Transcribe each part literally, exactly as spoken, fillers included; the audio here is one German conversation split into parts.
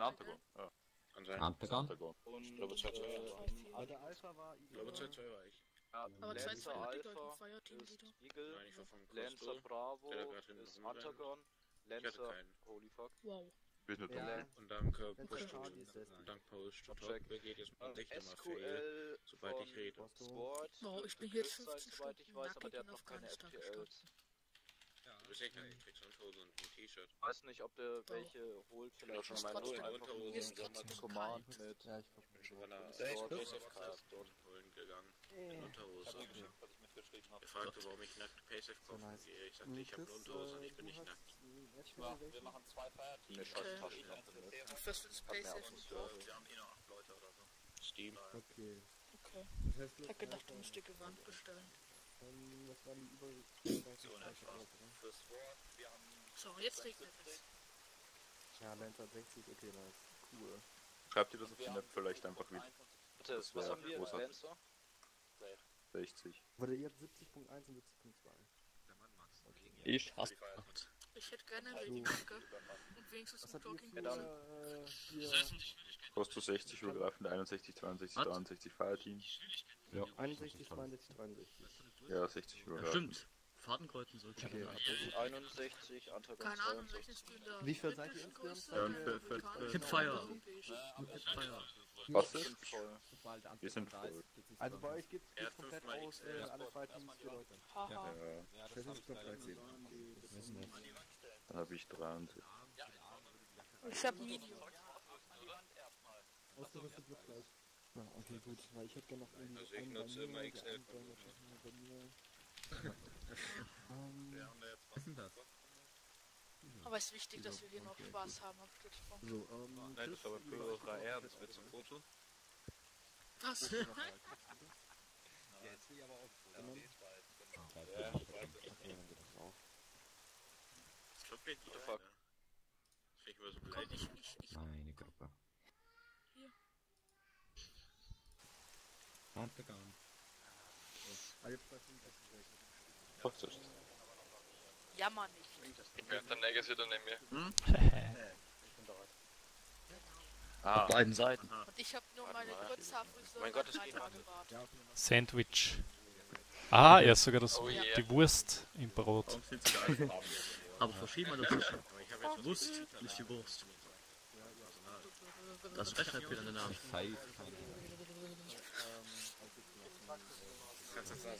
Antagon. Ja. Kann sein. Antagon? Und Ich glaube, zwei zwei war ähm, ich. Bei der Alpha war Ich glaube, zwei zwei war ich. ja, Aber zwei Lancer zwei hat die Alpha gleichen Fireteam ist wieder. Eagle, Nein, ich war vom Lancer Costo. Bravo der da gerade ist hinten rumrennt. Antagon, Ich hatte Lancer, keinen. holy fuck. Wow. Bin nicht Ja. dumm. Und dank äh, Wenn Push es to Charlie ist, und dank Push to Check. Talk wer geht jetzt Ähm, mit Dichter mal fail, S Q L sobald ich von rede. Sport. Wow, ich bin dürfte jetzt Chris sein, fünfzehn soweit ich Stunden weiß, aber der hat nackig noch keine in F T Afghanistan Ls. Du bist ja kein, ich krieg so eine Hose und ein T-Shirt. Weiß nicht, ob der welche holt, Ich bin vielleicht auch schon ist mal in trotzdem- der Unterhose Hier ist im Sommer trotzdem zum Command kalt. mit Ja, ich Ich bin schon mal nach Dort. P S F-Cards dort holen gegangen. In Unterhose. Was ich mitgeschrieben habe. Er fragte, warum ich nackt P S F kaufen nice. gehe. Ich sagte, ich habe eine Unterhose und ich bin nicht nackt. Ich mach, wir machen zwei Feierteams. Eine scheiß Okay. Taschenlampe mit. Du fährst ins Playstation uns, drauf. Wir haben eh noch acht Leute oder so. Steam. Okay. Okay. Das heißt, Ich hab gedacht, du musst dir Gewand bestellen. Ähm, was war die über... So in etwa. Fürs Wort, wir haben... So, jetzt regnet es. Ja, Lancer sechzig, okay, nice. Cool. Schreibt ihr das auf die Map vielleicht einfach mit Warte, Das was wär haben wir? großartig. Lancer? sechzig. Wurde jetzt siebzig Punkt eins und siebzig Punkt zwei. Ich hasse. Ich hätte gerne eine Regenjacke und wenigstens Was ein habt ihr Jogging. für, dann. äh, hier... Kostet sechzig übergreifend, einundsechzig, zweiundsechzig, Was? dreiundsechzig Fireteam. Ja. einundsechzig, zweiundsechzig, dreiundsechzig. Ja, sechzig Ja, übergreifend. stimmt. Fahrtenkreuzen sollte Okay. okay. einundsechzig, Antagon Keine Ahnung, zweiundsechzig. welches du in der Wie viel seid ihr britischen insgesamt? Größe, Ja, der für- für- amerikanischen Hipfire. oder europäischen? Feier. Was? Wir sind voll. Wir sind voll. Also bei euch geht's Er geht's hat komplett fünfmal aus, X L. äh, alle Fireteams vier Leute. Haha. Ja, Das heißt, ich glaube dreizehn. dann habe ich dreiundsechzig. Ich hab Medium. Ausgerüstet wird gleich. Ja, okay, gut. Weil ich hätte gerne noch irgendwie Also ich einen bei nutze mir, immer der X L andere wahrscheinlich bei mir. Ähm, Was ist denn das? Aber es ist wichtig, dass wir hier noch Spaß haben am Stützpunkt. so, ähm... Nein, das war bei Pyro R, das wird zum Foto. Was? Genommen. Ja, Okay, dann geht das auch. Das klappt nicht, What the fuck? Das finde ich immer so Komm, beleidigend. ich, ich, ich. Meine Gruppe. Hier. Antagon. Ah, jetzt bei fünfundsechzig. fünfzig. Jammer nicht. Ja, dann Neger wieder neben mir. Ah, Auf beiden Seiten. Und ich hab nur meine Grützhaarfrisur Mein und Gott, das drei geht Tage nicht. Bart. Sandwich. Ah, er ist sogar das, Oh yeah. die Wurst im Brot. warum sind sie gar nicht Aber verschieb mal dazwischen. Aber ich habe jetzt Wurst, nicht die Wurst. Das rechtschreibt wieder den Namen. kannst du sagen,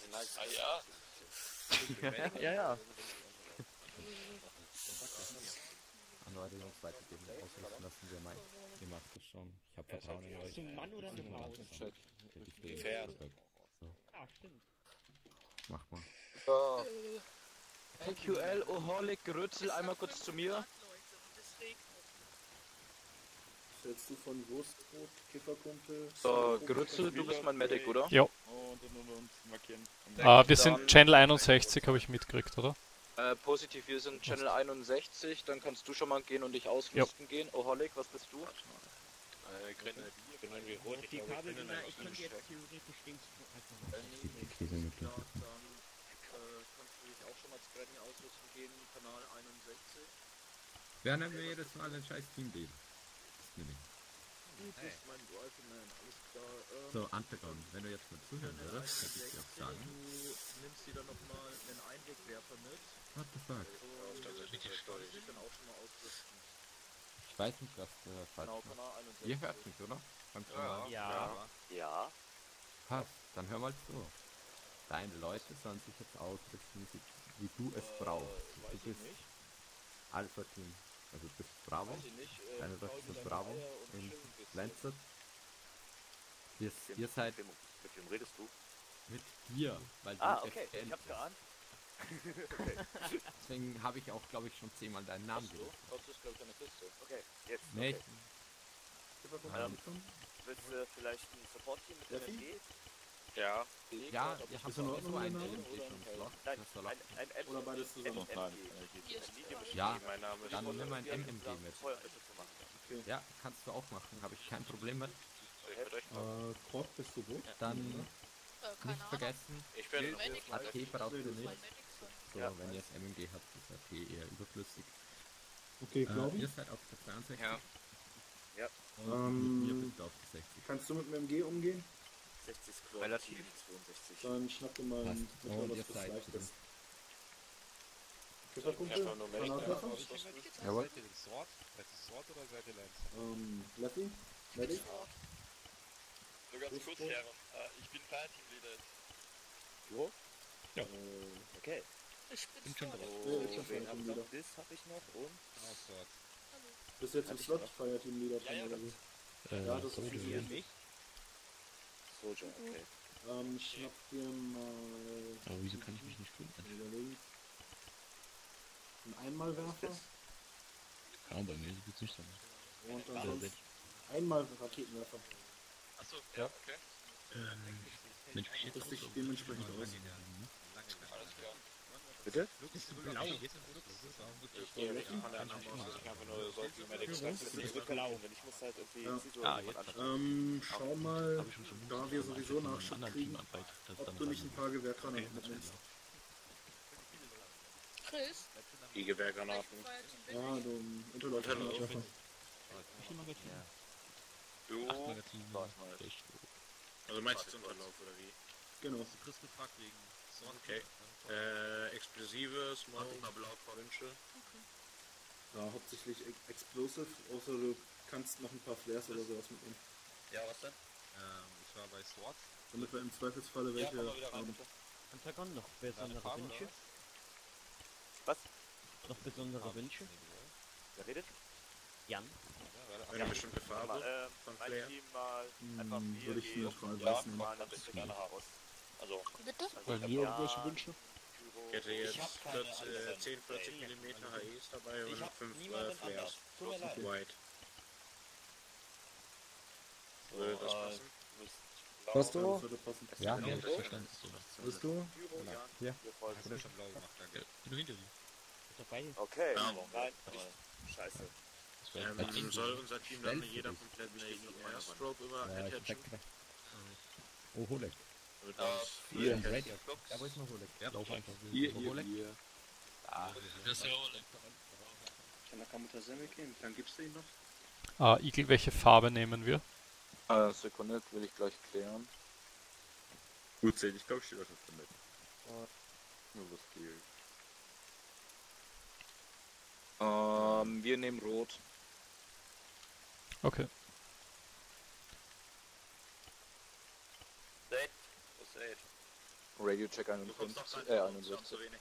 Ah ja. Ja, ja. An eure Jungs weitergeben. Ausrüsten lassen wir mal. Ihr macht das schon. Ich hab Vertrauen in euch. Bist du ein Mann oder eine Frau? Pferd. Ah, stimmt. Mach mal. So. P Q L, Oholic, Grützel, einmal kurz zu mir. Leute, und es regnet. Stellst du von Wurstbrot, Kifferkumpel... So, Grützel, du bist mein Medic, oder? Jo. Und, und, und, und markieren. Ah, wir sind Channel einundsechzig, habe ich mitgekriegt, oder? Äh, positiv, wir sind Channel einundsechzig, dann kannst du schon mal gehen und dich ausrüsten gehen. Oholic, was bist du? Äh, Grinnen, Grinnen wie rot. Ich Die glaube, ich Kabel, bin in ich einer könnte offenen jetzt Stadt. theoretisch links einfach Dann äh, kannst du dich auch schon mal zu Granny ausrüsten gehen, Kanal einundsechzig. Wer nennt mir jedes Mal ein scheiß Teamlead? Ist mir nicht. Du bist mein Rifleman, alles klar. Ähm, So, Antagon, wenn du jetzt mal zuhören würdest, könnte ich dir auch sagen. Du nimmst dir dann nochmal einen Einwegwerfer mit. What the fuck? Und Das ist richtig stolz. dich dann auch schon mal ausrüsten. Ich weiß nicht, was der falsch Genau, macht. Kanal einundsechzig. Ihr hört mich, oder? Beim Kanal. Ja. Ja. Passt, dann hör mal zu. Deine Leute sollen sich jetzt ausrüsten, wie, wie du es brauchst. Weiß Du ich bist nicht. Alpha-Team. Also du bist Bravo. Weiß ich nicht. Äh, Deine Paul, Leute sind deine Bravo Eier und in schön geht's dir. Lancet. Ihr, ihr seid Mit wem redest du? mit dir, weil du Ah, okay, F N ich hab's geahnt. Deswegen habe ich auch, glaube ich, schon zehnmal deinen Namen Hast du? gelesen. Hast du, glaube ich, eine Kiste. Okay, jetzt. Nee, Ähm, willst du vielleicht ein Support-Team mit M M G? Ja. ja, ihr habt sowieso ein L M G schon im Slot. Nein, Das soll auch. ein, ein M Oder beides zusammen? Nein. Hier ist Ja, Mein Name ist dann Rotter. nimm ein M M G mit. Feuerwürfel zu machen. Ja, kannst du auch machen, habe ich kein Problem mit. Soll ich mit euch machen? Äh, Krog, bist du gut? Dann äh, nicht keine Ahnung. vergessen, Ich bin. Medic. A T braucht ihr Zwei nicht. Medics sind. So, Ja. wenn ihr das M M G habt, ist A T eher überflüssig. Okay, Äh, ihr seid auf der zweiundsechzig. Ja. Und mit mir Ähm, bist du auf die sechzig. kannst du mit dem M G umgehen? sechzig Squad, Relativ. zweiundsechzig. Dann schnapp dir mal ein Passt. Mittel, Und was ihr fürs seid Leichtes. drin. Kifferkumpel? Einfach nur Medic, Granatwerfer? Jawohl. Seid ihr den Sword? Seid ihr Sword oder seid ihr Lancer? Ähm, Lefty? Medic? So ganz kurz, Herren. Äh, ich bin Fire-Team-Leader. Jo? Ja. Äh, okay. Ich bin Bin schon Sword. drauf. Ja, ich So, hab wen hab ich Fire-Team-Leader. noch? This hab ich noch und... Ah, Sword. Bist du jetzt im Hab ich Slot noch. Fire-Team-Leader dran Ja, ja, oder das- wie? Äh, Ja, das ist Soldier, viel ja. wichtig. Soldier, okay. Ähm, schnapp dir mal... Aber wieso kann ich mich nicht tun? Überlegen. Ein Einmalwerfer Kann bei mir sieht es nicht so aus. und dann Ja, sonst wenn- einmal Raketenwerfer. Achso, Ja. okay. Ähm, wenn ich mich jetzt Das auch dich so- dementsprechend aus. Alles klar. Bitte? Ist blau. Ich gehe weg von der anderen Maus. Ich habe nur solche Medics. Das ist so blau. Wenn ich muss halt irgendwie... Ja. sie so Ah, jemand jetzt. anderes. Ähm, schau mal, Habe ich schon vermutet, da wir aber sowieso einfach in einem Nachschub anderen kriegen, Teamarbeit, dass ob dann du nicht ein dann- paar Gewehrgranaten Okay, das mitnimmst. stimmt Chris, Die Gewehrgranaten. Fire-Team bin Ja, ich. du Unterlaufwerfer. Wie viele Magazine? Jo. Acht Magazine. Warte mal. Echt. Also meinst du zum Unterlauf oder wie? Genau. Chris gefragt wegen Sword. Okay. Äh, Explosive, Smart, Blau, Wünsche. Ja, hauptsächlich Ex Explosive, außer du kannst noch ein paar Flares oder sowas mitnehmen. Ja, was denn? Ähm, ich war bei Sword. Damit wir im Zweifelsfalle welche haben. Pentagon, noch besondere Farbe, Wünsche? Was? Noch besondere Wünsche? Wer redet? Jan? Eine bestimmte Mal, Farbe. ähm, von mein Flair? Team mal einfach Hm, vier würde ich gegen- neutral ja, weiß nehmen. mal ein bisschen danach aus. Also, Bitte? also Bei ich hab mir ja irgendwelche Wünsche? Pyro- Ich hätte jetzt Ich hab keine vierzig, äh, anderen. zehn vierzig Nee. Millimeter H Es dabei Ich und hab fünf äh, niemanden Flares. anders. Tut mir leid. White. Würde das äh, passen? Blau, Passt Ja, du? das würde passen. Ja, Ja, ja. das verstanden. Bist du? Pyro, ja. Hier. Wir folgen. Hast du schon blau gemacht, danke. Bin du hinter dir? Dabei? Okay, Ja. nein, nicht. Scheiße. Das wäre jetzt Ähm, soll unser Team dann Stealth jeder für dich. komplett eine Airstroke über Ja, ich attachen? check. Oh, Holek. Wird uns Hier. vier Radio. Ja, wo ist noch Holek? Ja. Lauf einfach. Hier, Wo hier, Holek? hier. Das ist ja Ole. Kann der Kamuta Semmel gehen? Dann gibst du ihn noch. Ah, Igel, welche Farbe nehmen wir? Äh, Sekunde, will ich gleich klären. Gut sehen, ich glaube, ich stehe da schon mit. Nur was fehlt. Ähm, wir nehmen Rot. Okay. State. Was ist State? Radio Check Du kommst doch einundfünfzig, rein. äh, zu einundsechzig. wenig.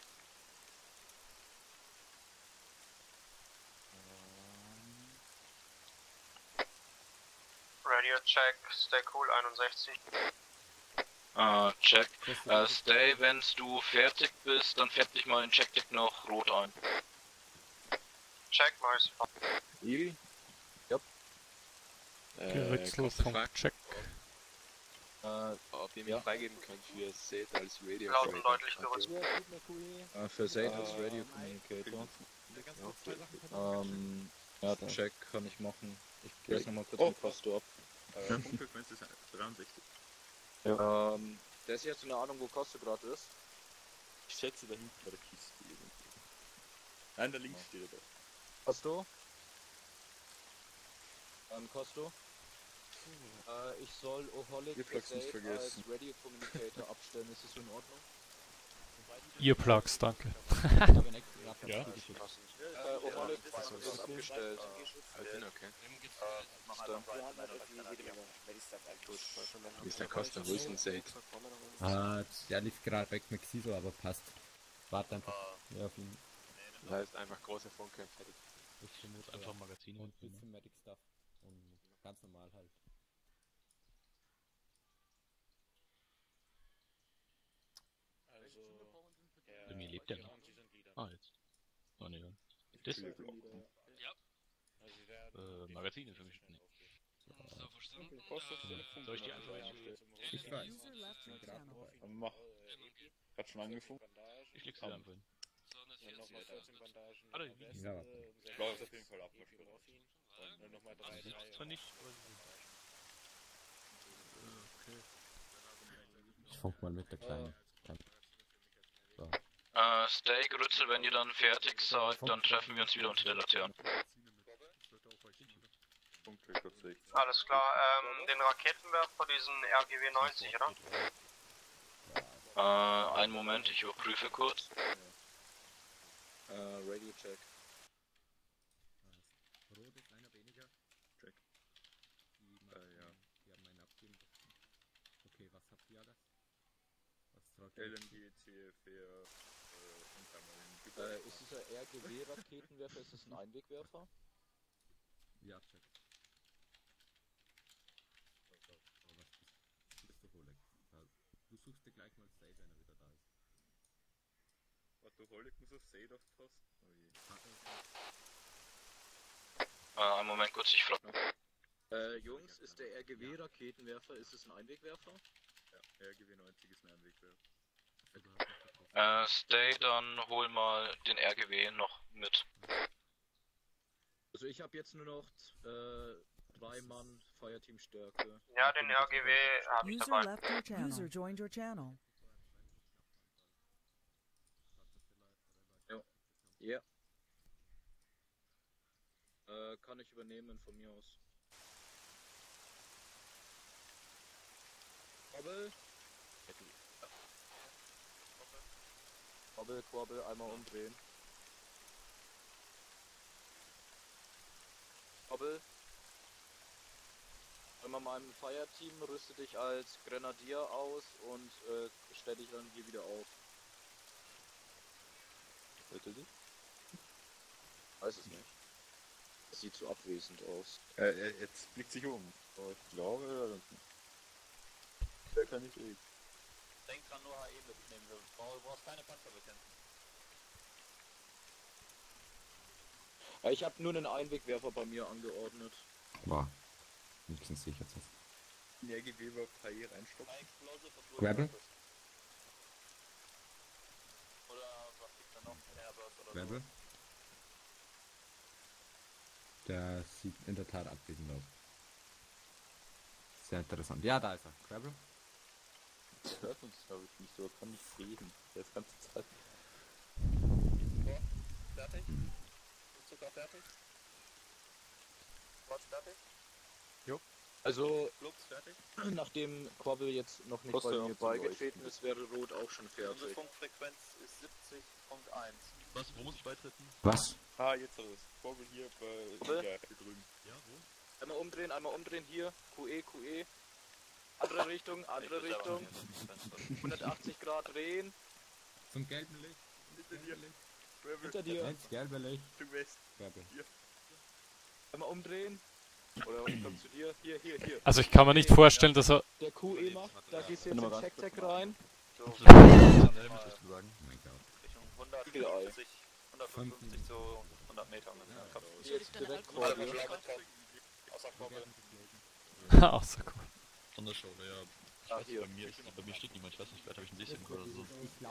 Radio Check, Stay Cool einundsechzig. Ah, Check. Äh, Stay, wenn du fertig bist, dann färb dich mal in Check-Deck noch Rot ein. Check, mach ich sofort. Igel? Ja. Geritzelpunkt check. Äh, ob ihr mir freigeben könnt für Seth als Radio Laut und deutlich gerüstet. Äh, für Seth als Radio Communicator. Ähm, ja, den Check kann ich machen. Ich geh nochmal kurz mit Costo ab. Äh, Punktfrequenz ist dreiundsechzig. Ähm, der ist jetzt in der Ahnung, wo Koste gerade ist. Ich schätze da hinten bei der Kiste irgendwie. Nein, da links steht er da. Kosto? Ähm, Kosto? Äh, ich soll Oholic Earplugs nicht als vergessen. Radio Communicator abstellen, ist das so in Ordnung? Earplugs, danke. Ja. Äh, Oholic ist abgestellt. Okay. Wie ist der Costa? Wo ist denn Seth? Ah, der lief gerade weg mit Xiso, aber passt. Warte einfach. Ja, auf ihn. Das heißt einfach große Funke fertig. Ich vermute einfach Magazine Und hinten. bisschen Medic Stuff. Und ganz normal halt. Bei mir lebt der noch. Ah, jetzt. Ah, ne, dann. Das? Äh, Magazine für mich. Nee. Soll ich die anfangen? Ich weiß. Mach. Hat schon angefangen? Ich leg's wieder einfach hin. Ah, da, wie? Ja, Blau ist auf jeden Fall abgeschlossen. Nochmal drei, Also, drei. zwar nicht, aber ich funk mal mit der Kleinen. So. Äh, Stay, Grützel, wenn ihr dann fertig seid, dann treffen wir uns wieder unter der Laterne. Funkträger sechzig. Alles klar, ähm, den Raketenwerfer, diesen R G W neunzig, oder? Äh, einen Moment, ich überprüfe kurz. Äh, Radio Check. Rot ist einer weniger. Check. Die, machen, Äh, ja. die haben einen abgeben lassen. Okay, was habt ihr alles? Was traut L ihr? M G, C F R, äh, und einmal den Äh, ist dieser R G W-Raketenwerfer, ist das ein Einwegwerfer? Ja, check. Aber was bist, bist du Holeg? Du suchst dir gleich mal Say, wenn er wieder da ist. Warte, du Holig muss auf Say gedacht hast? Oh je. Äh, einen Moment kurz, ich frage. Äh, Jungs, ist der R G W-Raketenwerfer, ist es ein Einwegwerfer? Ja, R G W neunzig ist ein Einwegwerfer. Äh, Stay, dann hol mal den R G W noch mit. Also ich habe jetzt nur noch äh, drei Mann Fireteam-Stärke. Ja, den R G W habe ich User dabei. left your channel. User joined your channel. Ja. Ja. Äh, kann ich übernehmen von mir aus. Quabbel. Quabbel, Quabbel, einmal umdrehen. Quabbel. Einmal meinem Fireteam, rüste dich als Grenadier aus und äh, stell dich dann hier wieder auf. Bitte nicht? Weiß es nicht. Das sieht so abwesend aus. Äh, jetzt blickt sich um. Aber ich glaube, der kann nicht reden. Denk dran, nur H E mitnehmen. Du brauchst keine Panzer bekämpfen. Ja, ich habe nur einen Einwegwerfer bei mir angeordnet. Wow. Wenigstens sicher jetzt. Den R G W war H E reinstoppen. Grabbel? Oder was gibt's da noch? Airbus oder Grabbel? Der sieht in der Tat abwesend aus. Sehr interessant. Ja, da ist er. Grabbel? Das hört uns, glaube ich, nicht so. Er kann nicht reden. Der ist ganze Zeit. so. Fertig? Ist sogar fertig? Was fertig? Jo. Also, Flux fertig? nachdem Quabbel jetzt noch nicht Kostet bei ja mir auch zum beigetreten ist, wäre Rot auch schon Unsere fertig. Funkfrequenz ist siebzig Punkt eins. Was? Wo muss ich beitreten? Was? Ah, jetzt hat es. Vorbild hier bei Quabbel? ja, hier drüben. Ja, wo? Einmal umdrehen, einmal umdrehen, hier. Q E, Q E. Andere Richtung, andere Richtung. hundertachtzig Grad drehen. Zum gelben Licht. Hinter dir. Hinter dir. Ins gelbe Licht. Richtung West. Grabbel. Einmal umdrehen. Oder ich komm zu dir. Hier, hier, hier. Also ich kann mir nicht vorstellen, dass er... Der Q E macht, da gehst du jetzt in Check-Tech rein. So, Das ist zu sagen. Oh mein Gott. Richtung hundertfünfzig, hundertfünfzig zu hundert Meter ungefähr. Kopf. Wieso liegt denn der direkt Alkohol? vor dir. Außer Koppel. Außer cool. Sonderschau, ja. Ich Ah, weiß, hier. bei mir, ist, bei mir steht niemand, ich weiß nicht, vielleicht habe ich ein Sehsinn oder so.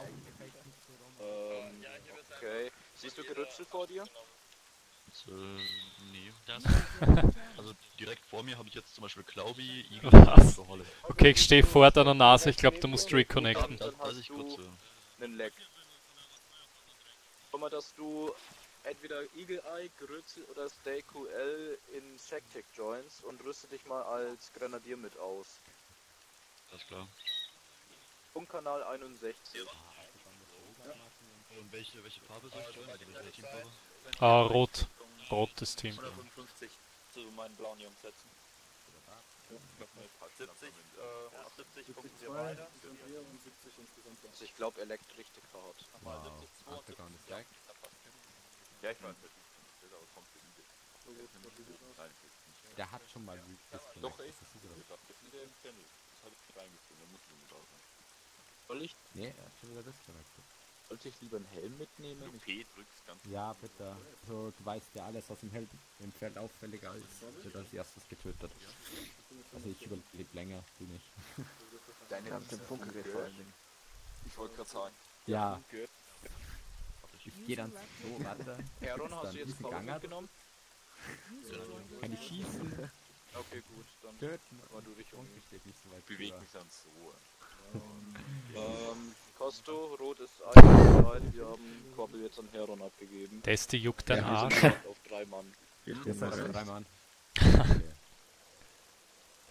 Ähm, okay. Siehst du Gerützel vor dir? Das, äh, nee. Also direkt vor mir habe ich jetzt zum Beispiel Klaubi, Igel Was? und Holle. Okay, ich stehe vor deiner Nase, ich glaube, du musst reconnecten. Das Dann weiß hast ich du kurz. Äh, einen Leck. Guck mal, dass du entweder Eagle Eye, Gerützel oder Stay Q L in Check-Tech joins und rüste dich mal als Grenadier mit aus. alles klar. Funkkanal einundsechzig. Und welche, welche Farbe soll ich joinen? Also welche Teamfarbe? Ah, rot. Rotes Team. hundertfünfundfünfzig zu meinen blauen Jungs setzen. siebzig, äh, ab siebzig gucken wir weiter. Also ich glaube, er leckt richtig hart. Nochmal Wow. siebzig, Octagon zweiundsiebzig. ist weg. Da passt. Ja, ich weiß nicht. Der ist aber kommt für Der hat schon mal disconnected. Doch, echt? Das ist sicher. Das habe ich nicht reingefunden, da muss ich nicht raus. Soll ich, Nee, er hat schon wieder disconnected. sollte ich lieber einen Helm mitnehmen? P drückst ganz Ja, bitte. So, du weißt ja alles, was im, Hel im Feld auffälliger ist, wird als erstes getötet. Also ich überlebe länger, du nicht. Deine haben den Funkgerät vor allen Dingen. Ich wollte gerade sagen. Ja, Gehört. ich gehe dann so, warte. Heron, hast Dann du jetzt diesen Pause Gang ab. mitgenommen? Kann ich schießen? Okay, gut, dann Töten. mal du dich um. Funke steht nicht so weit Beweg drüber. mich dann so. Ähm, Costo, Rot ist eingeschaltet, wir haben Korbel jetzt an Heron abgegeben. Desti juckt dein Ja, wir Arsch. sind auf drei Mann. Das sind aber drei Mann. Okay.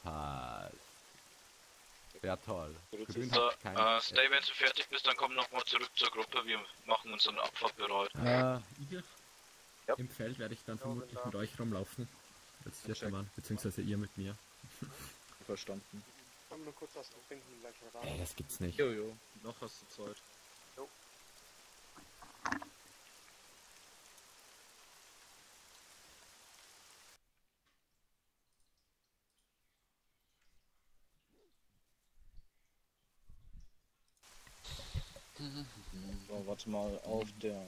Passt. Ja, toll. Grün So, hat keine... äh, Stay, wenn du fertig bist, dann komm nochmal zurück zur Gruppe. Wir machen unseren Abfahrt bereit. Äh, Igel? Ja. Im Feld werde ich dann vermutlich mit euch rumlaufen. Als vierter Mann, beziehungsweise ihr mit mir. Verstanden. Komm nur kurz was trinken, gleich wieder da. Ey, das gibt's nicht. Jojo, noch hast du Zeit. Jo. So, warte mal, auf der...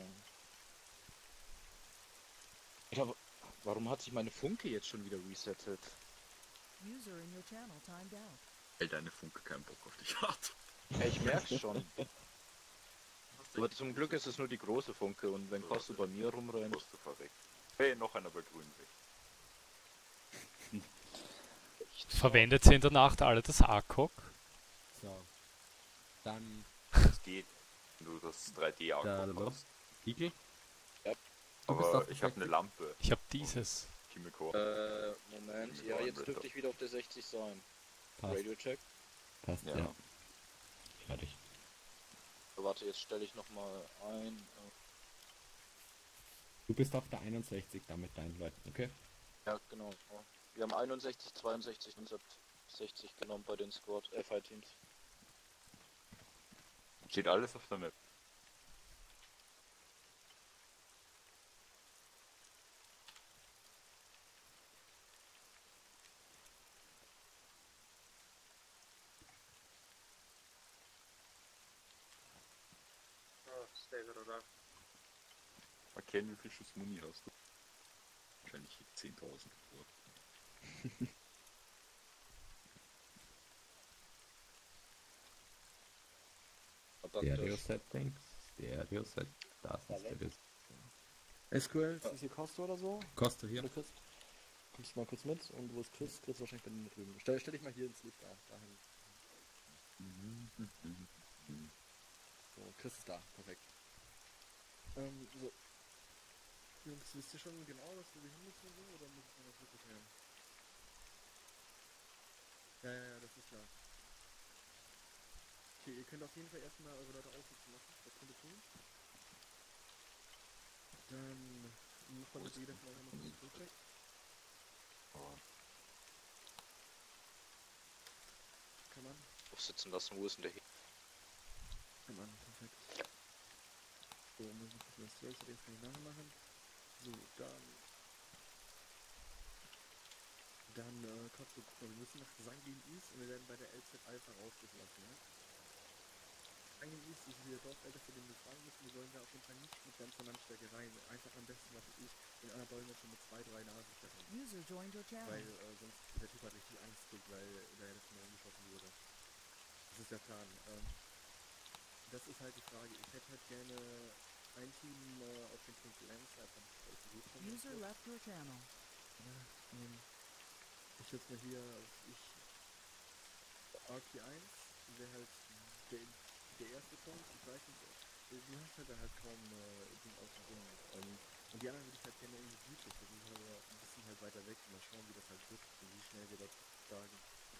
Ich glaube, warum hat sich meine Funke jetzt schon wieder resettet? User in your channel timed out. Weil deine Funke keinen Bock auf dich hat. Ja, ich merk's schon. Aber zum Glück ist es nur die große Funke und wenn Kostu bei mir rumrennt... Kostu verreckt. Hey, noch einer bei grün weg. Verwendet ihr in der Nacht alle das A C O G? So. Dann... Das geht, wenn du das drei D Da, angucken los. hast. Igel? Ja. Du bist Aber auf ich habe eine Lampe. Ich habe dieses. Kimiko. Äh, Moment, ja, jetzt dürfte ich wieder auf der sechzig sein. Passt. Radio-Check. Passt, ja. Ja. Fertig. So, warte, jetzt stelle ich nochmal ein. Du bist auf der einundsechzig da mit deinen Leuten, okay? Ja, genau. Wir haben einundsechzig, zweiundsechzig und sechzig genommen bei den Squad, äh, Fight-Teams. Steht alles auf der Map. Oh, stay wieder da. Erkennen, wie viel Schuss Muni hast du? Wahrscheinlich zehntausend. Stereo Settings. Stereo Set. Da ist ein Stereo. S Q L, ist hier Costo oder so? Costo hier. Oder Chris? Kommst du mal kurz mit? Und wo ist Chris? Chris wahrscheinlich bei dir drüben. Stell, stell dich mal hier ins Licht da, dahin. So, Chris ist da, perfekt. Ähm, so. Jungs, wisst ihr schon genau, was wir hin müssen und so? Oder muss ich noch was wirklich hören? Ja, ja, ja, das ist klar. Okay, ihr könnt auf jeden Fall erstmal eure Leute aussitzen lassen. Das könnt ihr tun. Dann muss man mit jeder von euch noch einen Zurückcheck. Kann man? Aufsitzen lassen, wo ist denn der He Kann man, perfekt. So, müssen wir das Stairs jetzt nicht nachmachen. So, dann. Dann, äh, kurz so gucken, wir müssen nach Sangin East und wir werden bei der L Z Alpha rausgelassen, ja? Sangin East ist wieder Dorfälter, für den wir fragen müssen. Wir sollen da auf jeden Fall nicht mit ganzer Landstärke rein. Einfach am besten, was weiß ich, in einer Dolmetscher mit zwei, drei Nasen stechen. User joined your channel. Weil äh, sonst der Typ halt richtig Angst kriegt, weil der ja letztes Mal umgeschossen wurde. Das ist der Plan. Ähm, das ist halt die Frage. Ich hätte halt gerne ein Team äh, auf den Punkt Lancer von User left your channel. Ja, ähm, ich schätze mal hier, ich R Q eins wäre halt der, der erste Punkt. Ich weiß nicht, du hast halt da halt kaum äh, Ding außenrum. Ähm, und die anderen würde ich halt gerne irgendwie südlich, das ist aber ein bisschen halt weiter weg. Mal schauen, wie das halt wird und wie schnell wir das sagen.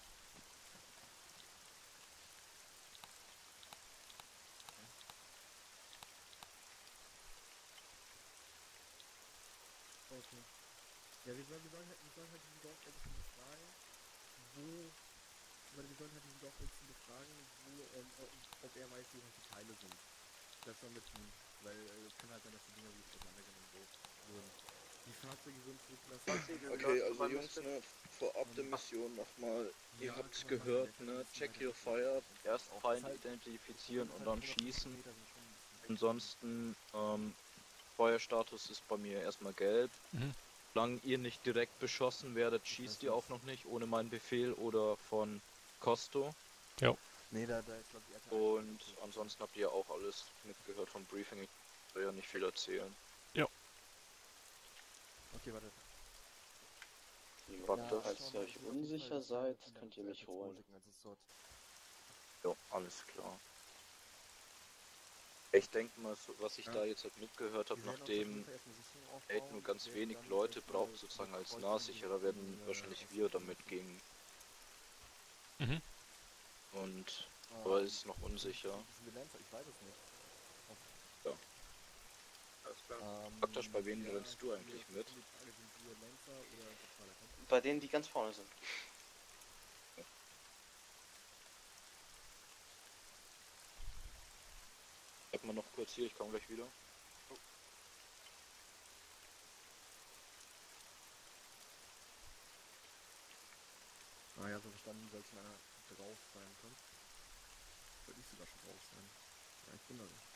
Okay. Ja, wir sollen, wir sollen halt, wir sollen halt diesen Dorfältesten befragen, wo, weil wir sollen halt diesen Dorfältesten befragen, wo, ähm, ob er weiß, wo halt die Teile sind. Das sollen wir tun, weil äh, es kann halt sein, dass die Dinger wirklich auseinandergenommen wurden. Die Fahrzeuge sind zurückgelassen. Okay, also Jungs, ne, vorab der Mission nochmal, ihr habt's gehört, ne, check your fire, erst Feind identifizieren und dann schießen. Ansonsten, ähm, Feuerstatus ist bei mir erstmal gelb. Mhm. Solange ihr nicht direkt beschossen werdet, schießt ihr auch noch nicht, ohne meinen Befehl oder von Costo. Jo. Nee, da, da ist, glaub ich, Und ansonsten habt ihr auch alles mitgehört vom Briefing. Ich will ja nicht viel erzählen. Jo. Okay, warte. Warte. Falls ihr euch unsicher seid, könnt ihr mich holen. Jo, alles klar. Ich denke mal, so, was ich da jetzt halt mitgehört habe, nachdem Aid nur ganz wenig Leute braucht, sozusagen als Nahsicherer, werden wahrscheinlich wir damit gegen Mhm. Und aber ist noch unsicher. Ich weiß es nicht. Ja. Praktisch, bei wem rennst du eigentlich mit? Bei denen, die ganz vorne sind. Bleib mal noch kurz hier, ich komme gleich wieder. Ah ja, so verstanden, soll schon einer drauf sein, kommt. Soll ich sogar schon drauf sein. Ja, ich bin da nicht.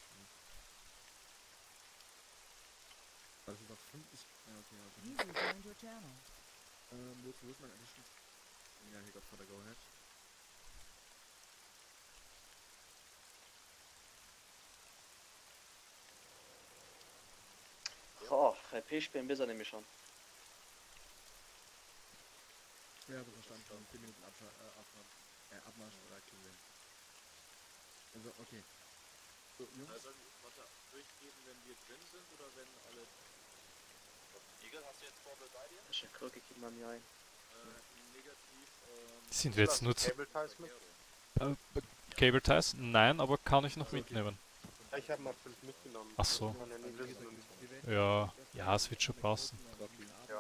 Das ist auf fünfzig. Ja, okay, okay. User joined your channel. Ähm, wo, wo ist mein Addition? Ja, hier Godfather, go ahead. Oh, R P spielen bis er nämlich schon. Ja, so verstanden, schon vier Minuten Abschau äh, Abmarsch, äh, Abmarsch oder Kill. Also, okay. So, Jungs. Also, warte, durchgeben, wenn wir drin sind oder wenn alle... Egal, hast du jetzt Vorbild bei dir? Ich gucke, ich gebe mal mir ein. Äh, negativ, ähm... Sind wir jetzt nur zu... Cable Ties mit? Äh, Cable Ties? Nein, aber kann ich noch mitnehmen. Ja, ich habe mal fünf mitgenommen. Ach so. Kann ja nie wissen. Ja, ja, es wird schon passen. Ja.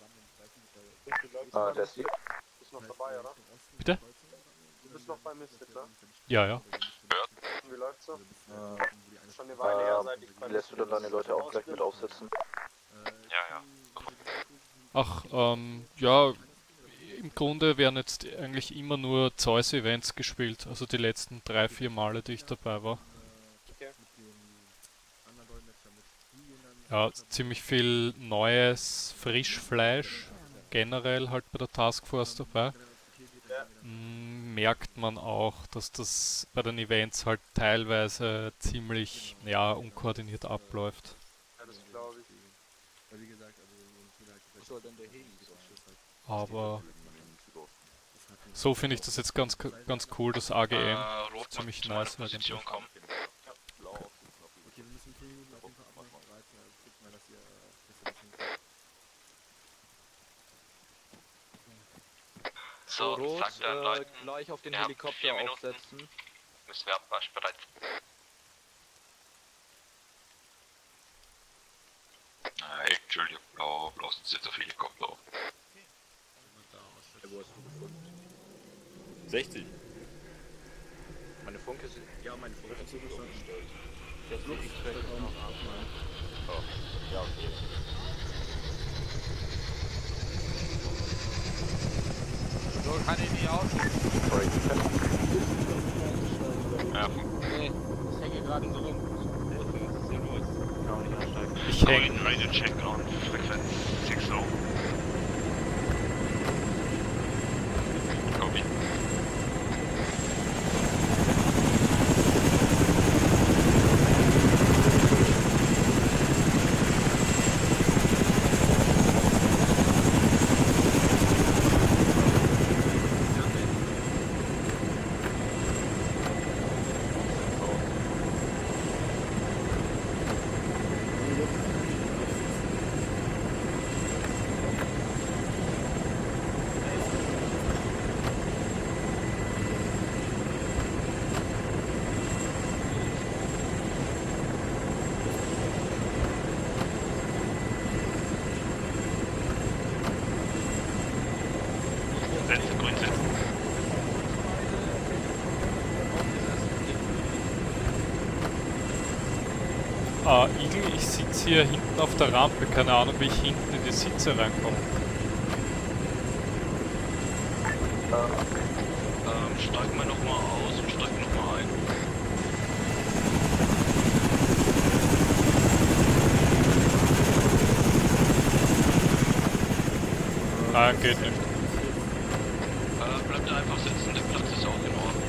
Ah, der ist Du bist noch dabei, oder? Bitte? Du bist noch bei Mystic, ne? Ja, ja. Wie läuft's so? Äh, Schon eine Weile her, äh, seit ich bei lässt du dann deine Leute auch gleich mit aufsetzen? Ja, ja. Ach, ähm, ja, im Grunde werden jetzt eigentlich immer nur Zeus-Events gespielt, also die letzten drei, vier Male, die ich dabei war. Ja, ziemlich viel neues Frischfleisch, generell halt bei der Taskforce dabei. Mm, merkt man auch, dass das bei den Events halt teilweise ziemlich, ja, unkoordiniert abläuft. Ja, das glaube ich. Was soll denn der Heli? Aber so finde ich das jetzt ganz ganz cool, das A G M. Äh, Rot, Ziemlich zu meiner nice Position eigentlich. kommen. Okay, wir müssen vier Minuten auf jeden Fall Abmarsch bereiten, also guck mal, dass ihr äh, das hinkriegt. So, Rot, sagt den äh, Leuten, gleich auf den ihr habt Helikopter vier Minuten. aufsetzen. Müssen wir Abmarsch bereit. Nein, Entschuldigung, blau, blau sind jetzt auf Helikopter auf. Ja, wo hast du gefunden? sechzig. Meine Funke sind... Ja, meine Funke sind zugestellt. Jetzt will ich vielleicht auch noch abmachen. Oh, ja, okay. So kann ich nicht aussehen. Sorry, ich kann... Ja, Nee, ich hänge gerade so rum. kann auch nicht ansteigen. Ich häng, Radio check on Frequenz sechs Uhr. Copy. Setze, grün setzen. äh, Igel, ich sitze hier hinten auf der Rampe, keine Ahnung, wie ich hinten in die Sitze reinkomme. Ähm, steigen wir nochmal aus und steigen nochmal ein. Nein, geht nicht. Äh, bleibt einfach sitzen, der Platz ist auch in Ordnung.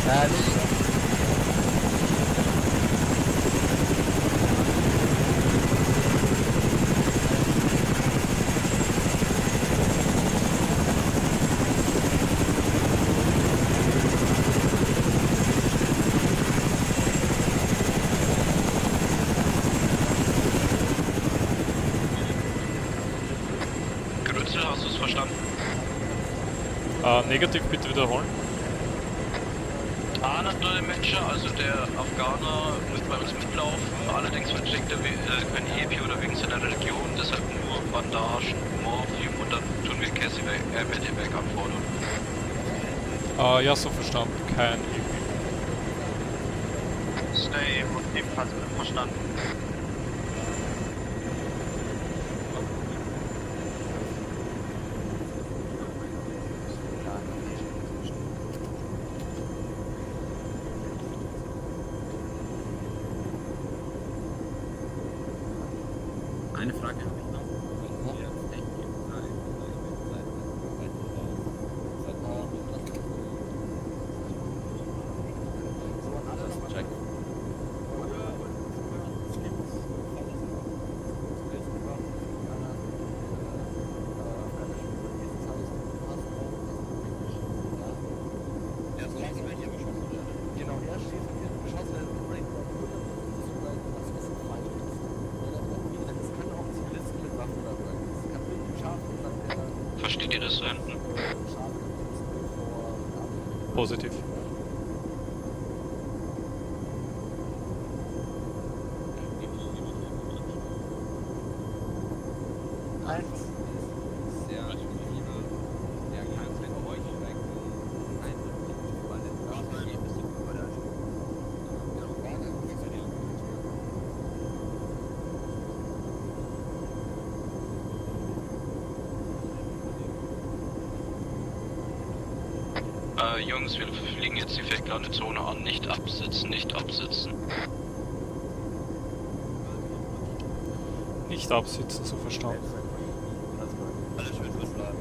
Äh, nicht. Grützel, hast du es verstanden? Äh, negativ bitte wiederholen. Anatole Matcher, also der Afghaner, muss bei uns mitlaufen, allerdings verträgt er äh, kein E P I oder wegen seiner Religion, deshalb nur Bandagen, Morphium und dann tun wir Cassie weg, äh, Medivac anfordern. Äh, ja, so verstanden, kein E P I. Stay, ebenfalls verstanden. Eine Frage habe ich noch. Check. Genau, er steht geschossen werden, unbedingt mal nur damit das ist falsch ist. Es können auch Zivilisten mit Waffen da sein. Es kann wirklich scharf sein. Versteht ihr das da hinten? Positiv. Eins ist sehr flexibel. Der kann kein Geräusch weg. Ein weil der Ergebnis bei der Äh, Jungs, wir fliegen jetzt die fettklare Zone an. Nicht absitzen, nicht absitzen. Nicht absitzen, so verstanden. Alles schön bleiben.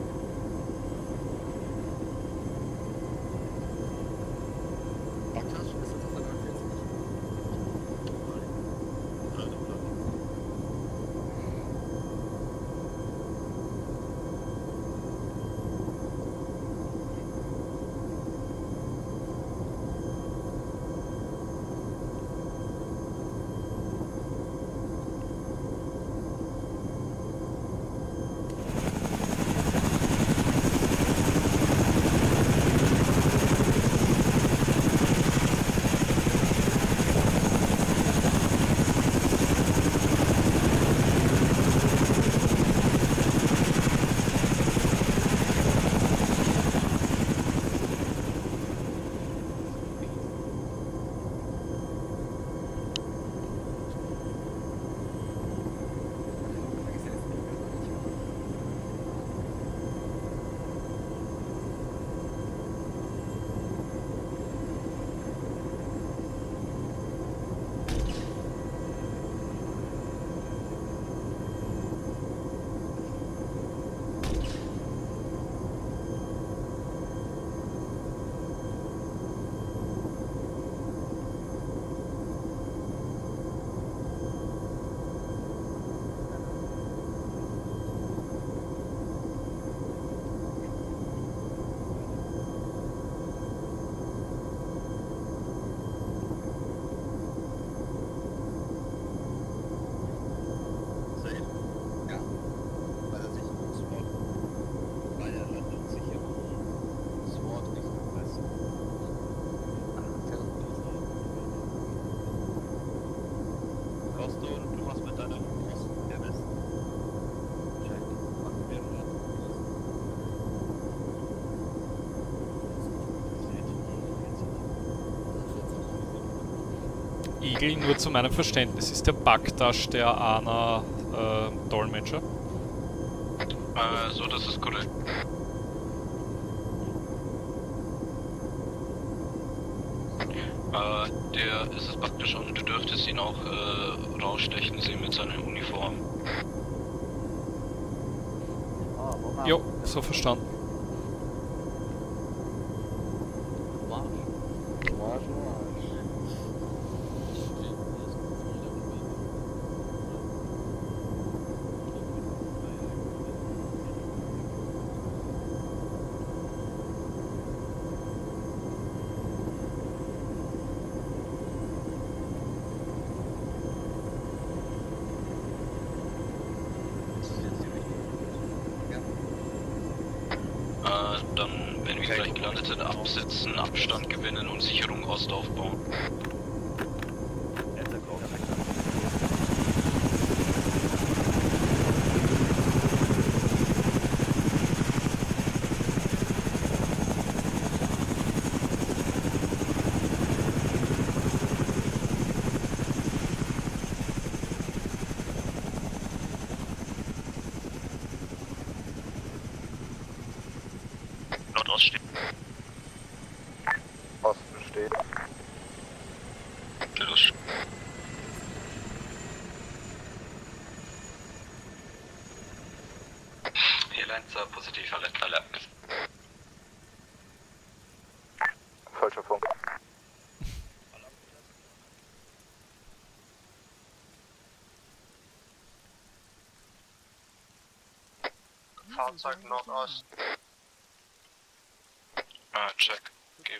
Igel, nur zu meinem Verständnis, ist der Bagdash der Ana äh, Dolmetscher? Äh, so, das ist korrekt. Äh, der ist es praktisch und du dürftest ihn auch äh, rausstechen sehen mit seiner Uniform. Jo, so verstanden. Arsch, Arsch. Äh, dann, wenn wir gleich gelandet sind, absetzen, Abstand gewinnen und Sicherung Ost aufbauen. Nordost steht. Osten steht. Südost. Hier Lenzer, positiv Erlebnis. Falscher Funk. Fahrzeug Nordost. Ah, check. Okay.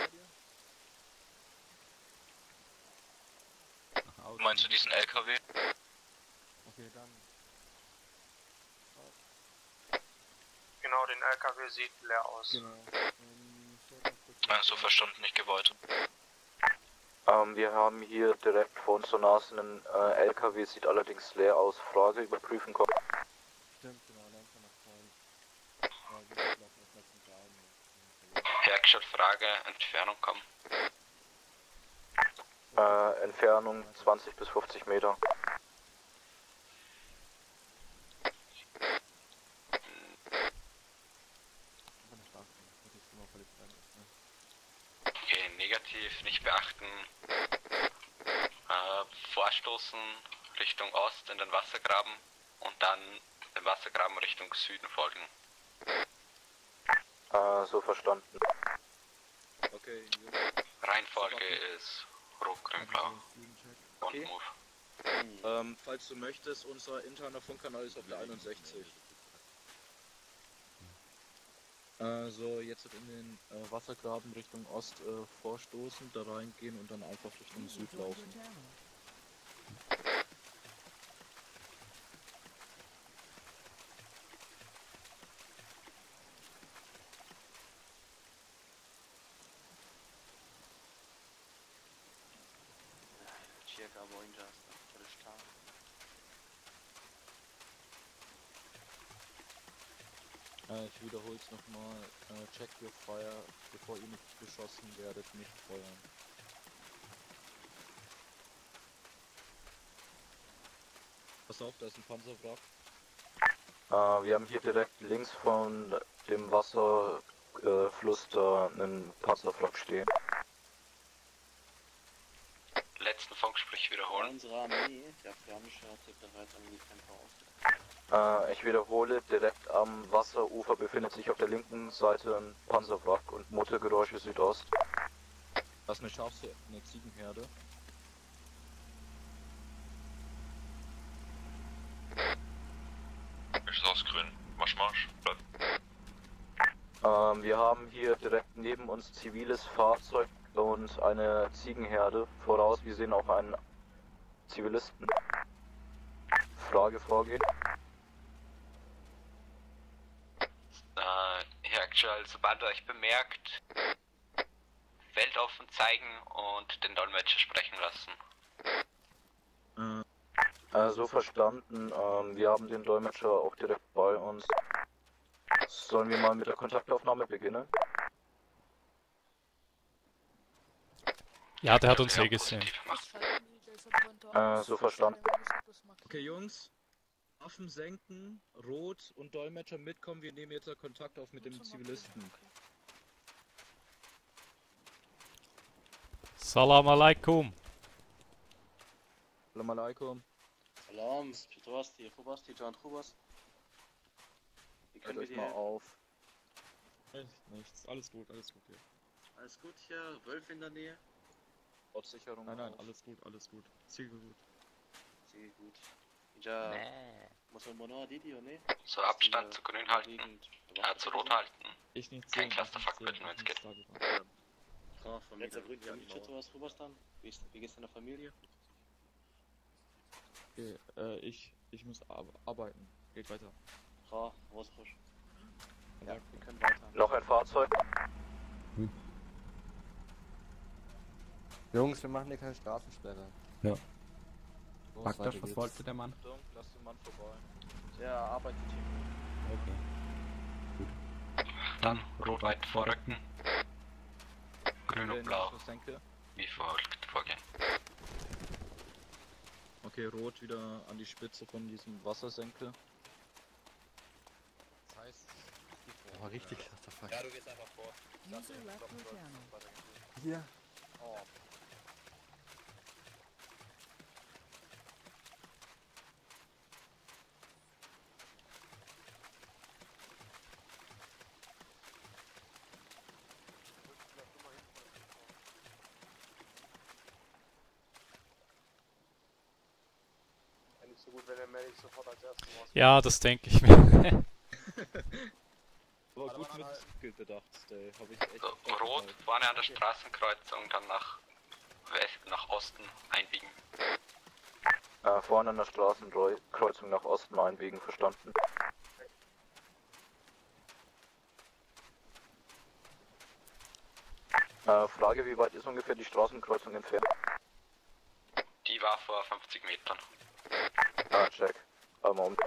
Meinst du diesen L K W? Okay, dann. Genau, den L K W sieht leer aus. Genau. Ähm, Also verstanden, nicht gewollt. Ähm, wir haben hier direkt vor uns so nahe einen äh, L K W, sieht allerdings leer aus. Frage überprüfen kommen. Stimmt, genau, Lenzer nach vorne. Ja, wir laufen auf letzten Graden. Herrschaft, Frage, Entfernung kommen. Äh, Entfernung zwanzig bis fünfzig Meter. Okay, negativ, nicht beachten. Äh, vorstoßen Richtung Ost in den Wassergraben und dann den Wassergraben Richtung Süden folgen. Äh, so verstanden. Okay, Reihenfolge ist Rot, Grün, Blau. Und Move. Ähm, falls du möchtest, unser interner Funkkanal ist auf der einundsechzig. Äh, so, jetzt in den äh, Wassergraben Richtung Ost äh, vorstoßen, da reingehen und dann einfach Richtung Süd laufen. Circa Boinjas, das ist klar. Äh, ich wiederhole es nochmal, äh, check your fire, bevor ihr nicht beschossen werdet, nicht feuern. Pass auf, da ist ein Panzerwrack. Äh, wir haben hier direkt links von dem Wasserfluss äh, da einen Panzerwrack stehen. Letzten Funk, sprich wiederholen. Unsere Armee, der afghanische, hat sich bereits an die Kämpfer ausgetragen. Äh, ich wiederhole, direkt am Wasserufer befindet sich auf der linken Seite ein Panzerwrack und Motorgeräusche Südost. Das ist eine Schafse, eine Ziegenherde. Ist aus grün. Marsch, marsch. Bleib. Ähm, wir haben hier direkt neben uns ziviles Fahrzeug und eine Ziegenherde. Voraus, wir sehen auch einen Zivilisten. Frage vorgehen. Äh, Herr Actual, sobald ihr euch bemerkt, weltoffen zeigen und den Dolmetscher sprechen lassen. Äh, so verstanden. Ähm, wir haben den Dolmetscher auch direkt bei uns. Sollen wir mal mit der Kontaktaufnahme beginnen? Ja, der hat uns eh gesehen. Äh, so verstanden. Okay, Jungs. Waffen senken, Rot und Dolmetscher mitkommen. Wir nehmen jetzt Kontakt auf mit dem Zivilisten. Salam alaikum. Salam alaikum. Salam, Pitrasti, Khubasti, John Khubas. Wie können wir Hört euch mal dir auf. Nichts, alles gut, alles gut hier. Alles gut hier, Wölfe in der Nähe? Ortssicherung. Nein, nein, auf. alles gut, alles gut. Ziel gut. Ziel gut. Ja. Nee. Muss man noch die, oder ne? So Abstand zu grün halten. Ja, zu rot halten. Ich nicht Kein sehen, ich Clusterfuck nicht bitten, sehen, wenn es ich geht. muss da gefahren. Klar, Familie. Letzter Grün, ja, Wie genau. du was rüber dann? Wie, ist, wie geht's deiner Familie? Okay, äh, ich, ich muss ar arbeiten. Geht weiter. Klar, Rosrisch. Ja, Ja, wir können weiter. Noch ein Fahrzeug. Jungs, wir machen hier keine Straßensperre. Ja. Los, Bagdasch, weiter was geht's. wollte der Mann? Achtung, lass den Mann vorbei. Der arbeitet hier. Okay. Dann rot weit vorrücken. Grün und blau. Senke. Wie folgt vorgehen. Okay, rot wieder an die Spitze von diesem Wassersenkel. Das heißt, oh, richtig krasser Fuck. Ja, du gehst einfach vor. User left your channel. Hier. Oh. Nicht so gut, wenn der Medic sofort als erstes raus. Ja, das denke ich mir. Aber gut mit Skill bedacht, Stay. Hab ich echt. So, rot vorne an der Straßenkreuzung, dann nach West, nach Osten einbiegen. Äh, vorne an der Straßenkreuzung nach Osten einbiegen, verstanden. Äh, Frage, wie weit ist ungefähr die Straßenkreuzung entfernt? Die war vor fünfzig Metern. Ah, check. Aber Moment.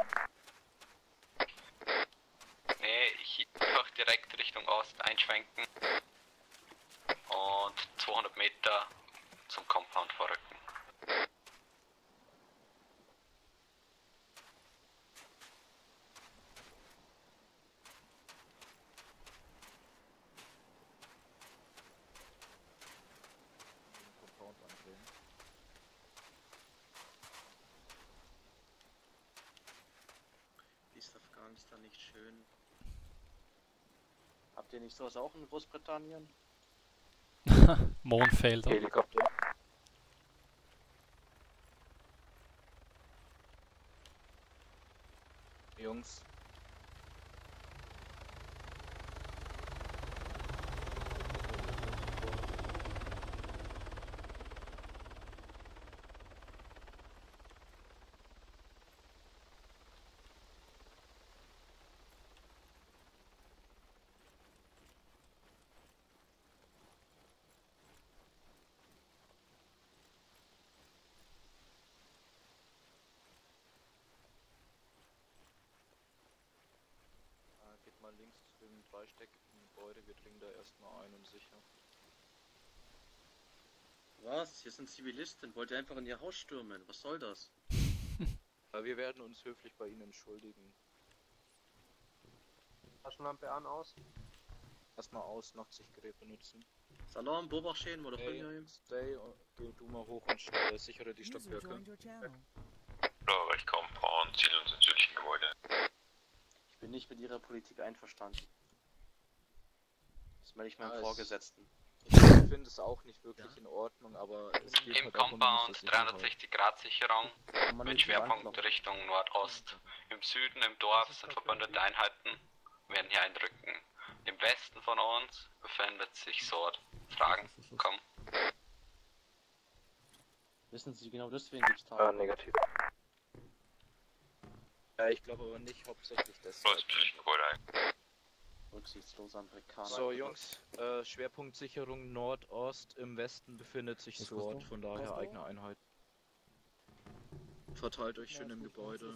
Nee, ich einfach direkt Richtung Ost einschwenken. Und zweihundert Meter zum Compound vorrücken. Compound andrehen. Ist Afghanistan nicht schön? Habt ihr nicht sowas auch in Großbritannien? Mondfelder. Helikopter. Jungs. Geht mal links zu dem dreistöckigen Gebäude, wir dringen da erstmal ein und sicher. Was? Hier sind Zivilisten. Wollt ihr einfach in ihr Haus stürmen? Was soll das? Aber wir werden uns höflich bei Ihnen entschuldigen. Taschenlampe an, aus. Erstmal aus, Nachtsichtgerät benutzen. Salam, Bobachchen, oder Hey, Stay, geh du mal hoch und äh, sichere die User Stockwerke. joined your channel. Bereich Compound, Ziel und südlichen Gebäude. Ich bin nicht mit ihrer Politik einverstanden. Das meine ich meinem Ja, es- Vorgesetzten. Ich finde es auch nicht wirklich in Ordnung, aber es geht Im halt auch um die Compound Sicherheit. dreihundertsechzig Grad Sicherung mit Schwerpunkt Richtung Nordost. Im Süden im Dorf sind verbündete Einheiten, werden hier einrücken. Im Westen von uns befindet sich Sword. Fragen? Komm. Wissen Sie genau deswegen gibt's Äh, Tage. negativ. Ja, ich glaube aber nicht hauptsächlich das. südlichen Gebäude ein. Rücksichtslose Amerikaner. So Jungs, äh, Schwerpunktsicherung Nordost, im Westen befindet sich Sword, von daher eigene Einheit. Verteilt euch schön im Gebäude.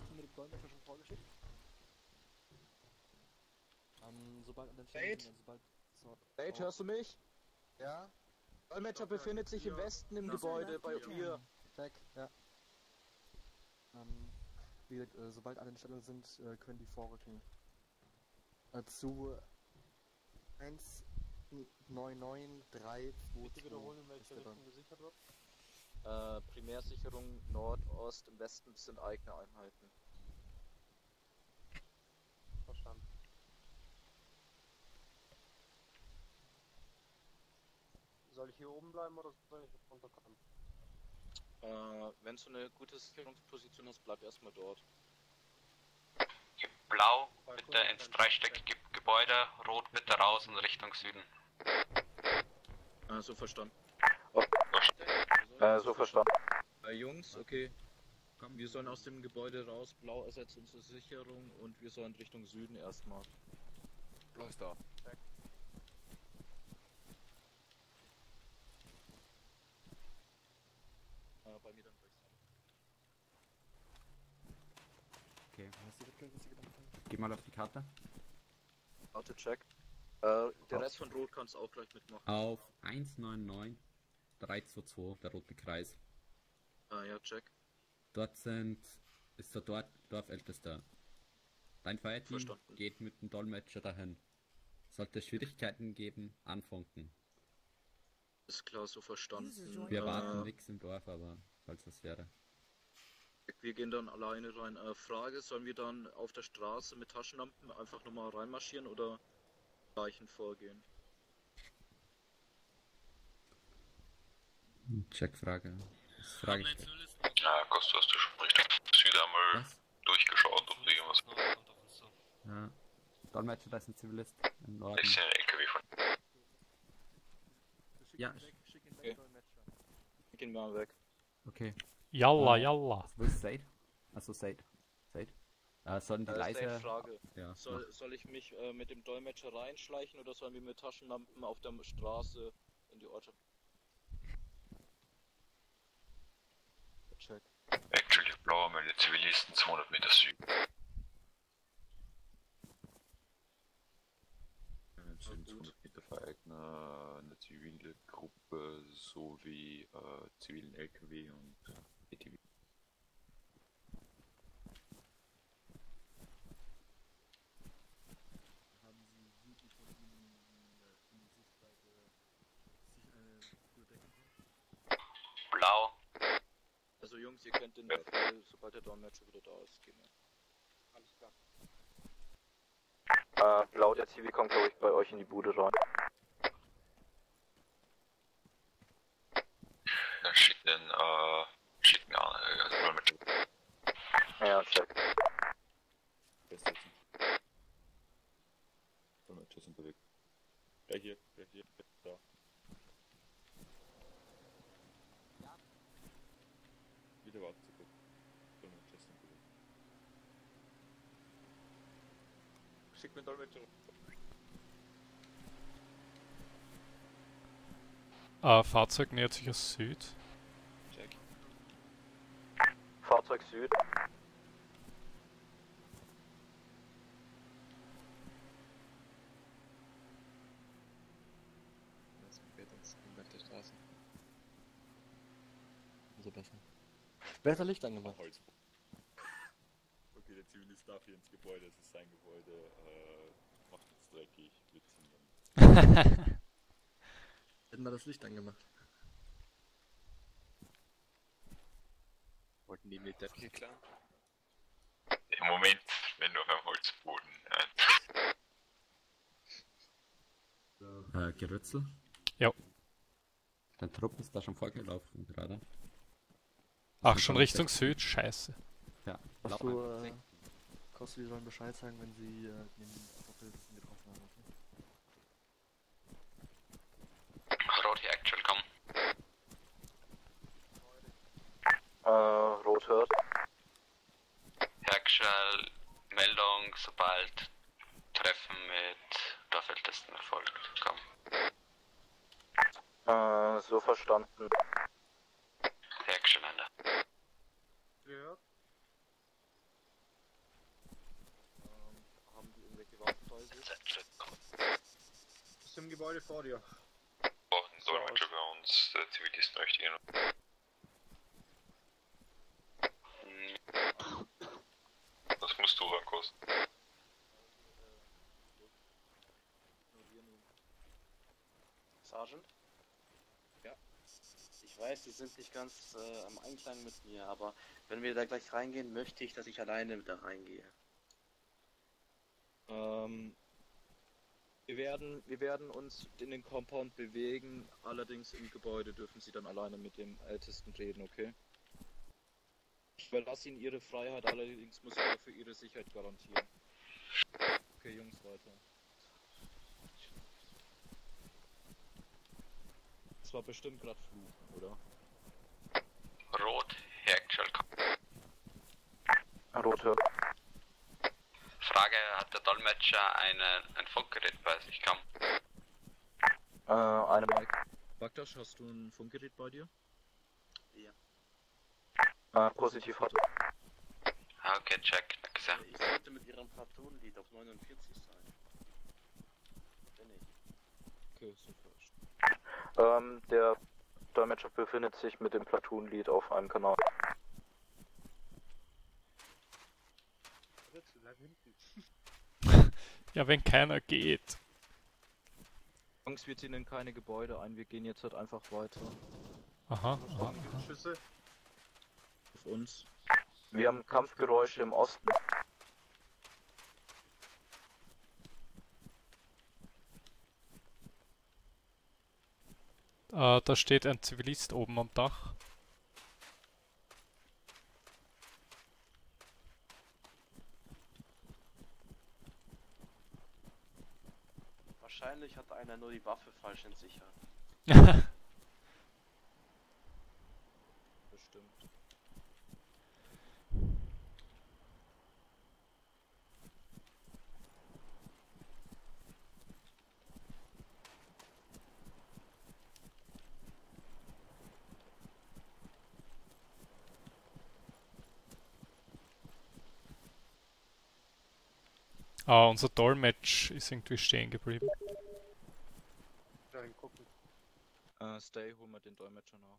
Ähm, sobald an den Wait. Stellen, sobald... So, Wait, hörst du mich? Ja? Dolmetscher befindet sich im Westen im User Gebäude left bei your channel. mir. Check, ja. Ähm, wie gesagt, äh, sobald alle in Stellung sind, äh, können die vorrücken. Äh, zu eins neun neun drei zwei zwei. Wiederholen, in welche ist der Richtung gesichert wird. Äh, Primärsicherung Nordost, im Westen sind eigene Einheiten. Verstanden. So, Soll ich hier oben bleiben oder soll ich runterkommen? Äh, wenn du eine gute Sicherungsposition hast, bleib erstmal dort. Blau bitte ins dreistöckige Gebäude, rot bitte raus und Richtung Süden. Äh, so verstanden. Oh. Äh, so verstanden. Äh, Jungs, okay. Wir sollen aus dem Gebäude raus, blau ersetzt unsere Sicherung und wir sollen Richtung Süden erstmal. Blau ist da. Check. Äh, bei mir dann rechts. Okay, was hast du gedacht? Was hast du gedacht? Geh mal auf die Karte. Karte, check. Äh, der Rest von Rot kannst du auch gleich mitmachen. Auf eins neun neun drei zwei zwei, der rote Kreis. Ah ja, check. Dort sind, ist der Dort Dorfältester. Dein Fireteam Verstanden. geht mit dem Dolmetscher dahin. Sollte es Schwierigkeiten geben, anfunken. Ist klar, so verstanden. Wir erwarten äh, nichts im Dorf, aber falls das wäre. Wir gehen dann alleine rein. Äh, Frage, sollen wir dann auf der Straße mit Taschenlampen einfach nochmal reinmarschieren oder Leichen vorgehen? Checkfrage. Das frage ich. Ja, Kost, hast du schon Richtung Süd einmal Was? durchgeschaut, ob du irgendwas... Ja. Dolmetscher, da ist ein Zivilist im Norden. Ich sehe ein L K W von... Ja. Okay. Gehen wir mal weg. Okay. Yalla, äh, yalla. Wo ist Said? Achso, Said. Said. Äh, sollen die Äh, leise... Dave, Frage. Ja, soll, mach. soll ich mich äh, mit dem Dolmetscher reinschleichen oder sollen wir mit Taschenlampen auf der Straße in die Ortschaft? Check. Actually, blau meine Zivilisten zweihundert Meter Süden. Jetzt sind zweihundert Meter Vereigner, eine zivile Gruppe sowie äh, zivilen L K W und A T V. Haben Sie südlich von Ihnen äh, in Sichtweite sich eine Bibliothek? Blau. Also Jungs, ihr könnt den Befehl, sobald der Dolmetscher wieder da ist, gehen wir. Alles klar. Äh, blau, der Zivi kommt glaube ich bei euch in die Bude rein. Dann schick den, äh, schick mir an, äh, mit. Ja, check. Festsetzen. Dolmetscher ist unterwegs. Gleich hier, gleich hier, da. Wieder warten zu gucken. Dolmetscher ist unterwegs. Schick mir den Dolmetscher. Äh, Fahrzeug nähert sich aus Süd. Check. Fahrzeug Süd. Das ist später auf der Straße. So besser. Wer hat das Licht angemacht? Holz. Okay, der Zivilist darf hier ins Gebäude, es ist sein Gebäude, äh, macht es dreckig, wir ziehen dann. Hätten wir das Licht angemacht. Wollten die mit der okay, klar. Im Moment, wenn du auf einem Holzboden. Äh, äh Gerützel? Ja. Dein Trupp ist da schon vorgelaufen gerade. Ach, schon Richtung Süd? Scheiße. Ja. Hast du, äh, Kosti, die sollen Bescheid sagen, wenn sie äh, den Doppelten getroffen haben. Okay? Rot hier, actual, komm. Äh, Rot hört. Actual, Meldung, sobald Treffen mit Dorfältesten erfolgt, komm. Äh, so verstanden. Actual, Ende. Ja. Ähm, haben die irgendwelche Waffen bei sich? Ist im Gebäude vor dir. Brauchen Dolmetscher bei uns, der Zivilist möchte gehen. Das musst du dann kosten. Sergeant? Ja. Ich weiß, die sind nicht ganz äh, am Einklang mit mir, aber wenn wir da gleich reingehen, möchte ich, dass ich alleine da reingehe. Ähm, Wir werden, wir werden uns in den Compound bewegen, allerdings im Gebäude dürfen Sie dann alleine mit dem Ältesten reden, okay? Ich überlasse Ihnen Ihre Freiheit, allerdings muss ich auch für Ihre Sicherheit garantieren. Okay, Jungs, weiter. Das war bestimmt gerade Fluch, oder? Rot, Herr Actual. Rote. Frage, hat der Dolmetscher eine, ein Funkgerät bei sich? Komm. Äh, eine Mike. Bagdash, hast du ein Funkgerät bei dir? Ja. Äh, positiv hatte. Okay, check. Danke sehr. Ich sollte mit ihrem Platoon-Lead auf neunundvierzig sein. Bin ich. Okay, super. Ähm, der Dolmetscher befindet sich mit dem Platoon-Lead auf einem Kanal. Ja, wenn keiner geht. Jungs, wir ziehen in keine Gebäude ein, wir gehen jetzt halt einfach weiter. Aha, aha, aha. Schüsse. Auf uns. Wir haben Kampfgeräusche im Osten. Äh, da steht ein Zivilist oben am Dach. Wahrscheinlich hat einer nur die Waffe falsch entsichert. Bestimmt. Ah, unser Dolmetsch ist irgendwie stehen geblieben. Reingucken. Äh, Stay, hol mal den Dolmetscher nach.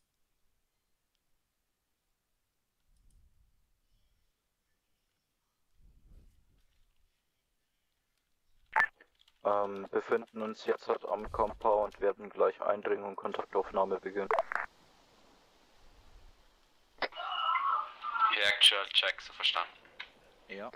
Ähm, befinden uns jetzt halt am Compound, werden gleich Eindringen und Kontaktaufnahme beginnen. Hier Actual Check, so verstanden. Ja.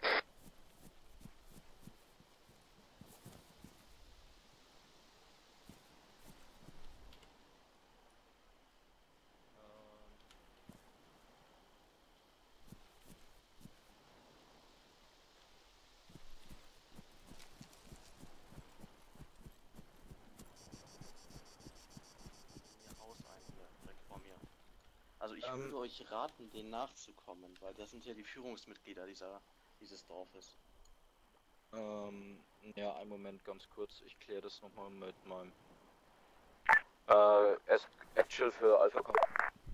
Also ich Ähm, würde euch raten, denen nachzukommen, weil das sind ja die Führungsmitglieder dieser, dieses Dorfes. Ähm, ja, einen Moment, ganz kurz. Ich kläre das nochmal mit meinem... Äh, es Actual für Alpha Com.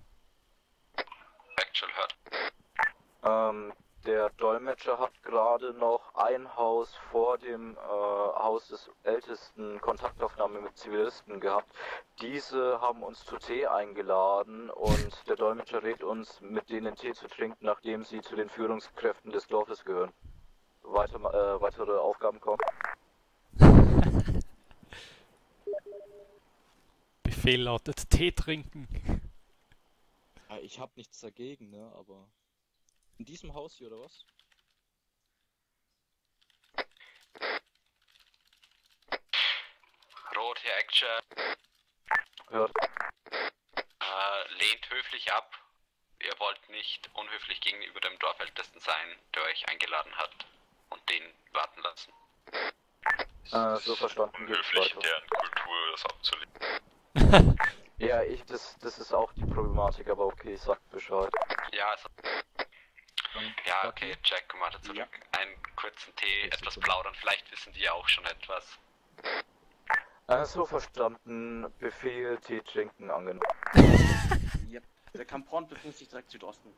Actual hört. Ähm, der Dolmetscher hat gerade noch ein Haus vor dem äh, Haus des Ältesten Kontaktaufnahme mit Zivilisten gehabt. Diese haben uns zu Tee eingeladen und der Dolmetscher rät uns, mit denen Tee zu trinken, nachdem sie zu den Führungskräften des Dorfes gehören. Weiter, äh, weitere Aufgaben kommen. Befehl lautet Tee trinken. Ja, ich hab nichts dagegen, ne, aber... In diesem Haus hier, oder was? Rot, Herr Actual. Hört. Äh, lehnt höflich ab. Ihr wollt nicht unhöflich gegenüber dem Dorfältesten sein, der euch eingeladen hat und den warten lassen. Äh, so verstanden. Unhöflich, deren Kultur das abzulehnen. Ja, ich, das, das ist auch die Problematik, aber okay, ich sag Bescheid. Ja, also. Ja, okay, Jack, komm mal zurück. Ja. Einen kurzen Tee, etwas plaudern, vielleicht wissen die ja auch schon etwas. Äh, so verstanden, Befehl, Tee trinken, angenommen. Yep. Der Kampon befindet sich direkt Südosten.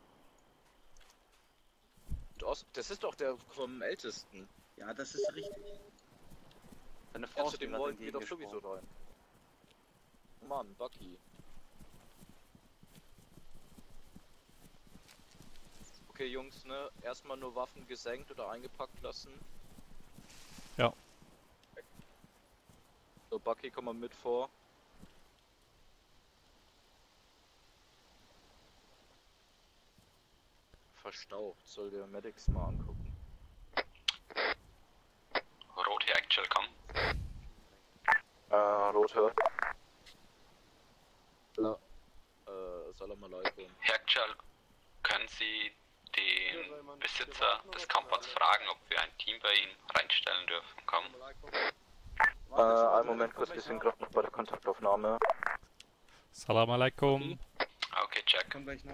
Südosten? Das ist doch der vom Ältesten. Ja, das ist richtig. Deine Frau ja, zu dem wollten wir doch sowieso rein. Mann, Bucky. Okay, Jungs, ne? Erstmal nur Waffen gesenkt oder eingepackt lassen. Ja. So, Bucky, komm mal mit vor. Verstaucht, soll der Medics mal angucken. Rot, hier Actual, komm. gerade hört. Ja. Äh, Salam alaikum. Herr Kchal, können Sie den Besitzer des Compounds fragen, ob wir ein Team bei ihm reinstellen dürfen? Komm. Äh, einen Moment kurz, wir sind gerade noch bei der Kontaktaufnahme. Salam alaikum. Okay, check. Komm gleich nach.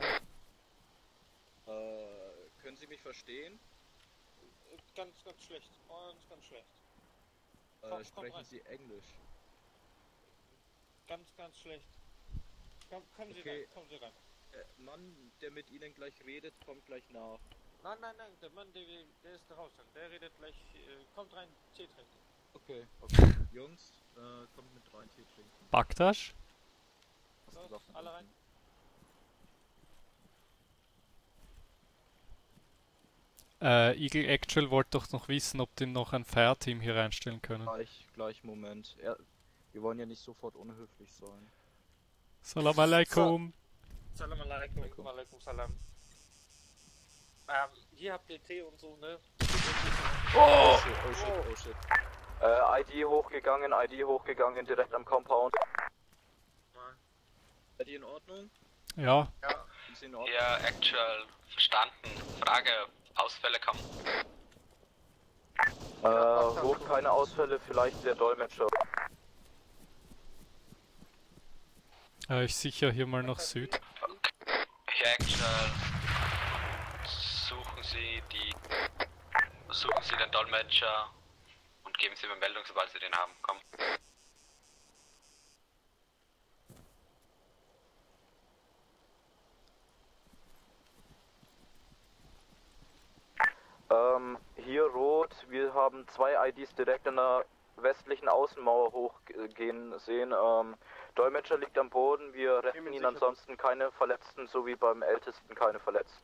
Äh, können Sie mich verstehen? Ganz, ganz schlecht. Ganz, ganz schlecht. Äh, Komm, sprechen komm Sie Englisch? Ganz, ganz schlecht. Komm, kommen Sie Okay. rein, kommen Sie rein. Der Mann, der mit Ihnen gleich redet, kommt gleich nach. Nein, nein, nein, der Mann, der, der ist draußen. Der redet gleich, äh, kommt rein, Tee trinken. Okay, okay. Jungs, äh, kommt mit rein, Tee trinken. Baktasch? So, alle rein. Äh, Eagle Actual wollte doch noch wissen, ob die noch ein Fire-Team hier reinstellen können. Gleich, gleich, Moment. Er, wir wollen ja nicht sofort unhöflich sein. Salam alaikum. Salam alaikum, alaikum, alaikum salam. Ähm, hier habt ihr Tee und so, ne? Oh! Shit, oh shit, oh shit. Äh, I D hochgegangen, I D hochgegangen, direkt am Compound. Seid ihr in Ordnung? Ja. Ja. Ist in Ordnung? Ja, actual, verstanden. Frage, Ausfälle kommen. Äh, hoch keine Ausfälle, vielleicht der Dolmetscher. Äh, ich sichere hier mal nach Süd. Hier, actual, suchen Sie die, suchen Sie den Dolmetscher und geben Sie mir Meldung, sobald Sie den haben. Komm. Ähm, hier rot, wir haben zwei I Ds direkt an der westlichen Außenmauer hochgehen sehen. Ähm, Dolmetscher liegt am Boden, wir retten ihn, ansonsten keine Verletzten, so wie beim Ältesten keine Verletzten.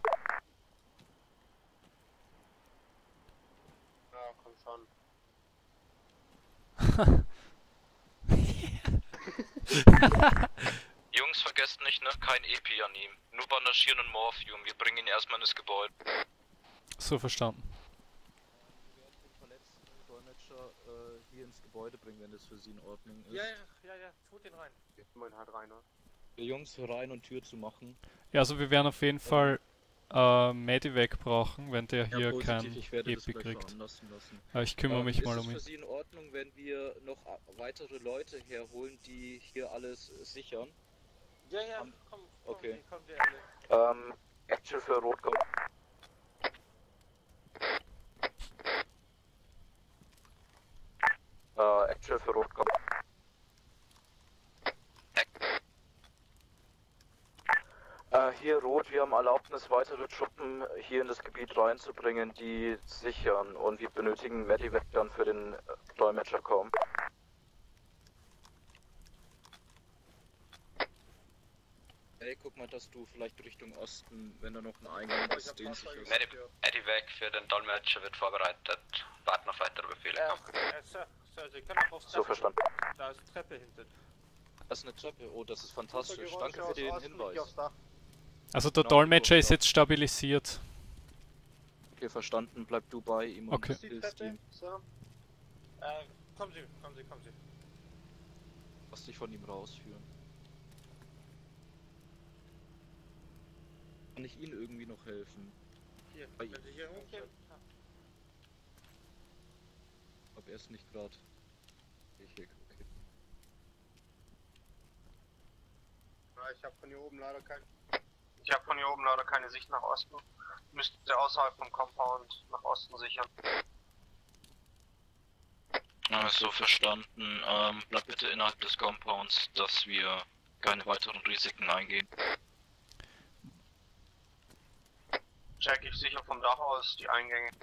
Ja, komm schon. Jungs, vergesst nicht, ne? Kein E P an ihm. Nur Bandagieren und Morphium. Wir bringen ihn erstmal in das Gebäude. So verstanden. Wir werden den verletzten Dolmetscher äh, hier ins Gebäude bringen, wenn das für Sie in Ordnung ist. Ja, ja, ja, ja, tut ihn rein. Mein halt rein, ne? Die Jungs rein und Tür zu machen. Ja, also wir werden auf jeden Fall äh, Medivac brauchen, wenn der Ja, hier positiv, kein ich werde E das P gleich kriegt. veranlassen lassen. Äh, ich kümmere Ähm, mich mal um Ist ihn. es für Sie in Ordnung, wenn wir noch weitere Leute herholen, die hier alles sichern? Ja, ja, komm, komm, Okay. kommt ihr alle. Ähm, Action für Rot kommen. Äh, Action für Rot kommen. Äh, hier Rot, wir haben Erlaubnis, weitere Truppen hier in das Gebiet reinzubringen, die sichern, und wir benötigen Medivac dann für den Dolmetscher kommen. Hey, guck mal, dass du vielleicht Richtung Osten, wenn da noch ein Eingang ist, den sicherst. Medi- Medivac für den Dolmetscher wird vorbereitet. Warten auf weitere Befehle. Ja, Komm. äh, Sir, Sir, Sie können auch aufs So Dach. verstanden. Da ist eine Treppe hinten. Das ist eine Treppe, oh, das ist fantastisch. Danke für den Hinweis. Also der Genau, Dolmetscher ist so. jetzt stabilisiert. Okay, verstanden, bleib du bei ihm und Okay. hilfst ihm. So. Äh, kommen Sie, kommen Sie, kommen Sie. Lass dich von ihm rausführen. Kann ich Ihnen irgendwie noch helfen? Hier, Bei wenn Sie hier hochgehen. Ob er es nicht gerade. Ich, okay. Ich habe von hier oben leider kein. Ich habe von hier oben leider keine Sicht nach Osten. Müsst ihr außerhalb vom Compound nach Osten sichern. Also verstanden. Ähm, bleibt bitte innerhalb des Compounds, dass wir keine weiteren Risiken eingehen. Check ich sicher vom Dach aus die Eingänge.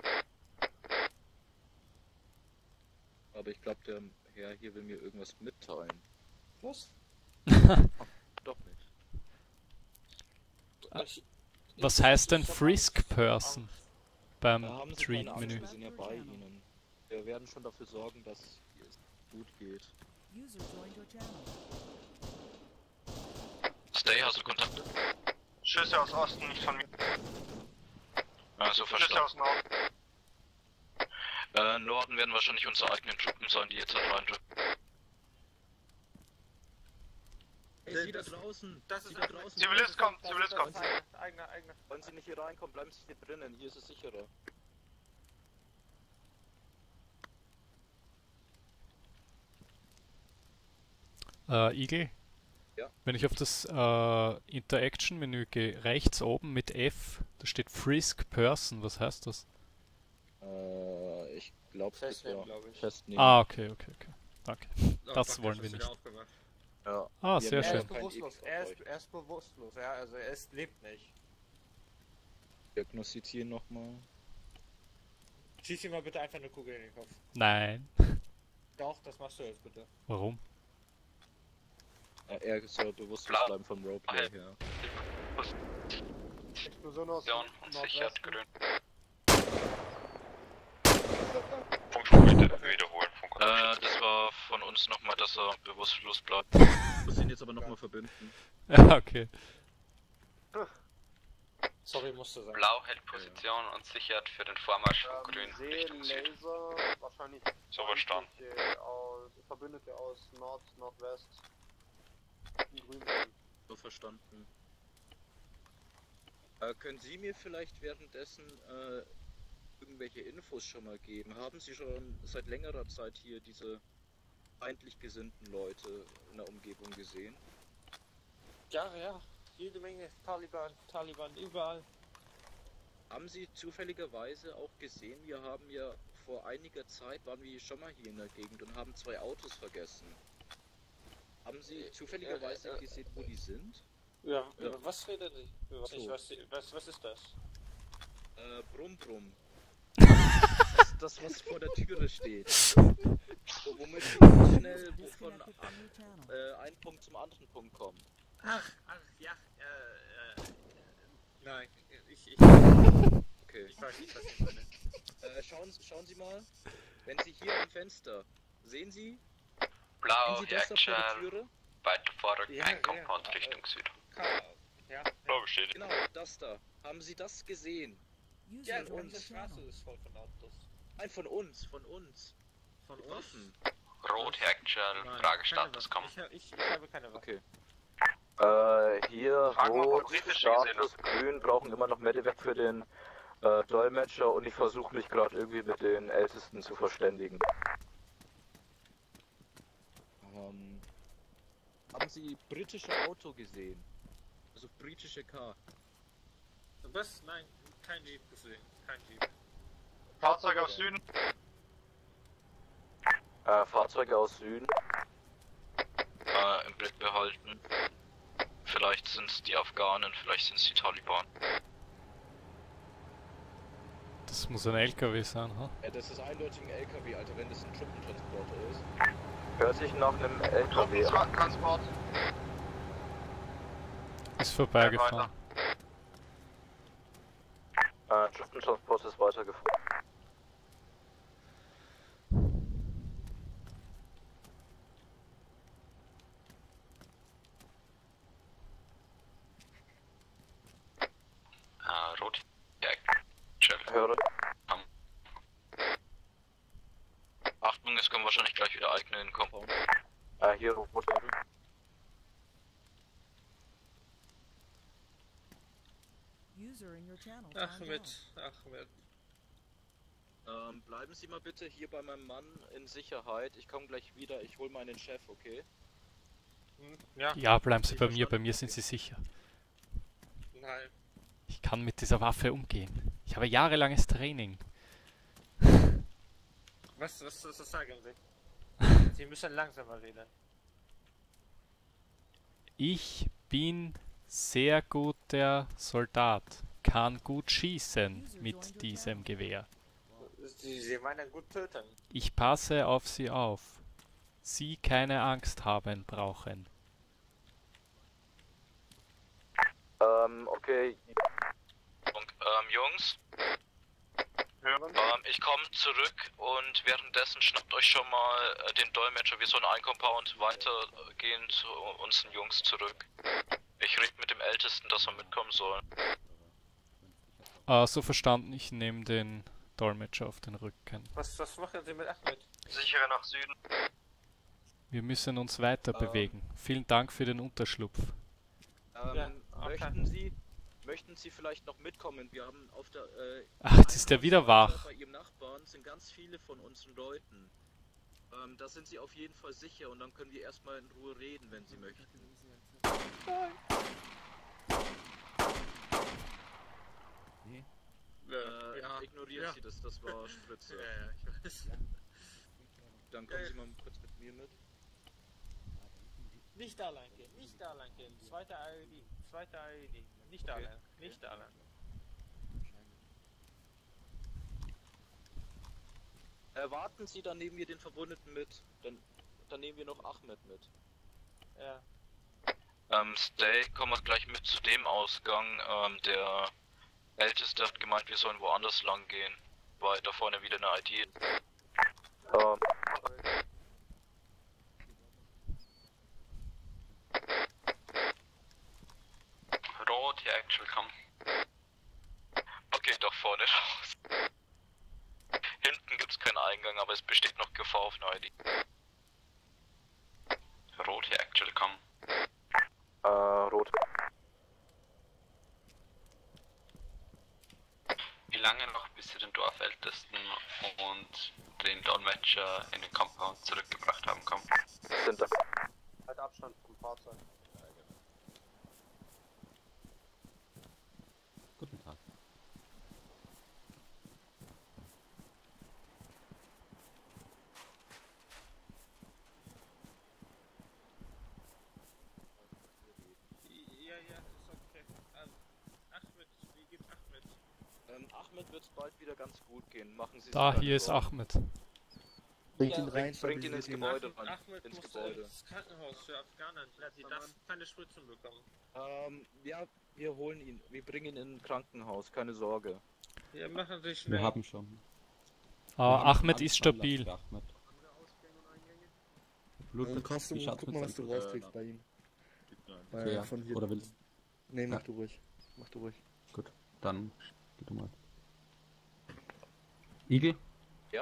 Aber ich glaube, der Herr hier will mir irgendwas mitteilen. Was? Doch nicht. Äh, Was heißt denn Frisk Person beim Da haben Sie keine Angst, Treat-Menü? wir sind ja bei Ihnen. Wir werden schon dafür sorgen, dass es gut geht. Stay, hast du Kontakt? Schüsse aus Osten, nicht von mir. Also Schüsse aus verstanden. Norden. Äh, Norden werden wahrscheinlich unsere eigenen Truppen sein, die jetzt reindrücken. Hey, Sie da draußen! Das Sie ist da draußen! Zivilist kommt, Zivilist kommt. Eigene, eigene. Wollen Sie nicht hier reinkommen, bleiben Sie hier drinnen, hier ist es sicherer. Äh, Igel? Ja. Wenn ich auf das äh, Interaction-Menü gehe, rechts oben mit F, da steht Frisk Person, was heißt das? Äh, ich glaube, das war Festnehmen. Ah, okay, okay, okay. Danke. Oh, Das Backe, wollen hast wir du nicht. wieder aufgemacht. Ja. Ah, Wir sehr haben schön. ja Er ist kein bewusstlos, X auf er ist, euch. er ist bewusstlos, ja, also er ist, lebt nicht. Diagnostizieren nochmal. Schieß ihm mal bitte einfach eine Kugel in den Kopf. Nein. Doch, das machst du jetzt bitte. Warum? Ja, er soll bewusstlos bleiben vom Roleplay her. Explosion aus und sichert grün. Funkspruch bitte wiederholen. Äh, das war von uns nochmal, dass er bewusstlos bleibt. Wir müssen ihn jetzt aber nochmal verbinden. Ja, okay. Sorry, musste sein. Blau hält Position und sichert für den Vormarsch von Ähm, grün sehe Richtung Süd. Laser, wahrscheinlich So verstanden. feindliche aus, Verbündete aus Nord, Nordwest. In grün sein. So verstanden. Äh, können Sie mir vielleicht währenddessen äh, irgendwelche Infos schon mal geben? Haben Sie schon seit längerer Zeit hier diese feindlich gesinnten Leute in der Umgebung gesehen? Ja, ja, jede Menge Taliban, Taliban, überall. Haben Sie zufälligerweise auch gesehen, wir haben ja vor einiger Zeit, waren wir schon mal hier in der Gegend und haben zwei Autos vergessen. Haben Sie zufälligerweise äh, äh, gesehen, wo die sind? Ja, Ja. über was redet ihr? Über was, So. ich, was, was, was ist das? Äh, Brumm Brumm. das, das, was vor der Türe steht. So, womit Sie ganz schnell von an, äh, einem Punkt zum anderen Punkt kommen. Ach, ach, ja, äh, äh, nein, ich, ich, Okay. ich weiß nicht, was ich meine. Äh, schauen, schauen Sie mal, wenn Sie hier am Fenster, sehen Sie? Blau, sehen Sie das da vor der Action, Türe? weiter vorrücken, Ja, ein ja, Compound äh, Richtung Süd. Ja, Blau bestätigt. Genau, das da. Haben Sie das gesehen? ja, unsere Straße ist voll von Autos. Nein, von uns, von uns. Von Mit uns? Waffen. Rot, Action, Nein, Fragestatus keine kommen. Waffe. Ich, ich, ich habe keine Waffe. Okay. Äh, hier Frag mal, rot, ob britische Status grün, brauchen immer noch Medevac für den äh, Dolmetscher und ich versuche mich gerade irgendwie mit den Ältesten zu verständigen. Ähm, haben Sie britische Auto gesehen? Also britische Car. Was? Nein, kein Jeep gesehen. Kein Jeep. Fahrzeug aus Süden. Äh, Fahrzeuge aus Süden. Äh, im Blick behalten. Vielleicht sind es die Afghanen, vielleicht sind es die Taliban. Das muss ein L K W sein, ha? Ja, das ist eindeutig ein L K W, Alter, wenn das ein Truppentransporter ist. Hört sich nach einem L K W an. Transport. Ist vorbeigefahren. Äh, Truppentransport ist weitergefahren. Äh, Rot, Action. Höre. Achtung, es kommen wahrscheinlich gleich wieder eigene in den Compound. Äh, hier rot. User in your channel. Ahmed, Ahmed. Ähm, bleiben Sie mal bitte hier bei meinem Mann in Sicherheit. Ich komme gleich wieder, ich hole meinen Chef, okay? Hm, ja. Ja, bleiben Sie Ich bei mir, verstanden. bei mir sind Sie sicher. Nein. Ich kann mit dieser Waffe umgehen. Ich habe jahrelanges Training. Was, was, was, was sagen Sie? Sie müssen langsamer reden. Ich bin sehr guter Soldat, kann gut schießen mit diesem Gewehr. Sie, Sie meinen gut töten. Ich passe auf Sie auf. Sie keine Angst haben brauchen. Ähm, okay. Und, ähm, Jungs, ähm, ich komme zurück und währenddessen schnappt euch schon mal äh, den Dolmetscher. Wir sollen ein Compound weitergehen zu unseren Jungs zurück. Ich rede mit dem Ältesten, dass er mitkommen soll. Ah, so verstanden, ich nehme den Dolmetscher auf den Rücken. Was, was machen Sie mit Ahmed? Sichere nach Süden. Wir müssen uns weiter Ähm. bewegen. Vielen Dank für den Unterschlupf. Ähm, Ja, okay. möchten Sie, möchten Sie vielleicht noch mitkommen? Wir haben auf der, äh, Ach, jetzt ist der wieder wach. bei Ihrem Nachbarn sind ganz viele von unseren Leuten. Ähm, da sind Sie auf jeden Fall sicher und dann können wir erstmal in Ruhe reden, wenn Sie möchten. Nein. Nee. Äh, ja, ignorieren ja. Sie das, das war Spritze. Ja, ja, ich weiß. Dann kommen Ja, Sie ja. mal kurz mit mir mit. Nicht allein gehen, nicht allein gehen. Zweiter I D, zweiter I D. Nicht Okay. allein, nicht allein. Erwarten Sie, dann nehmen wir den Verwundeten mit. Dann, dann nehmen wir noch Ahmed mit. Ja. Ähm, Stay, komm mal gleich mit zu dem Ausgang. Ähm, der Älteste hat gemeint, wir sollen woanders lang gehen, weil da vorne wieder eine I D ist. Ähm, Rot, hier actual, komm. Okay, doch vorne raus. Hinten gibt's keinen Eingang, aber es besteht noch Gefahr auf eine I D. Rot, hier actual, komm. äh, rot. Wie lange noch, bis Sie den Dorfältesten und den Dolmetscher in den Compound zurückgebracht haben, komm? Sind da. Halt Abstand vom Fahrzeug. Guten Tag. Ja, ja, ist okay. Ähm, Ahmed, wie geht's Ahmed? Ähm, Ahmed wird es bald wieder ganz gut gehen. Machen Sie Da, sich hier keine ist Sorgen. Ahmed. Bringt Ja, ihn rein, Bringt ihn ins stabilisiert ihn. Gebäude rein. Ahmed Ins muss Gebäude. ins Krankenhaus für Afghanen. Die darf keine Spritzen bekommen. Ähm, ja, wir holen ihn. Wir bringen ihn in ein Krankenhaus, keine Sorge. Ja, machen Sie Wir schnell. haben schon. Aber Wir haben Ahmed alles ist veranlasst stabil. für Ahmed. Und Blutet, kannst wie du, schaut's guck mit mal, was du seinem Blut? rauskriegst bei ihm. Bei, Okay, ja. von hier. Oder willst Nee, mach Ja. du ruhig. Mach du ruhig. Gut, dann geh du mal. Igel? Ja.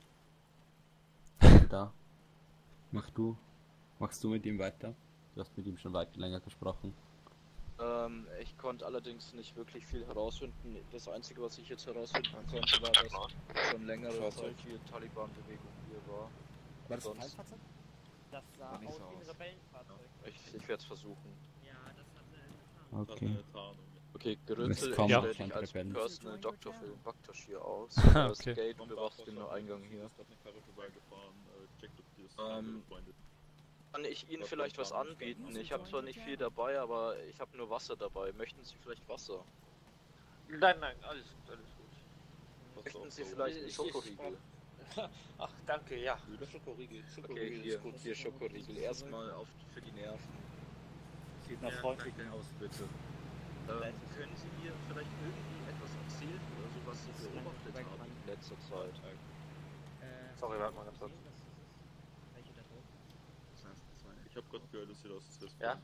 Da. Mach du. Machst du mit ihm weiter? Du hast mit ihm schon weit länger gesprochen. Ähm, ich konnte allerdings nicht wirklich viel herausfinden. Das Einzige, was ich jetzt herausfinden konnte, war, dass schon längere Zeit hier Taliban-Bewegung hier war. War das ein Sonst- Feindfahrzeug? Das sah Sah nicht aus so wie ein aus. Rebellenfahrzeug. Ich, ich werde es versuchen. Ja, das hat eine Okay. Okay, Gerützel Es kommt Ja. stellt kein dich als Rebellen. Personal Doctor für den Baktasch hier aus. Okay. Das Gate und bewachst den Eingang hier. Ähm, kann ich Ihnen vielleicht was anbieten? Ich habe zwar nicht viel dabei, aber ich habe nur Wasser dabei. Möchten Sie vielleicht Wasser? Nein, nein, alles gut, alles gut. Möchten Sie vielleicht einen Ich- ich- Schokoriegel? Ach, danke, ja. Schokoriegel, Okay, Schokoriegel hier, ist gut. hier Schokoriegel. Erstmal auf für die Nerven. Sieht nach Ja, Freundlichen danke. aus, bitte. Ähm, können Sie mir vielleicht irgendwie etwas erzählen oder so, was Sie beobachtet haben in letzter Zeit? Sorry, warte mal ganz kurz. Ich habe gerade gehört, dass ihr das Test Ja?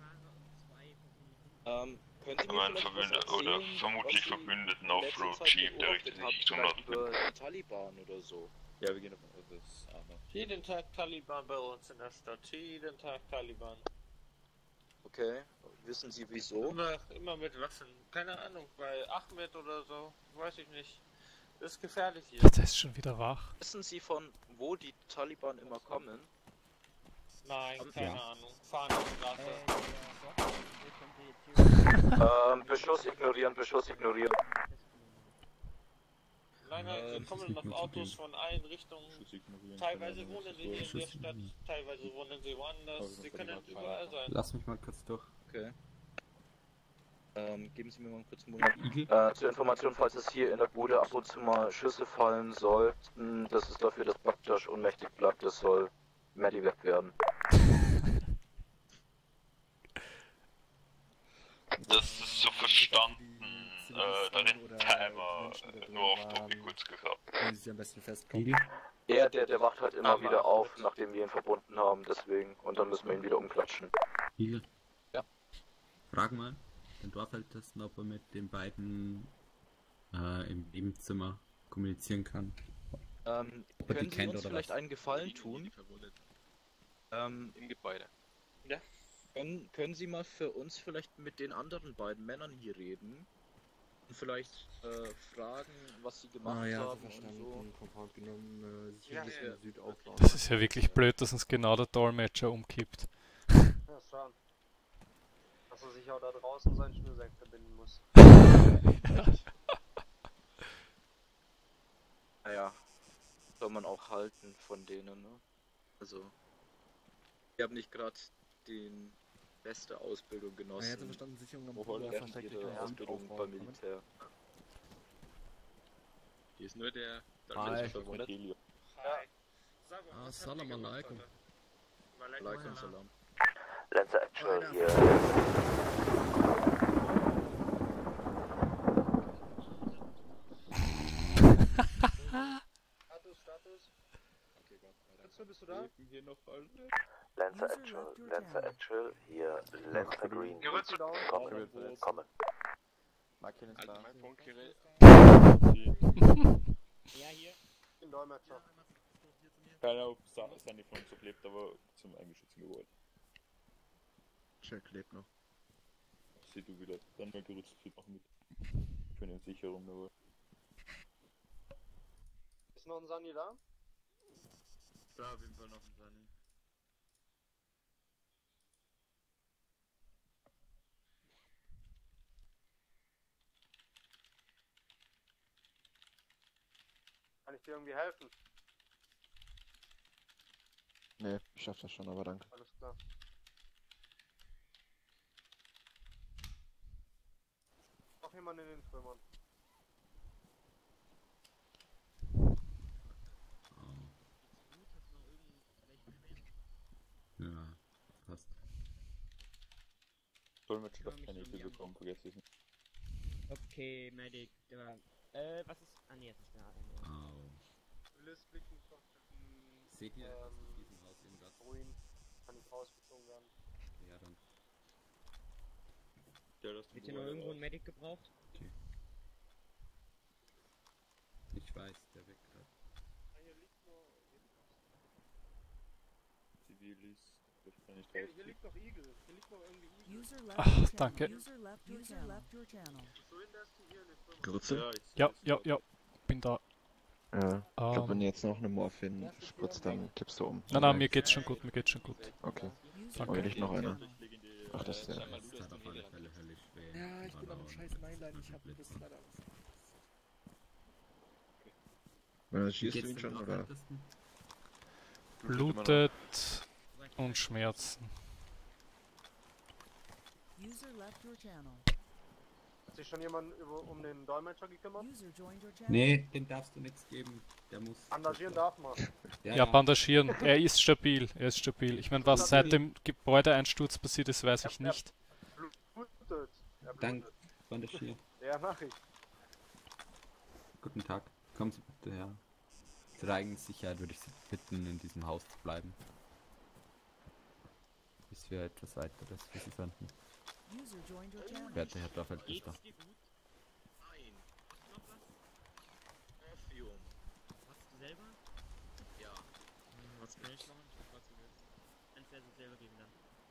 Ähm, können Sie mir Mein vielleicht was Verbündeter oder erzählen, vermutlich was Sie Verbündeten in auf letzter Road Zeit Chief, der beobachtet richtet haben, sich zum vielleicht Norden. über die Taliban oder so? Ja, wir gehen davon aus, dass Arme. Jeden Tag Taliban bei uns in der Stadt. Jeden Tag Taliban. Okay, wissen Sie wieso? Immer, immer mit Waffen. Keine Ahnung, bei Ahmed oder so. Weiß ich nicht. Das ist gefährlich hier. Der ist schon wieder wach. Wissen Sie von wo die Taliban immer kommen? Nein, Ähm, keine ja. Ahnung. Fahnenstraße. Ähm, Beschuss ignorieren, Beschuss ignorieren. Nein, nein, sie Ähm, kommen nicht auf mehr zu Autos viel. von allen Richtungen. Schuss ignorieren. Teilweise Keine Ahnung, wohnen was sie das hier in der Schuss Stadt, ignorieren. teilweise wohnen sie woanders. Also, Sie von können den überall sein. Lass mich mal kurz durch. Okay. Ähm, geben Sie mir mal kurz einen Moment. Igel? Äh, zur Information, falls es hier in der Bude ab und zu mal Schüsse fallen sollten, das ist dafür, dass Baktasch ohnmächtig bleibt, das soll Medivac werden. Das ist so verstanden. Äh, deine Timer nur auf Topi kurz gesagt. Wie sie am besten festkommen. Igel? Er, der, der wacht halt immer wieder auf, nachdem wir ihn verbunden haben, deswegen. Und dann müssen wir ihn wieder umklatschen. Igel? Ja. Frag mal den Dorfältesten, ob er mit den beiden äh, im Nebenzimmer kommunizieren kann. Ähm, Ob er die können Sie kennt uns oder vielleicht was? einen Gefallen tun? Ähm, Gibt beide. Ja. Können, können Sie mal für uns vielleicht mit den anderen beiden Männern hier reden? Und vielleicht äh, fragen, was sie gemacht Ah ja, haben so verstanden. und so. Compound genommen, äh, sich Ja, ein bisschen ja. Süd aufbauen. Das ist ja wirklich blöd, dass uns genau der Dolmetscher umkippt. Ja, schon. Dass er sich auch da draußen sein Schnürsenkel verbinden muss. Naja, soll man auch halten von denen, ne? Also, wir haben nicht gerade den beste Ausbildung genossen. Ah, ja, so verstanden, Sicherung am Während Bruder, versteckte ihrer Süd Ausbildung aufbauen, beim kann man? Militär. Hier ist nur der Hi. von Helio. Hi. Ah, Salam alaikum. Alaikum salam. Lancer Actual hier. Status, Status. Okay, gut. Bist du da? Hier noch alle. Lancer Actual, Lancer Actual hier. Lancer Green. Gerützt. Kommen, kommen. Markin ist da. Mein Funkgerät. Ja, hier. Den Dolmetscher. Keine Ahnung, ob Sunny von uns noch lebt, aber zum eingeschützten gewollt. Jack lebt noch. Sieh du wieder. Dann mal gerützt viel noch mit. Für eine Sicherung, aber. Ist noch ein Sunny da? Da auf jeden Fall noch ein Sunny. Kann ich dir irgendwie helfen? Nee, ich schaff das schon, aber danke. Alles klar. Noch jemand in den Trümmern. Ja, passt. Dolmetscher darf keine Hilfe bekommen, vergesst es nicht. Okay, Medic, ja. Äh, was ist. Ah, nee, jetzt ist der eine. Au. Willis blicken von Seht ihr, dass ähm, in diesem Haus irgendwas? Ruin. Kann nicht rausgezogen werden. Ja, dann. Ja, das Wird hier noch irgendwo ein Medic gebraucht? Okay. Ich weiß, der weg gerade. Ah, hier liegt noch. Zivilis. Das kann ich Hier, drauf. hier liegt noch Igel. Hier liegt noch irgendwie Igel. User left Ach, your channel. danke. User left your channel. Left your channel. So in der ist die hier in den Trümmern. Grütze? Ja, ja, ja. Bin da. Ja. Ich glaube, Ähm. wenn du jetzt noch eine Morphin spritzt, dann kippst du um. Nein, nein, mir geht's schon gut, mir geht's schon gut. Okay. Danke. Aber liegt noch einer. Ach, das ist der. Das ist halt auf alle Fälle höllisch schwer. Ja, ich bin Aber am auch scheiß nicht Mainline, ich so hab blöd das machen. leider aus. Äh, Wie schießt du geht's ihn dem schon, oder? Aufhaltesten? Blutet und Schmerzen. User left your channel. Hat sich schon jemand über, um den Dolmetscher gekümmert? User joined your channel. Nee, den darfst du nichts geben. Der muss. Bandagieren darf man. Ja, Ja, bandagieren. Er ist stabil, er ist stabil. Ich meine, was seit dem Gebäudeeinsturz passiert ist, weiß ich nicht. Blutet. Er Dank, blutet. bandagieren. Ja, mach ich. Guten Tag. Kommen Sie bitte her. Zur eigenen Sicherheit würde ich Sie bitten, in diesem Haus zu bleiben. Bis wir etwas weiteres für Sie finden. User joined your channel. Werte Herr Dorfältester. Nein. Morphium. Hast du selber? Ja. Was kann ich machen? Was du willst. Kannst du ja selber geben dann.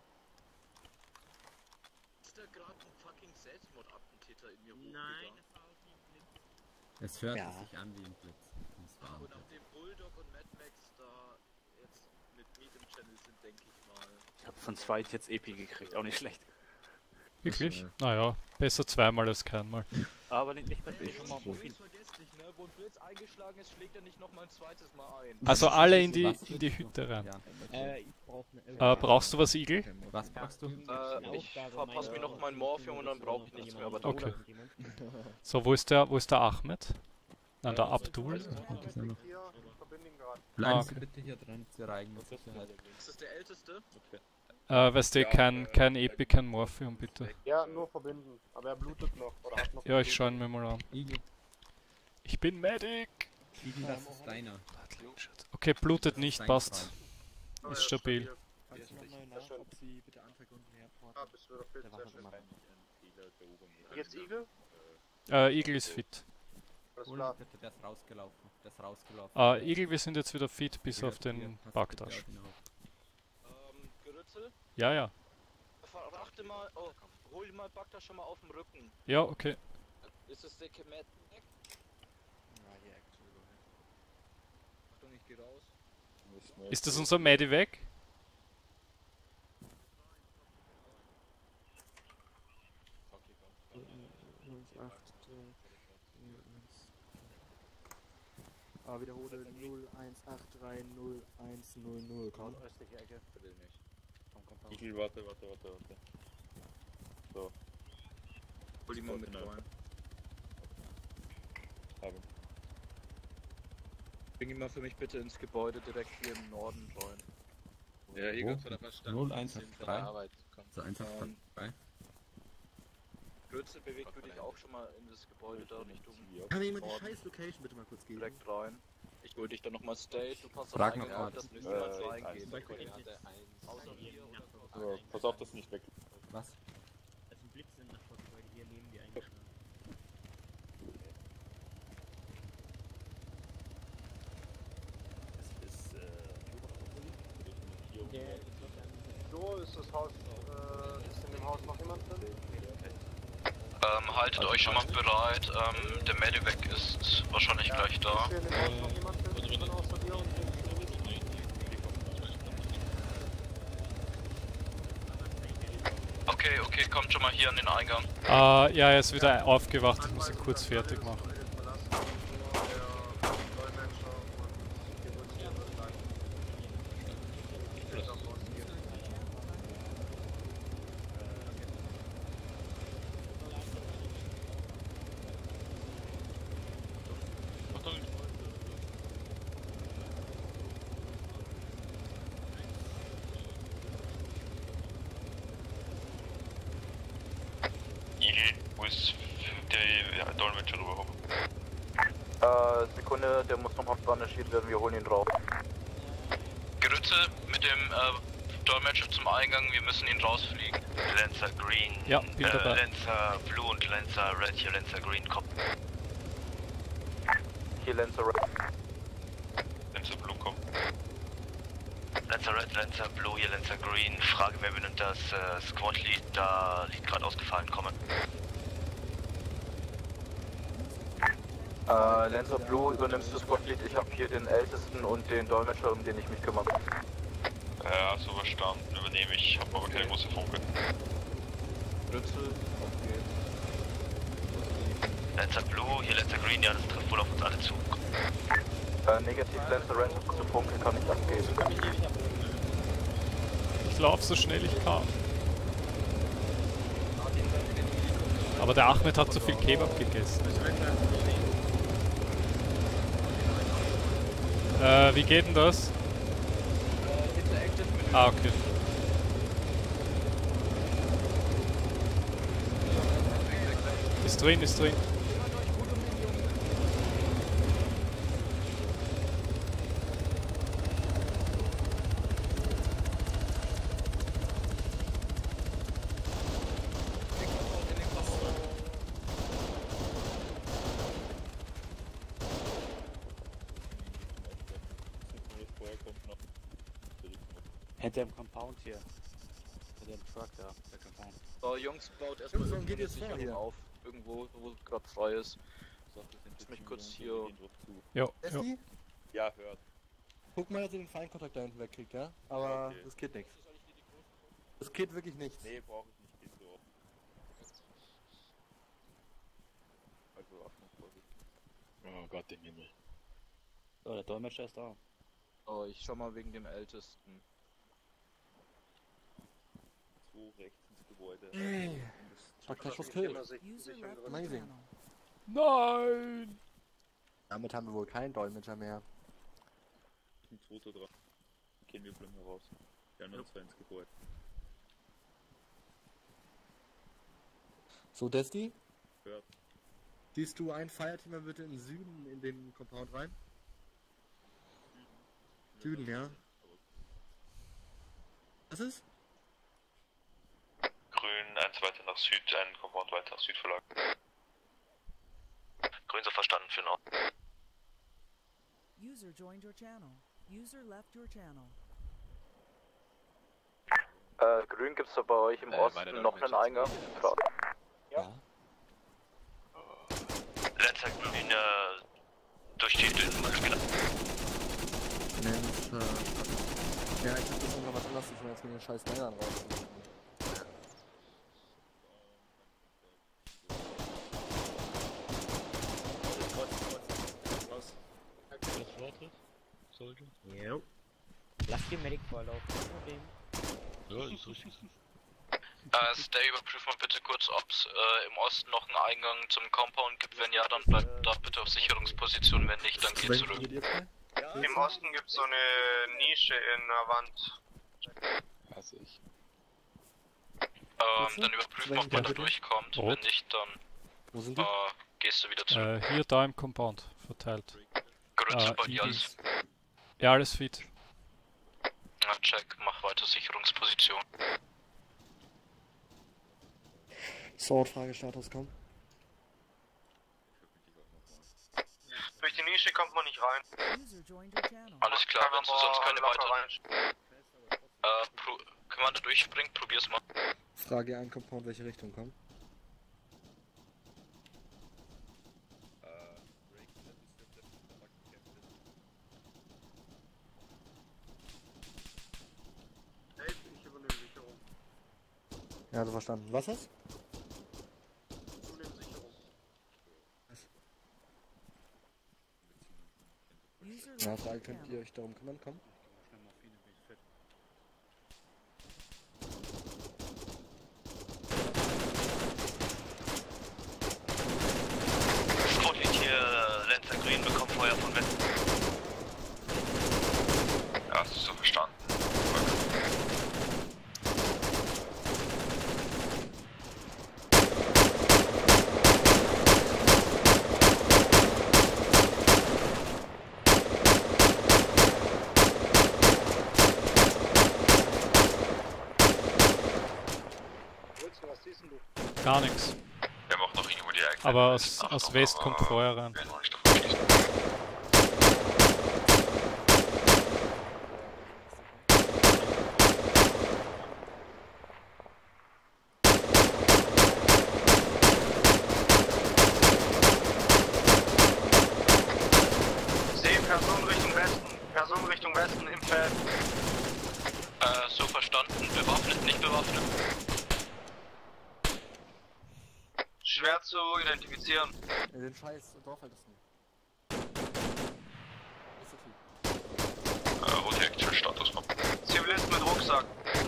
Ist da gerade ein fucking Selbstmordattentäter in mir Nein, hochgegangen? das war auch nie ein Blitz. Es hört Ja. sich an wie ein Blitz. Das war Und nachdem Bulldog und Mad Max da jetzt mit Meet im Channel sind, denke ich mal. Ich hab von zweit jetzt Epi gekriegt, auch nicht schlecht. Wirklich? Naja, besser zweimal als keinmal. Aber nicht, nicht bei Hey, schon mal das ist Profil. vergesslich, ne? Wo ein Blitz eingeschlagen ist, schlägt er nicht nochmal ein zweites Mal ein. Also alle in die, in die Hütte rein. Äh, ich brauch ne. Äh, brauchst du was, Igel? Was brauchst du? Äh, ich verpasse mir noch mein Morphium und dann brauche ich nichts mehr, aber Okay. danke. So, wo ist der, wo ist der Ahmed? Nein, der Abdul. Hier, ich verbinde ihn gerade. Bleiben Ah, Sie okay. bitte hier dran, zur eigenen Sicherheit. Ist das der Älteste? Okay. Äh, weißt du, kein, kein Epi, kein Morphium, bitte. Ja, nur verbinden. Aber er blutet noch. Oder hat noch Ja, ich geblutet. schaue ihn mir mal an. Igel, Ich bin Medic! Igel, das ist deiner. Okay, blutet nicht, Dein passt. Oh, Ist ja, stabil. Kannst du nochmal nach, ob sie bitte Antagonisten herporten? Ah, bist du wieder fit, sehr schön. Jetzt Jetzt Igel? Äh, Igel ist fit. Alles Hol klar. bitte, der ist rausgelaufen. Der ist rausgelaufen. Äh, Igel, wir sind jetzt wieder fit, bis Hier, auf den hier, pass bitte Bagdash. auf ihn auf. Grützel? Ja, ja. Verachte mal, oh, hol mal Bagda schon mal auf dem Rücken. Ja, okay. Ist das der Kemet? Ja, hier Action überall. Achtung, ich geh raus. Ist das unser Medivac? Ah, wiederhole null eins acht drei null eins null null. Nordöstliche Ecke. Will nicht. Vom Compound. Igel, warte, warte, warte, warte. So. Hol die mal mit Genau. rein. Haben. Bring ihn mal für mich bitte ins Gebäude direkt hier im Norden join. Ja, hier ganz vor der Verstand. null eins acht Von der drei. Arbeit. So eins acht Ähm, drei. Grützel bewegt würde ich auch schon mal in das Gebäude da Richtung Kann mir jemand die Norden scheiß Location bitte mal kurz geben? direkt rein. Ich hol dich dann nochmal stage, du passt Frag auf noch Eingang mal. auf, dass nicht Äh, jemand eins. reingeht. Koordinate Außer wir oder So, pass auf, dass du nicht weg. Was? Das sind Blitze in Nachbargebäude, hier neben dir eingeschlagen. Das ist, äh, Der So, ist das Haus, äh, ist in dem Haus noch jemand drin? Ähm, haltet euch schon mal bereit, ähm, der Medivac ist wahrscheinlich gleich da. Ist hier in dem Haus noch jemand drin, drin außer dir und dem Okay, okay, kommt schon mal hier an den Eingang. Äh, ja, er ist wieder aufgewacht. Ich muss ihn kurz fertig machen. Igel, wo ist der ja, Dolmetscher rüber? Äh, Sekunde, der muss nochmal bandagiert werden, wir holen ihn raus. Grütze mit dem äh, Dolmetscher zum Eingang, wir müssen ihn rausfliegen. Lancer Green, Ja, bin dabei. Lancer Blue und Lancer Red, hier Lancer Green, komm. Hier Lancer Red. Lancer Blue, komm. Lancer Red, Lancer Blue, hier Lancer Green. Frage, wer benimmt das äh, Squad-Lead? Da liegt gerade ausgefallen, kommen. Äh, Lancer Blue, übernimmst du Squad-Lead? Ich habe hier den Ältesten und den Dolmetscher, um den ich mich kümmere. Ja, so verstanden, übernehme ich, hab aber keine große Funke. Grützel, auf geht's. Lancer Blue, hier Lancer Green, ja, das trifft wohl auf uns alle zu. Äh, negativ Lancer Red, zu Funke kann ich abgeben. Ich laufe so schnell ich kann. Aber der Ahmed hat zu viel Kebab gegessen. Äh, wie geht denn das? Ah, okay. Ist drin, ist drin. Hinter dem Compound hier. Hinter dem Truck da, der Compound. So, Jungs, baut erstmal Jungs, warum geht ihr jetzt vor Sicherung hier? auf. Irgendwo, wo gerade frei ist. Lass mich kurz hier. Jo, Essi? Ja, hört. Guck mal, dass ihr den Feindkontakt da hinten wegkriegt, ja? Aber Okay. das geht nichts. Das geht wirklich nichts. Nee, brauche ich nicht, geht so. Also, Achtung, Vorsicht. Oh Gott, den Himmel. So, der Dolmetscher ist da. Oh, ich schau mal wegen dem Ältesten. Zwei rechts ins Gebäude. Ey, Bagdash was killt. User left your Amazing. channel. Nein! Damit haben wir wohl keinen Dolmetscher mehr. Ein Foto dran. Gehen wir bleiben raus. Die anderen zwei ins Gebäude. So, Desti? Hört. Siehst du ein Fireteamer bitte im Süden in den Compound rein? Süden, ja. Was ist? Grün, eins weiter nach Süd, ein Compound weiter nach Süd verlagert. Grün so verstanden für noch. User joined your channel. User left your channel. Grün, gibt es da bei euch im Äh, Osten noch einen Eingang? Ja. Letzter Grün, äh, durch die Dünnen. Mensch, äh, ja, ich hab das noch was anderes zu tun, als mit den scheiß Männern raus. Sollte. Jo. Lass die Medic vorlaufen, kein Problem. Ja, das ist richtig. Äh, Stay, überprüf mal bitte kurz, ob es äh, im Osten noch einen Eingang zum Compound gibt. Wenn ja, dann bleibt da bitte auf Sicherungsposition. Wenn nicht, dann geht zurück. Im Osten gibt es so eine Nische in der Wand. Hasse ich. Ähm, dann überprüfen, ob man da durchkommt. Rot. Wenn nicht, dann Wo sind die? äh, gehst du wieder zurück. Äh, hier, da im Compound, verteilt. Grütze Äh, bei dir alles. Ja, alles fit. Na, check, mach weiter Sicherungsposition. Sword-Fragestatus, komm. Durch die Nische kommt man nicht rein. Alles klar, wenn du sonst keine weiteren... Äh, pro Commander durchspringt, probier's mal. Frage an Compound, welche Richtung kommt. Ich übernehme Sicherung. Ja, also verstanden. Was ist? Ich übernehme Sicherung. Ja, Frage, könnt ihr euch darum kümmern, komm? Scout liegt hier, letzter Grün, bekommt Feuer von Westen. Ja, das ist so verstanden. Was siehst du? Gar nichts. Wir haben auch noch irgendwo die eigene. Aber aus, aus West kommt Feuer rein. Sehe Person Richtung Westen. Person Richtung Westen im Feld. Äh, so verstanden. Bewaffnet, nicht bewaffnet. Schwer zu identifizieren. In den scheiß Dorfältesten. Äh, rote Actual Status. Zivilist mit Rucksack.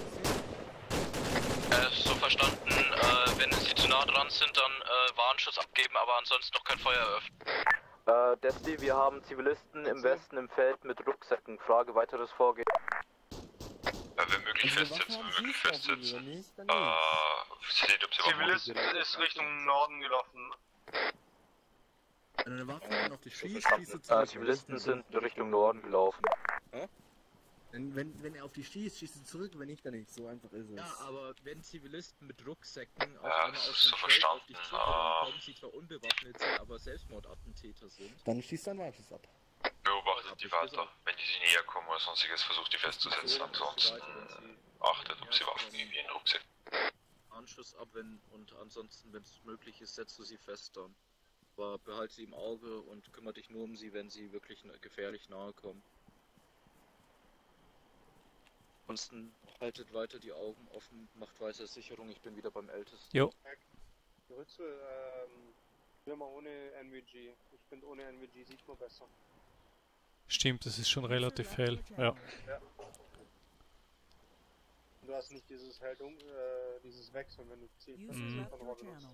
Äh, so verstanden. Äh, wenn sie zu nah dran sind, dann äh, Warnschuss abgeben, aber ansonsten noch kein Feuer eröffnen. Äh, Desti, wir haben Zivilisten im Westen im Feld mit Rucksäcken. Frage, weiteres Vorgehen. Äh, wenn möglich festsetzen, wenn möglich festsetzen. Äh, seht, ob sie Zivilist ist Richtung Norden gelaufen. Wenn du eine Waffe auf dich schießt, schießt du Äh, zurück. Zivilisten sind Richtung Norden gelaufen. Wenn, wenn, wenn er auf dich schießt, schießt du zurück, wenn nicht, dann nicht. So einfach ist es. Ja, aber wenn Zivilisten mit Rucksäcken auf Ja, einmal das aus ist dem so Feld auf dich verstanden. zukommen, Ah. kommen sie zwar unbewaffnet sind, aber Selbstmordattentäter sind. Dann schießt dein Warnschuss ab. Beobachtet die weiter. Wenn die sie näher kommen oder sonstiges, versucht die festzusetzen. Ansonsten achtet, ob sie Waffen irgendwie in den Rucksack. Anschuss ab, wenn, und ansonsten, wenn es möglich ist, setzt du sie fest dann. Aber behalte sie im Auge und kümmere dich nur um sie, wenn sie wirklich gefährlich nahe kommen. Ansonsten haltet weiter die Augen offen, macht weiter Sicherung, ich bin wieder beim Ältesten. Jo. Grütze, ähm, wir mal ohne N V G. Ich finde ohne N V G sieht man besser. Stimmt, das ist schon relativ hell. Ja. Ja. Du hast nicht dieses hell dunkel, äh, dieses Wechseln, wenn du Zielkontrolle benutzt.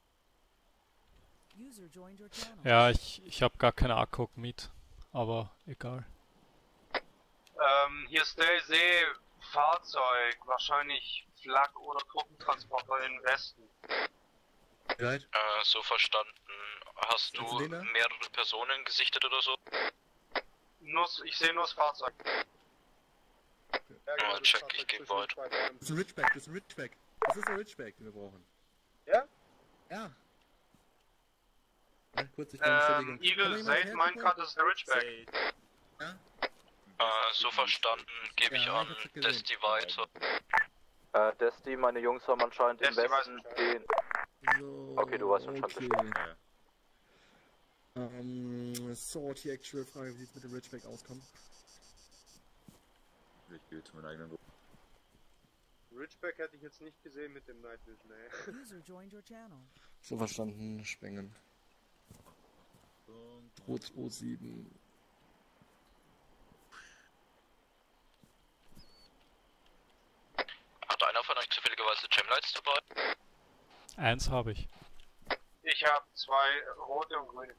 Ja, ich, ich habe gar keine A K O G mit, aber egal. Ähm, hier ist der See, Fahrzeug, wahrscheinlich Flak oder Truppentransporter in den Westen. Äh, so verstanden. Hast du mehrere Personen gesichtet oder so? Nur, ich sehe nur das Fahrzeug. Ja, genau, check, ich gebe weiter. Das ist ein Ridgeback, das ist ein Ridgeback. Das ist ein Ridgeback, den wir brauchen. Ja? Ja. Ja, kurz, ich Ähm, Eagle, Safe, Minecart, das ist der Ridgeback. Ja? Äh, so verstanden, gebe ich Ja, an ich hab's gesehen. Desti weiter. Äh, Desti, meine Jungs haben anscheinend im Desti weiß Westen den... So, Okay, du weißt anscheinend okay. Bescheid. Ähm, so, die actual Frage, wie sieht's mit dem Ridgeback auskommt. Ich gehe zu meinem eigenen Gruppe. Ridgeback hätte ich jetzt nicht gesehen mit dem Night Vision, ey. User joined your channel. So verstanden, Spengen. zwei zwei sieben. Hat einer von euch zufälligerweise Gemlights dabei? Eins habe ich. Ich habe zwei rote und grüne.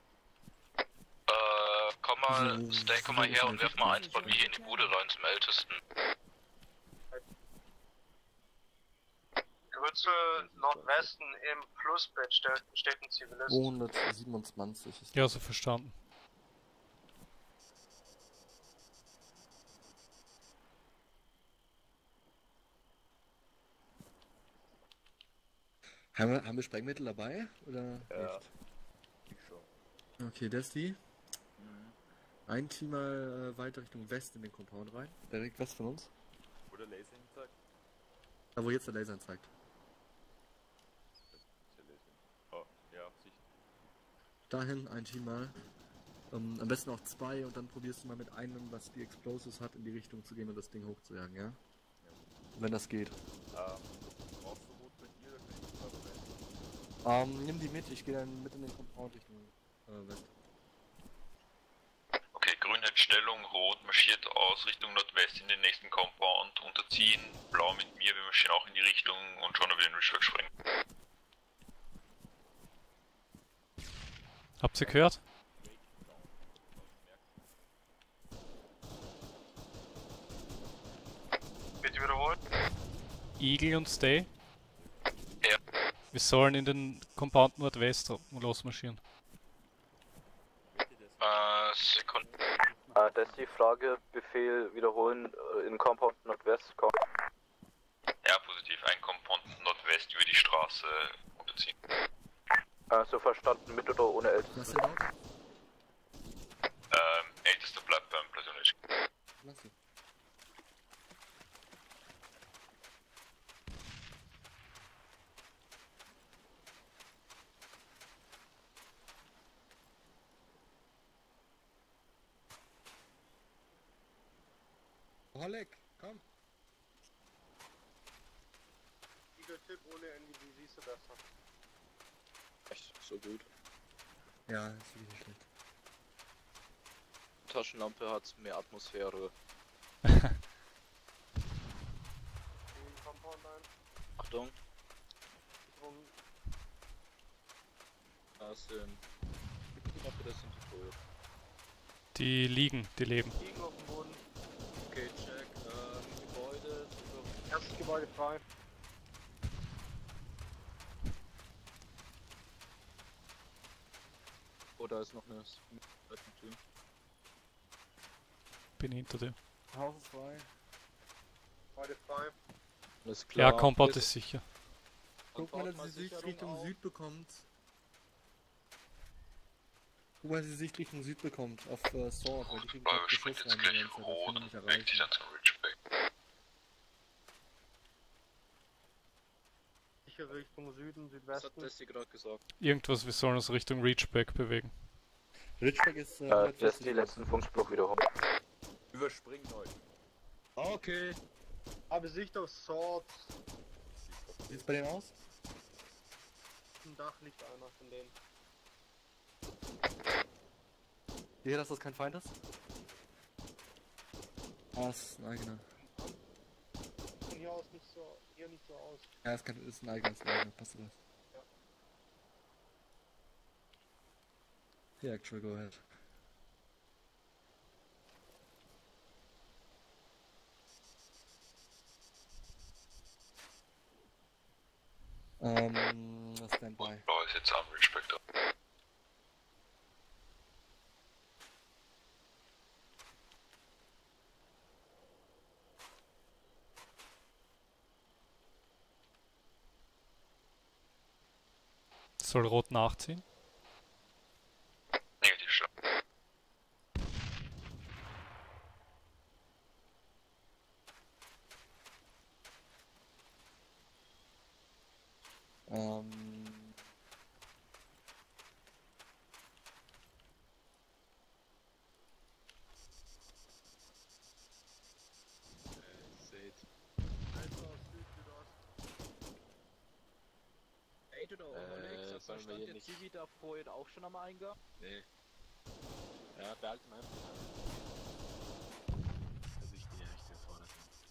Äh, komm mal, Stay, komm mal her und werf mal eins bei mir hier in die Bude rein zum Ältesten. Grützel Nordwesten im Plusbett steht, steht ein Zivilist. zweihundertsiebenundzwanzig ist Ja, so verstanden. Haben wir, haben wir Sprengmittel dabei? Oder Ja. nicht? Ich schon. Okay, Desti. Mhm. Ein Team mal äh, weiter Richtung West in den Compound rein. Direkt west von uns. Wo der Laser hinzeigt? Da wo jetzt der Laser zeigt. Der Laser. Oh, ja, Sicht. Dahin ein Team mal. Ähm, am besten auch zwei und dann probierst du mal mit einem, was die Explosives hat, in die Richtung zu gehen und das Ding hochzujagen, ja? Ja. Wenn das geht. Ähm, brauchst du Rot bei dir oder kann ich das dabei? Ähm, nimm die mit, ich gehe dann mit in den Compound Richtung äh, West. Okay, grün hat Stellung, rot marschiert aus Richtung Nordwest in den nächsten Compound, unterziehen, blau mit mir, wir marschieren auch in die Richtung und schauen, ob wir den Ridgeback springen. Habt ihr gehört? Bitte wiederholen. Eagle und Stay? Ja. Wir sollen in den Compound Nordwest losmarschieren. Äh, Sekunde. Äh, das ist die Frage, Befehl wiederholen, äh, in Compound Nordwest kommen. Ja, positiv, ein Compound Nordwest über die Straße unterziehen. Äh, so verstanden, mit oder ohne Was Ältesten? denn laut? Ähm, Ältester bleibt beim Platonisch. Lass ihn. Holek, komm. Tipp ohne N D, wie siehst du das? Echt so gut. Ja, ist wirklich nicht schlecht. Die Taschenlampe hat mehr Atmosphäre. Achtung. Da sind. Die Knöpfe, das sind die tot. Die liegen, die leben. Liegen auf dem Boden. Okay, check. Ähm, Gebäude. Erstes Gebäude frei. Oh, da ist noch eine Tür. Bin hinter dir. Haus ist frei. Beide frei. Alles klar. Ja, Compound ist sicher. Guck mal, dass sie Sicht Richtung Süd bekommt. Guck mal, dass sie Sicht Richtung Süd bekommt, auf äh, Sword, weil die kriegen gerade Beschuss rein, die ganze Zeit, das kann man nicht erreichen. Sicher Richtung Süden, Was Südwesten. hat Desti gerade gesagt? Irgendwas, wir sollen uns Richtung Reachback bewegen. Reachback ist äh, Äh, das ist die letzten Funkspruch wiederholen. Überspringen euch. Okay. Aber Sicht auf Sword. Wie sieht's bei denen aus? Im Dach liegt einer von denen. Hier, dass das kein Feind ist? Ah, ist ein eigener. Von hier aus nicht so, hier nicht so aus. Ja, ist, kein, ist ein eigener, ist ein eigener, passt das. Ja, actually, go ahead. Ähm, Standby. Blau ist jetzt am Ridgeback da. Soll Rot nachziehen? Negativ schon. Sollen wir hier nicht... Zivi da vorhin auch schon am Eingang? Nee. Ja, behalten wir einfach. Also ich stehe echt hier vorne.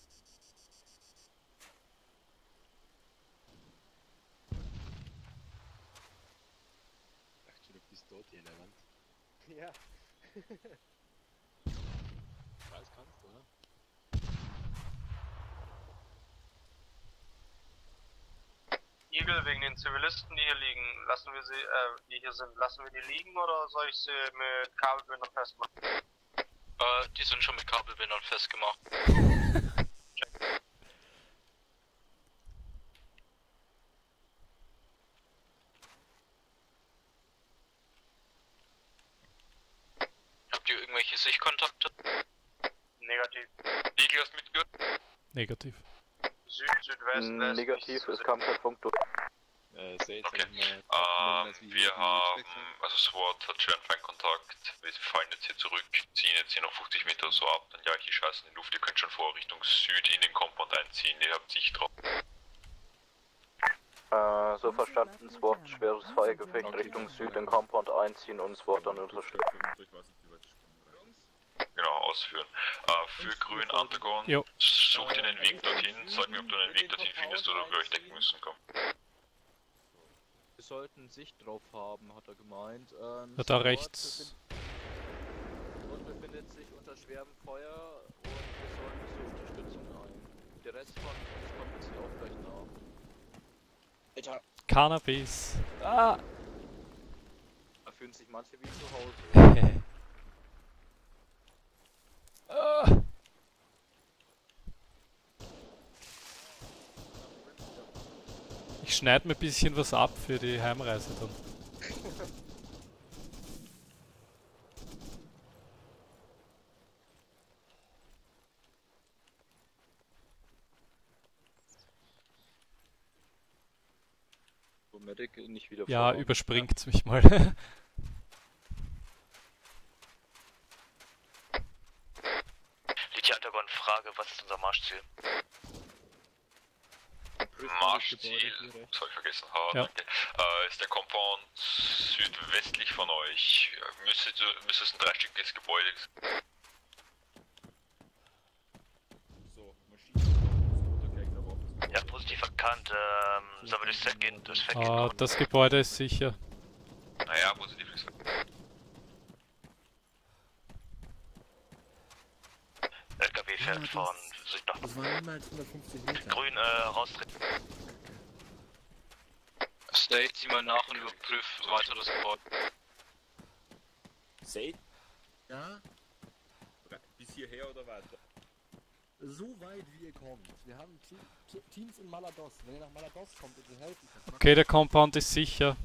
Ich dachte schon, du bist tot hier in der Wand. Ja. Weiß kannst du, oder? Eagle, wegen den Zivilisten, die hier liegen, lassen wir sie, äh, die hier sind, lassen wir die liegen oder soll ich sie mit Kabelbindern festmachen? Äh, die sind schon mit Kabelbindern festgemacht. Check. Habt ihr irgendwelche Sichtkontakte? Negativ. Eagle hast mitgehört? Negativ. Süd, Südwest, West. Negativ, es kam kein Funk durch. Äh, seht Okay. ihr, Ähm, wir haben, also SWAT hat schön Feindkontakt. Wir fallen jetzt hier zurück, ziehen jetzt hier noch fünfzig Meter so ab, dann jage ich Scheiße in die Luft. Ihr könnt schon vor Richtung Süd in den Compound einziehen, ihr habt Sicht drauf. Äh, so verstanden, SWAT, schweres Feuergefecht Richtung Süd in Compound einziehen und SWAT dann unterstützen. Genau, ausführen. Äh, für Grün Antagon, Jo. such dir den Weg dorthin, sag mir, ob du einen Weg dorthin findest oder ob wir euch decken müssen, komm. Wir sollten Sicht drauf haben, hat er gemeint. Ähm, Ja, da Sword rechts. befind- Sword befindet sich unter schwerem Feuer und wir sollen zur Unterstützung ein. Der Rest von uns kommt jetzt hier auch gleich nach. Alter. Cannabis. Ah! Da fühlen sich manche wie zu Hause. ah. Ich schneide mir ein bisschen was ab für die Heimreise dann. So, Medic nicht wieder Ja, fahren. überspringt's mich mal. Liegt Antagon, Frage, was ist unser Marschziel? Marschziel, soll ich vergessen haben, Ja. danke. Äh, ist der Compound südwestlich von euch. Müsste, müsste es ein dreistöckiges Gebäude sein. So, Maschinen. Ja, positiv erkannt. Ähm, sollen wir durchs Set gehen? Durchs Fett Ah, gehen? das Gebäude ist sicher. Naja, positiv ist L K W fährt von Süd nach Das waren niemals hundertfünfzig Meter. Grün, äh, raustreten. Stay, zieh mal nach und überprüf weiter das Gebäude. Seht? Ja? Bis hierher oder weiter? So weit wie ihr kommt. Wir haben Te Te Teams in Malados. Wenn ihr nach Malados kommt und ihr helfen könnt. Okay, der Compound ist sicher.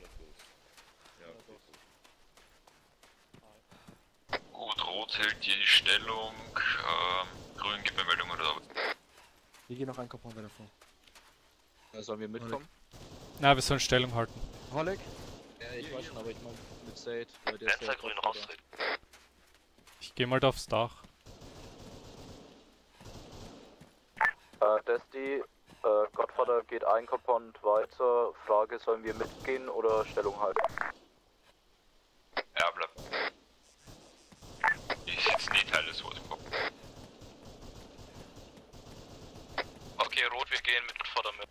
Gut, Rot hält die Stellung. Ähm, Grün gibt mir Meldung oder. Wir gehen noch einen Compound weiter vor. Ja, sollen wir mitkommen? Na, wir sollen Stellung halten. Holek? Ja, ich weiß schon, aber ich meine mit Sade, weil der Letzter Grün raustreten. Ich gehe mal da aufs Dach. Äh, Desti, äh, Godfather geht ein Compound weiter. Frage, sollen wir mitgehen oder Stellung halten? Ja, bleib. Ich sitze nie Teil des Wortes im Kopf. Okay, Rot, wir gehen mit Godfather mit.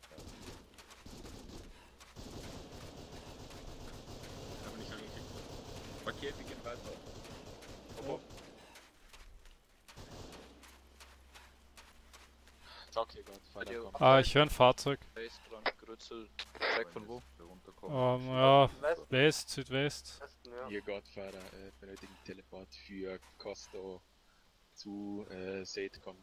Haben wir nicht angeklickt. Okay, wir gehen weiter. Oh. Okay, Gott, Ah, ich höre ein Fahrzeug. Base dran, Grützel, check von wo? Ähm, ja, West, Südwest. Ihr Godfather äh, benötigen Teleport für Costo zu äh, Saidcom.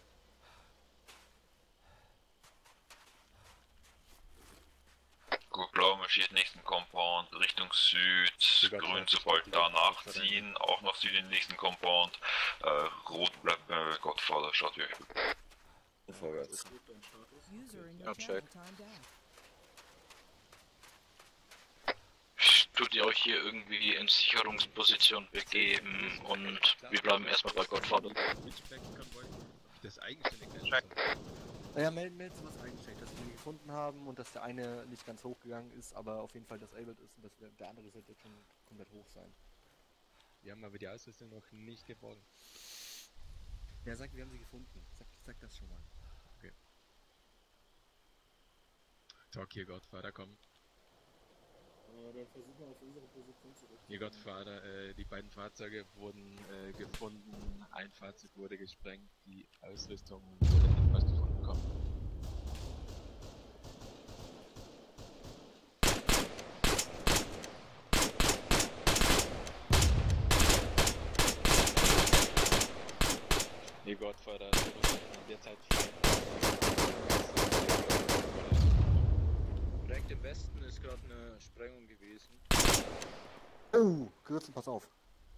Gut, blau marschiert nächsten Compound Richtung Süd, grün sobald danach ziehen, auch noch Süd in den nächsten Compound, äh, rot bleibt bei Godfather, schaut wie euch. Vorwärts. Ja, check. Tut ihr euch hier irgendwie in Sicherungsposition begeben und wir bleiben erstmal bei Godfather. Das eigenständig Naja, melden wir jetzt was eingestellt, dass wir gefunden haben und dass der eine nicht ganz hochgegangen ist, aber auf jeden Fall disabled ist und dass der, der andere sollte schon komplett hoch sein. Wir haben aber die Ausrüstung noch nicht geborgen. Wer sagt, wir haben sie gefunden? Sag, sag das schon mal. Okay. Talk hier, Godfather, komm. Äh, dann versuchen wir auf unsere Position zurück. Hier, Godfather, äh, die beiden Fahrzeuge wurden äh, gefunden, ein Fahrzeug wurde gesprengt, die Ausrüstung wurde ebenfalls gefunden, komm. Hier, Godfather, in der Zeit frei. Direkt im Westen ist gerade eine Sprengung gewesen. Oh, Gürtel, pass auf.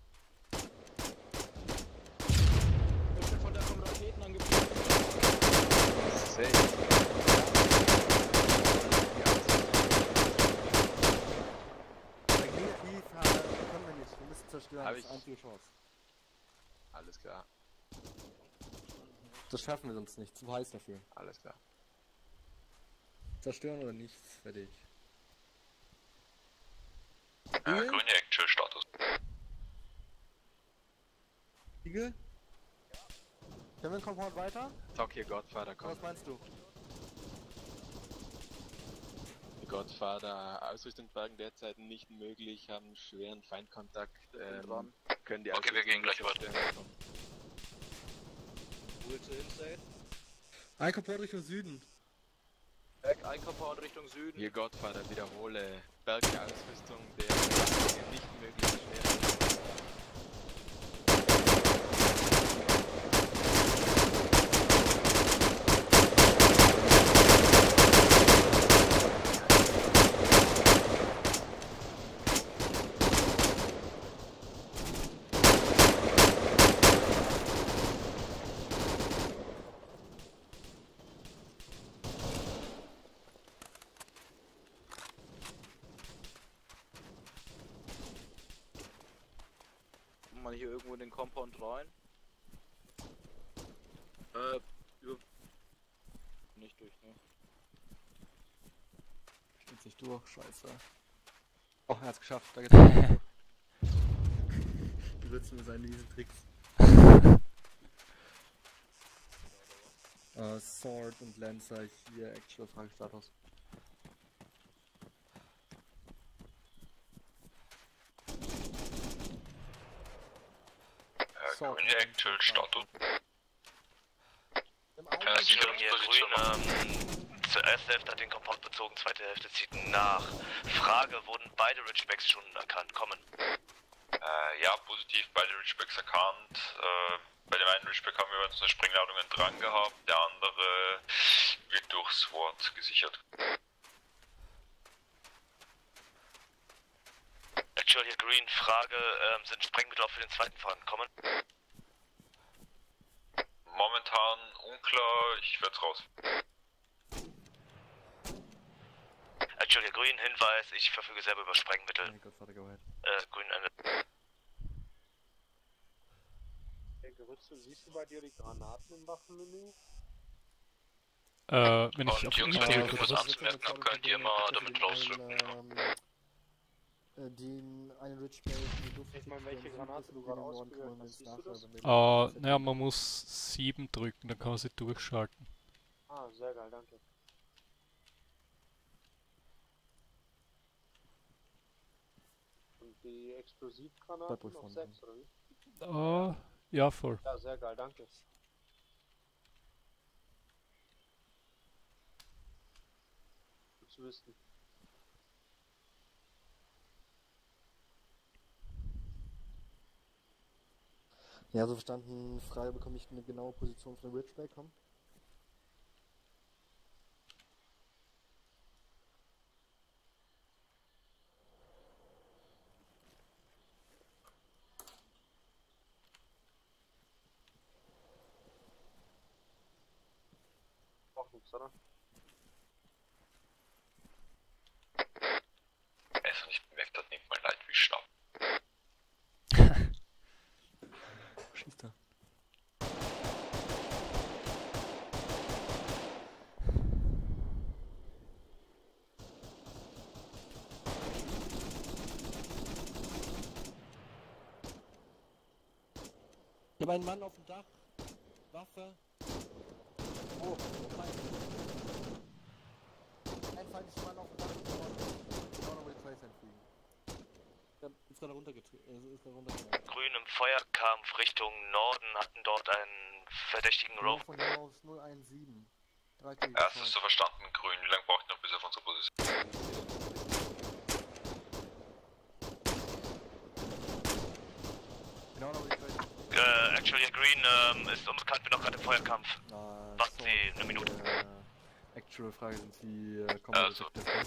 Ich bin von der vom Raketen angeflogen. Safe. Negativ, können wir nicht. Wir müssen zerstören. Hab Das ist ich- die einzige Chance. Alles klar. Das schaffen wir sonst nicht. Zu heiß dafür. Alles klar. Zerstören oder nichts? Fertig. Äh, grüne Actual Status. Igel? Können wir den Compound weiter? Talk hier, Godfather, komm. Was meinst du? Godfather, Ausrüstung bergen derzeit nicht möglich, haben schweren Feindkontakt, ähm, können die Okay, wir gehen gleich weiter. zerstören. Ruhe zur Inside. Ein Compound Richtung Süden. Back, ein Compound Richtung Süden. Hier, Godfather, wiederhole. Berge Ausrüstung der Fahrzeuge nicht möglich, schweren. Mal hier irgendwo in den Compound rein. Äh, über... Nicht durch, ne? Steht sich durch, scheiße. Oh, er hat's geschafft, da geht's weiter. Die nutzen wir seine miesen Tricks. uh, Sword und Lancer hier, Actual Fragestatus. Grüne Actual Status. Erste hier grün, ähm, zur ersten Hälfte hat den Compound bezogen, zweite Hälfte zieht nach. Frage, wurden beide Ridgebacks schon erkannt? Kommen. Äh, ja, positiv beide Ridgebacks erkannt. Äh, bei dem einen Ridgeback haben wir unsere Sprengladungen dran gehabt, der andere wird durch SWAT gesichert. Actual hier green, Frage, ähm, sind Sprengmittel auch für den zweiten vorhanden? Kommen. Momentan unklar, ich werde raus. Actual hier grün, Hinweis, ich verfüge selber über Sprengmittel. Äh, grün Ende. Hey Gerütze, siehst du bei dir die Granaten im Waffenmenü? Äh, wenn ich Und auf Jungs, ihn wenn ihr drücke, irgendwas oder? anzumerken habt, könnt ihr immer damit losrücken. Den einen Ridgeback, die Luft. Ich meine, welche Granate du gerade ausgewählt hast, siehst du das? Äh, naja, man muss sieben drücken, dann kann man sie durchschalten. Ah, sehr geil, danke. Und die Explosivgranaten auf sechs oder wie? Äh, ja, voll. Ja, sehr geil, danke. Gut zu wissen. Ja, so verstanden, Frage, bekomme ich eine genaue Position von der Ridgeback, komm? Auch nichts, oder? Er ist nicht bemerkt hat, nimmt mein Leid wie Schnapp. Schießt er. Ich habe einen Mann auf dem Dach. Waffe. Oh, oh mein. Ein feindlicher Mann auf dem Dach. Vorne will Trace entfliegen. Ja, ist gerade runtergetreten. Ist gerade runtergetreten. Grün im Feuerkampf Richtung Norden hatten dort einen verdächtigen Rover. Von hier aus null eins sieben. Erstes so verstanden, Grün. Wie lange braucht ihr noch bis auf unsere Position? Genau, noch die Trace. Äh, actually Green ähm, ist unbekannt, bin noch gerade im Feuerkampf. Ah, Warten so, Sie eine Minute. Äh, actual Frage, sind Sie äh, Combat Also. Detective?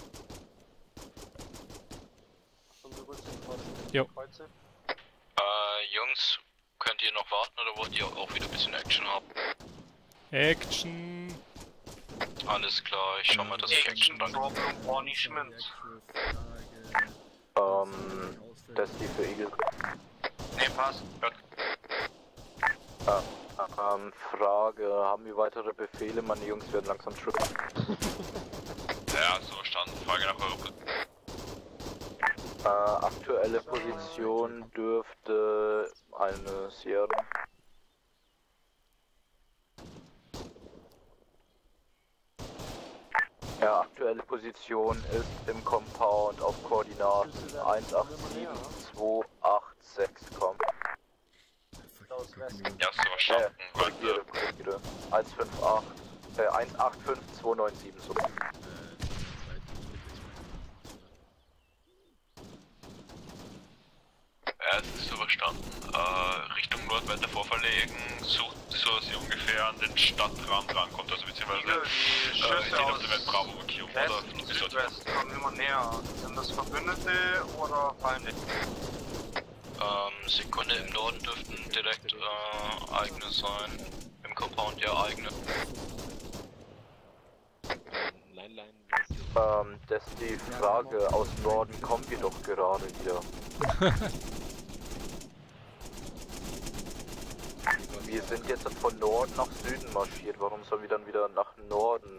Jo. Äh, Jungs, könnt ihr noch warten oder wollt ihr auch wieder ein bisschen Action haben? Action! Alles klar, ich schau mal, dass ich Action dann... Ähm, das ist die für Eagle. Ne, passt. Gut. Ah, ähm, Frage, haben wir weitere Befehle? Meine Jungs werden langsam trippen. Ja, so verstanden. Frage nach Europa. Äh, aktuelle Position dürfte eine Sierra. Ja, aktuelle Position ist im Compound auf Koordinaten eins acht sieben zwei acht sechs, komm. Ja, so verstanden. Äh, korrigiere, korrigiere. eins fünf acht, äh, eins acht fünf zwei neun sieben, so. Ja, das ist so verstanden. Äh, Richtung Nord weiter vorverlegen, sucht so, dass ihr ungefähr an den Stadtrand rankommt, also beziehungsweise Die Schüsse äh, seht, ob aus ihr mit Bravo und Q oder West und Südwest kommen immer näher. Sind das Verbündete oder Feinde? Ähm, Sekunde, im Norden dürften direkt äh, eigene sein. Im Compound ja eigene. Ähm, das ist die Frage, aus Norden kommen wir doch gerade wieder. Wir sind jetzt von Norden nach Süden marschiert, warum sollen wir dann wieder nach Norden?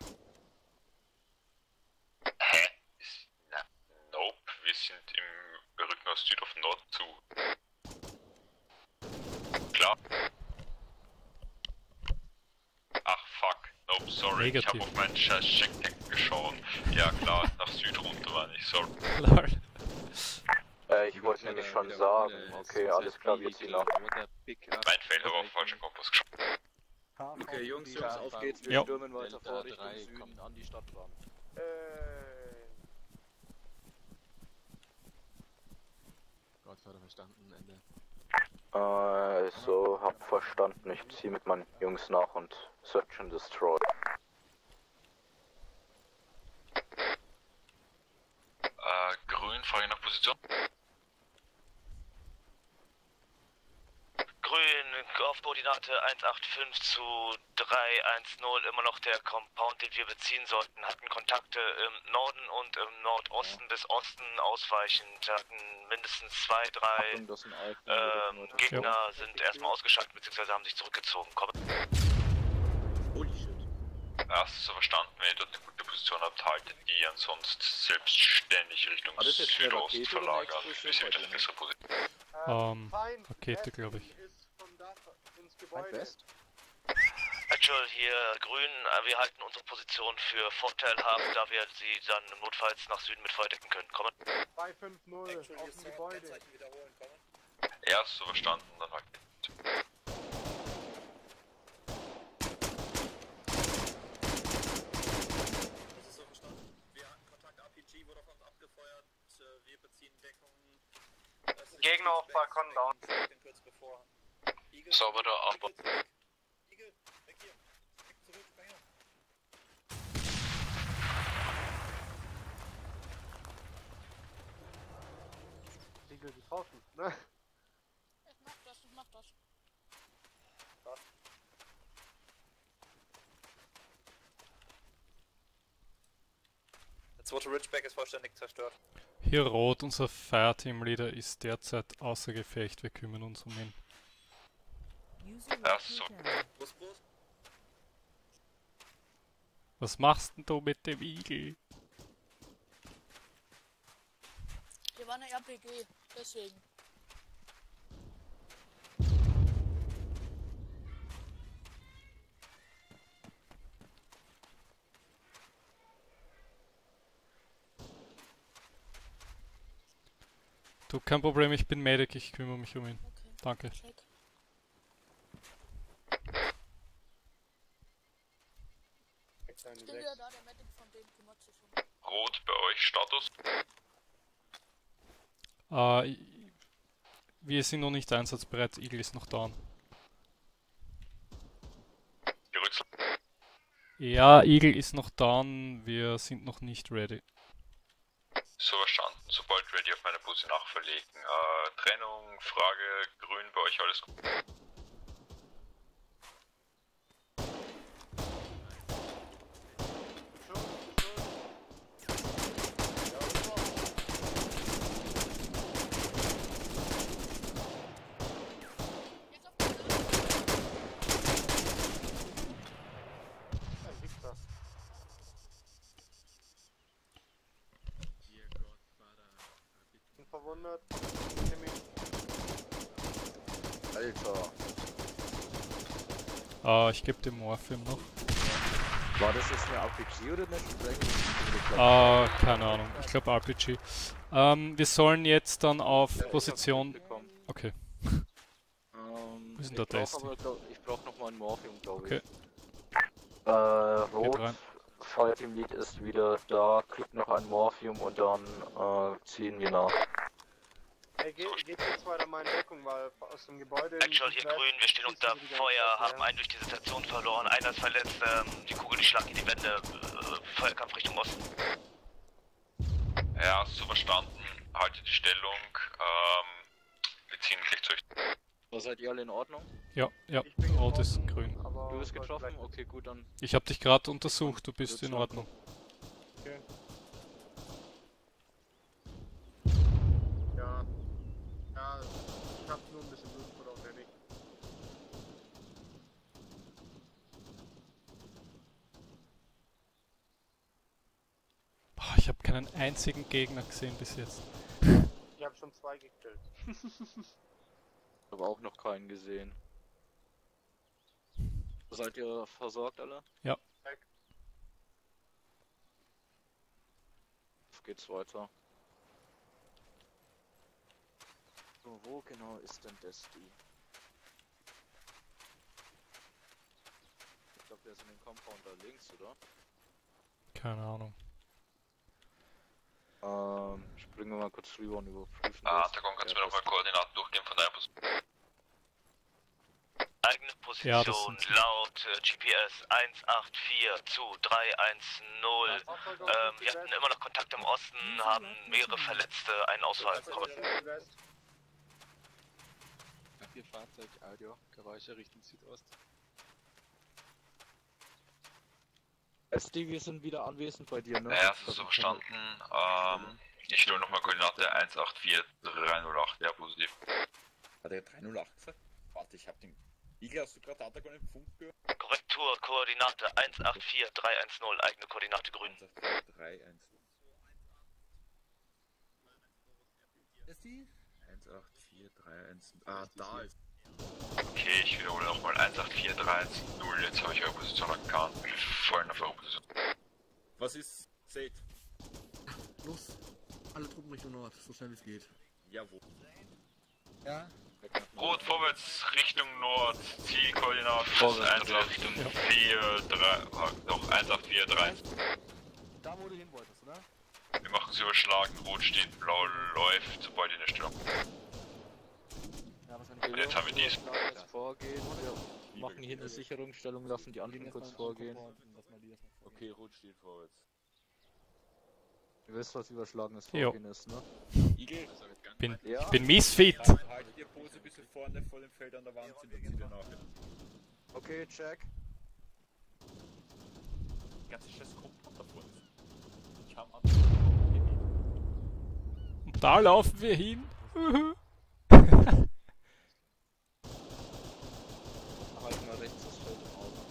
Hä? Na, nope, wir sind im Rücken aus Süd auf Nord zu. Klar. Ach fuck, nope, sorry, Negativ. ich hab auf meinen scheiß Checktag geschaut. Ja klar, nach Süd runter war nicht, sorry. Lol. Äh, ich wollte nämlich schon sagen, okay, alles klar, wir ziehen ab. Mein Fehler war auf falschen Kompass geschaut. Okay, Jungs, Jungs, auf geht's, wir Jo. Stürmen weiter Delta vor Richtung drei Süden kommt. an die Stadt ran. Godfather verstanden, Ende. Äh, so, hab verstanden, ich zieh mit meinen Jungs nach und Search and Destroy. Äh, grün, Frage nach Position. Grün auf Koordinate eins acht fünf zu drei eins null, immer noch der Compound, den wir beziehen sollten, hatten Kontakte im Norden und im Nordosten bis Osten ausweichend, hatten mindestens zwei, drei Achtung, das sind Alten. ähm, Gegner sind erstmal ausgeschaltet bzw. haben sich zurückgezogen. Komm. Holy shit. Erst so verstanden, wenn ihr dort eine gute Position habt, haltet die, ansonsten selbstständig Richtung Ah, das ist jetzt eine Südost Rakete oder eine verlagern, Explosion bis ihr wieder bei eine dir? bessere Position. Ähm, Rakete, glaube ich. Feind West? Actual hier grün, äh, wir halten unsere Position für vorteilhaft, da wir sie dann notfalls nach Süden mit Feuer decken können. Kommen. zwei fünf null auf dem Gebäude. Erst so verstanden, dann halt. Das ist so verstanden. Wir hatten Kontakt, R P G wurde auf uns abgefeuert, wir beziehen Deckung. Gegner auf Balkon down. Kurz bevor. Sauberer Abbau. Igel, weg hier. Weg zurück, Banger. Igel getroffen, ne? Ich mach das, ich mach das. Der zweite Ridgeback ist vollständig zerstört. Hier rot, unser Fireteam-Leader ist derzeit außer Gefecht, wir kümmern uns um ihn. Erst so. Prost, Prost. Was machst denn du mit dem Igel? Hier war eine R P G, deswegen. Du, kein Problem, ich bin Medic, ich kümmere mich um ihn. Okay. Danke. Check. Ich bin wieder da, der Medic von dem kümmert sich um. Rot bei euch, Status? Äh, wir sind noch nicht einsatzbereit, Eagle ist noch down. Gerüchselt. Ja, Eagle ist noch down, wir sind noch nicht ready. So verstanden, sobald ready auf meine Position nachverlegen. Äh, Trennung, Frage, grün, bei euch alles gut? Verwundert. Alter. Ah, ich gebe dem Morphium noch. War das jetzt eine R P G oder eine Spreng? Ah, keine Ahnung. Ich glaube R P G. Ähm, wir sollen jetzt dann auf Ja, Position... Okay. Ähm, Wo ist denn ich der brauch Test? aber, glaub, ich brauch noch mal ein Morphium, glaube Okay. ich. Äh, Rot, rein. Fireteam Lead ist wieder da, kriegt noch ein Morphium und dann äh, ziehen wir nach. Hey, geht, geht jetzt weiter mal in Deckung, weil aus dem Gebäude... Actual hier grün, wir stehen unter Feuer, haben einen durch die Situation verloren, einer ist verletzt, ähm, die Kugel, die schlagen in die Wände, äh, Feuerkampf Richtung Osten. Ja, so verstanden, haltet die Stellung, ähm, wir ziehen gleich zurück. Was, seid ihr alle in Ordnung? Ja, ja, Rot ist grün. Du bist getroffen? Okay, gut, dann... Ich habe dich gerade untersucht, du bist in Ordnung. Okay. Ja. Ja, ich hab nur ein bisschen Blut verloren, der nicht. Boah, ich habe keinen einzigen Gegner gesehen bis jetzt. Ich hab schon zwei gekillt. Ich habe auch noch keinen gesehen. Seid ihr versorgt alle? Ja. Auf geht's weiter. So, wo genau ist denn Desti? Ich glaube, der ist in dem Compound da links, oder? Keine Ahnung. Ähm, springen wir mal kurz rüber und überprüfen. Ah, Antagon, kannst du mir nochmal Koordinaten durchgeben von deiner Position? Eigene Position Ja, das sind sie. laut äh, G P S eins acht vier zu drei eins null. Ähm, wir hatten immer noch Kontakt im Osten, haben mehrere Verletzte, einen Ausfall bekommen. Habt ihr Fahrzeug, Audio, Geräusche Richtung Südost? S D, wir sind wieder anwesend bei dir, ne? Ja, das ist so verstanden. Ähm, ich stelle nochmal Koordinate eins acht vier drei null acht, ja, positiv. Hat er drei null acht gesagt? Warte, ich hab den... Igel, hast du gerade Atagon im Funk gehört? Korrektur, Koordinate eins acht vier drei eins null, eigene Koordinate grün. eins acht vier drei eins null. Ist die? eins acht vier drei eins null. Ah, da ist. Okay, ich wiederhole nochmal eins acht vier drei eins null, jetzt habe ich eure Position erkannt. Wir fallen auf eure Position. Was ist? Seht. Los, alle Truppen Richtung Nord, so schnell wie es geht. Jawohl. Ja. Rot vorwärts Richtung Nord, Zielkoordinate Vorwärts, eins acht vier drei, noch eins acht vier drei. Da, wo du hin wolltest, oder? Wir machen es überschlagen, Rot steht, Blau läuft, sobald ihr in der Stellung. Ja, wahrscheinlich. Und jetzt haben wir dies. Jetzt vorgehen, wir machen hier eine Sicherungsstellung, lassen die anderen kurz vorgehen. Okay, Rot steht vorwärts. Ihr wisst, was überschlagenes Jo. Vorgehen ist, ne? Igel, Bin, Ja. ich bin Misfit. haltet ihr Pose ein bisschen vorne vor dem Feld an der Wand sind und zieht ihr nachher. Okay, check. Die ganze Scheiß Compound da vorne. Ich hab Und da laufen wir hin. Halt mal rechts das Feld im Auge.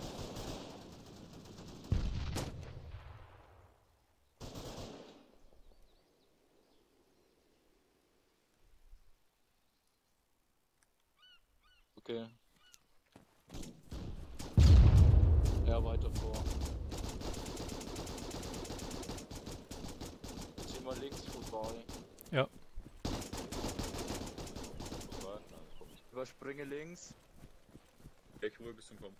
Okay. Ja, weiter vor. Jetzt ziehen wir links vorbei. Ja. Überspringe links. Ich ruhe bis zum Kommen.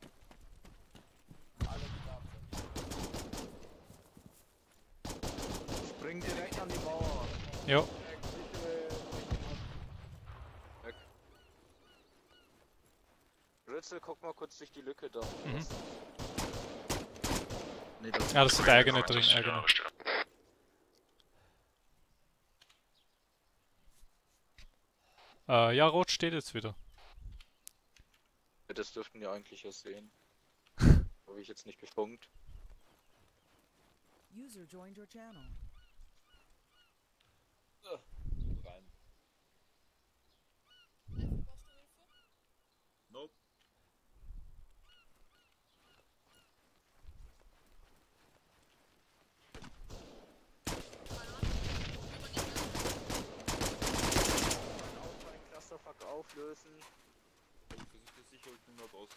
Spring direkt an die Mauer. Jo. Weg. Ritzel, guck mal kurz durch die Lücke da. Mhm. Nee, das Ja, das sind eigene drin, eigene. Äh, ja, rot steht jetzt wieder. Ja, das dürften wir eigentlich ja sehen. Habe ich jetzt nicht gefunkt. User joined your channel. Rein. Nope. Clusterfuck auflösen. Ich versuche sicher, ich bin noch raus.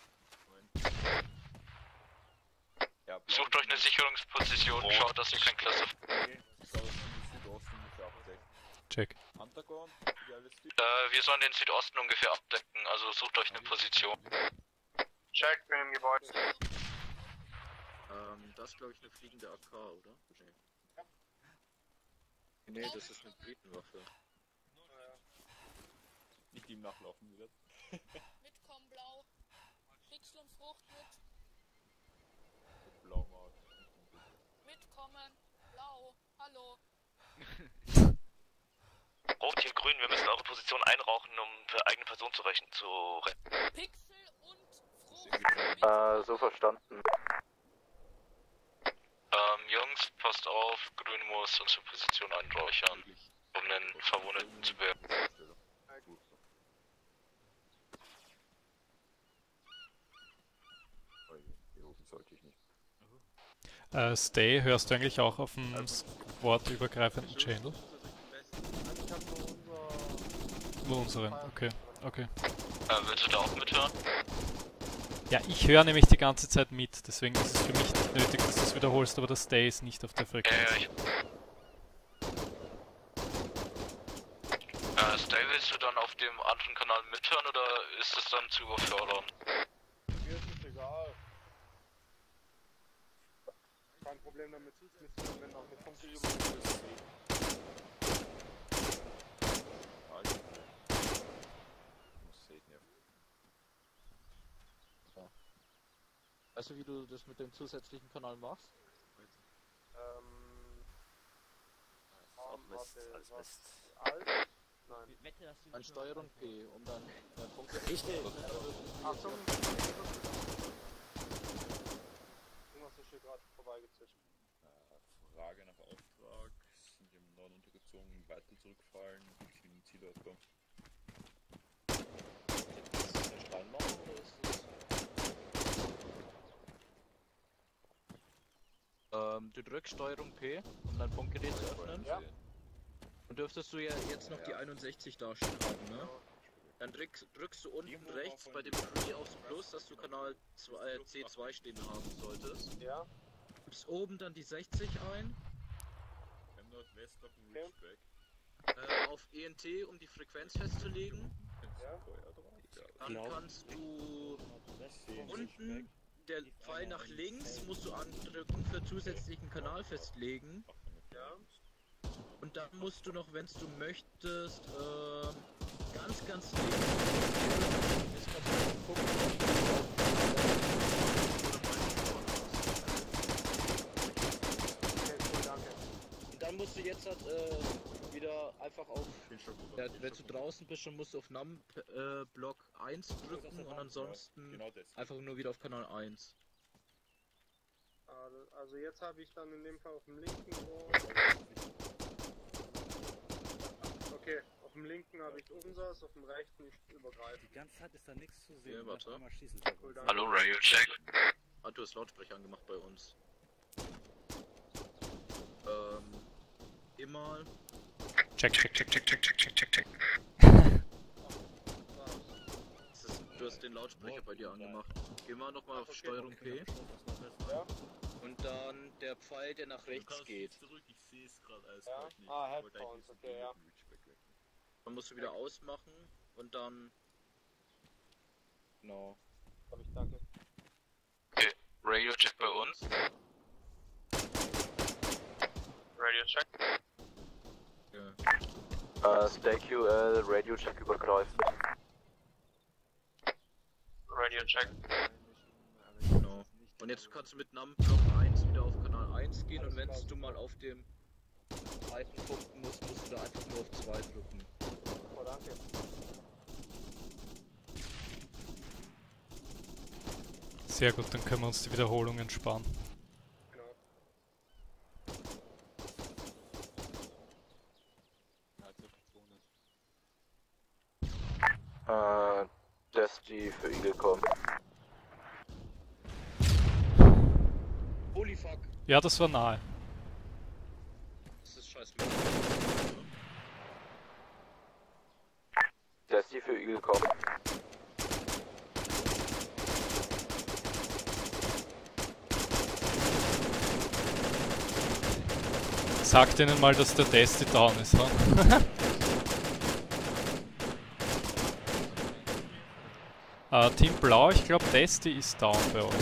Ja, Sucht euch eine Sicherungsposition, schaut, dass ihr kein Cluster... Check. Äh, wir sollen den Südosten ungefähr abdecken, also sucht euch eine Position. Check, bin im Gebäude. Ähm, das ist glaube ich eine fliegende A K, oder? Nee. Nee, das ist eine Blütenwaffe. Nicht ihm nachlaufen wird. Mitkommen, blau. Pixel und Frucht mit. Blau mal. Mitkommen, blau. Hallo. Rot hier grün, wir müssen eure Position einrauchen, um für eigene Person zu rechnen, zu retten. Pixel und Frucht. Äh, so verstanden. Ähm, Jungs, passt auf, grün muss unsere Position einräuchern, um den Verwundeten zu wehren. Sollte ich nicht. Äh, Stay, hörst du eigentlich auch auf dem squad-übergreifenden Channel? Nur unseren, okay, okay. Äh, willst du da auch mithören? Ja, ich höre nämlich die ganze Zeit mit, deswegen ist es für mich nicht nötig, dass du es wiederholst, aber das Stay ist nicht auf der Frequenz. Ja, ja, ich... Äh, Stay, willst du dann auf dem anderen Kanal mithören oder ist es dann zu überfördernd? Mir ist es egal. Kein Problem damit zuzulisten, wenn auch eine Funkübung ist. Weißt du, wie du das mit dem zusätzlichen Kanal machst? Ähm... Auch Mist, alles Mist. Alt? Nein. Wette, dass du An Steuerung P, um dann dein Punkt... Richtig! Achtung! Irgendwas ist hier gerade vorbeigezischt. Äh, Frage nach Auftrag. Sind wir im Norden untergezogen, weiter zurückfallen, wirklich in den Zielortung. Ist das eine Steinmauer oder ist das... Ähm, du drückst Steuerung P, um dein Funkgerät zu öffnen. Ja. Und dürftest du ja jetzt noch die einundsechzig dastehen haben, ne? Dann drückst, drückst du unten rechts bei dem Tree aufs Plus, dass du Kanal zwei, äh, C zwei stehen haben solltest. Ja. Gibst oben dann die sechzig ein. Im Nordwest auf dem Ridgeback. Äh, auf E N T, um die Frequenz festzulegen. Ja. Dann kannst du unten, der Pfeil nach links musst du andrücken für zusätzlichen Kanal festlegen. Ja. Und dann musst du noch, wenn du möchtest, äh, ganz, ganz links. Und dann musst du jetzt halt, äh, wieder einfach auf, ja, wenn du draußen bist, schon musst du auf Num äh, Block eins drücken und ansonsten einfach nur wieder auf Kanal eins. Also jetzt habe ich dann in dem Fall auf dem linken Ohr. Okay, auf dem linken habe ich unseres, auf dem rechten übergreifen. Die ganze Zeit ist da nichts zu sehen. Ja, warte. Cool, Hallo, Radio Check. Ah, du hast Lautsprecher angemacht bei uns. Ähm, immer... Check, check, check, check, check, check, check, check, check. Ist, du hast den Lautsprecher bei dir angemacht. Geh mal nochmal auf Steuerung P. Ja. Und dann der Pfeil, der nach rechts geht. Ich sehe es gerade alles Ja? nicht. Ah, Headphones, okay, ja. Dann musst du wieder ausmachen und dann Genau. Hab ich, danke. Okay, Radio Check bei uns. Radio Check. Äh, Stay Q L, Radio Check übergreifend. Radio Check. Genau. Und jetzt kannst du mit Numblock eins wieder auf Kanal eins gehen und wenn du mal auf dem Icon punkten musst, musst du da einfach nur auf zwei drücken. Oh, danke. Sehr gut, dann können wir uns die Wiederholungen sparen. Äh, Desti für Eagle kommen. Holy fuck. Ja, das war nahe. Das ist scheiß Desti für Eagle kommen. Sagt ihnen mal, dass der Desti down ist, ha? Uh, Team Blau, ich glaube Desti ist down bei euch.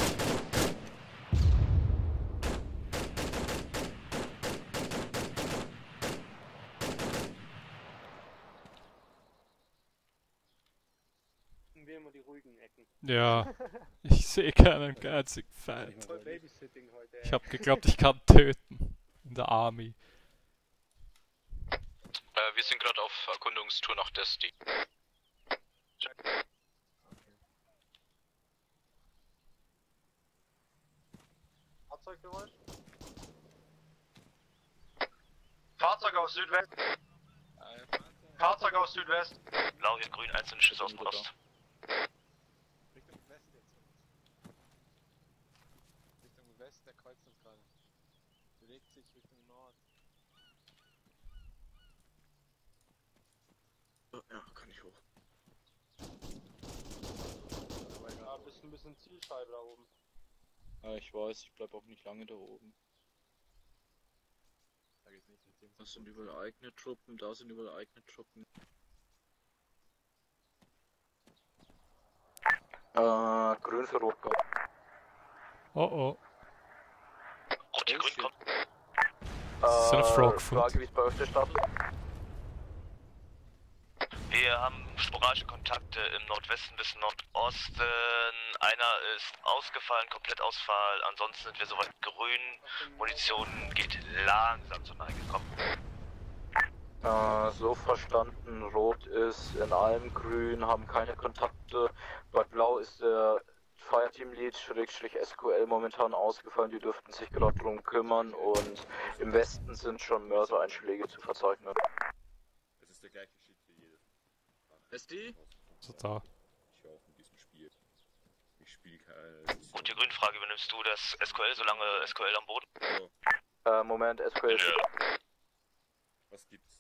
Wir immer die ruhigen Ecken. Ja, ich sehe keinen einzigen Feind. Voll Babysitting heute, ey. Ich habe geglaubt, ich kann töten. In der Army. Äh, wir sind gerade auf Erkundungstour nach Desti. Check. Fahrzeuggeräusch? Fahrzeug aus Südwest. Fahrzeug aus Südwest. Blau hier grün, einzelne Schüsse aus dem Ost. Richtung West jetzt. Richtung West, der kreuzt uns gerade. Bewegt sich Richtung Nord. Ja, kann ich hoch. Ja, bist ein bisschen Zielscheibe da oben. Ja, ich weiß, ich bleib auch nicht lange da oben. Da geht's nicht mit dem. Das sind überall eigene Truppen, da sind überall eigene Truppen. Äh, grün für rot kommen. Oh oh. Rot hier grün kommt. Das ist eine Frogfoot. Frage, wie es bei euch der Stadt ist? Wir haben sporadische Kontakte im Nordwesten bis Nordosten. Einer ist ausgefallen, komplett Ausfall. Ansonsten sind wir soweit grün. Munition geht langsam zur Neige. Komm. Äh, so verstanden, rot ist in allem grün, haben keine Kontakte. Bei blau ist der Fireteam Lead Schrägstrich S Q L momentan ausgefallen, die dürften sich gerade drum kümmern und im Westen sind schon Mörsereinschläge zu verzeichnen. Es ist der gleiche Shit für jedes. S D? So da. Ich auch in diesem Spiel. Ich spiele kein... Und die grüne Frage, übernimmst du das S Q L, solange S Q L am Boden? Äh, Moment, S Q L. Ja. Was gibt's?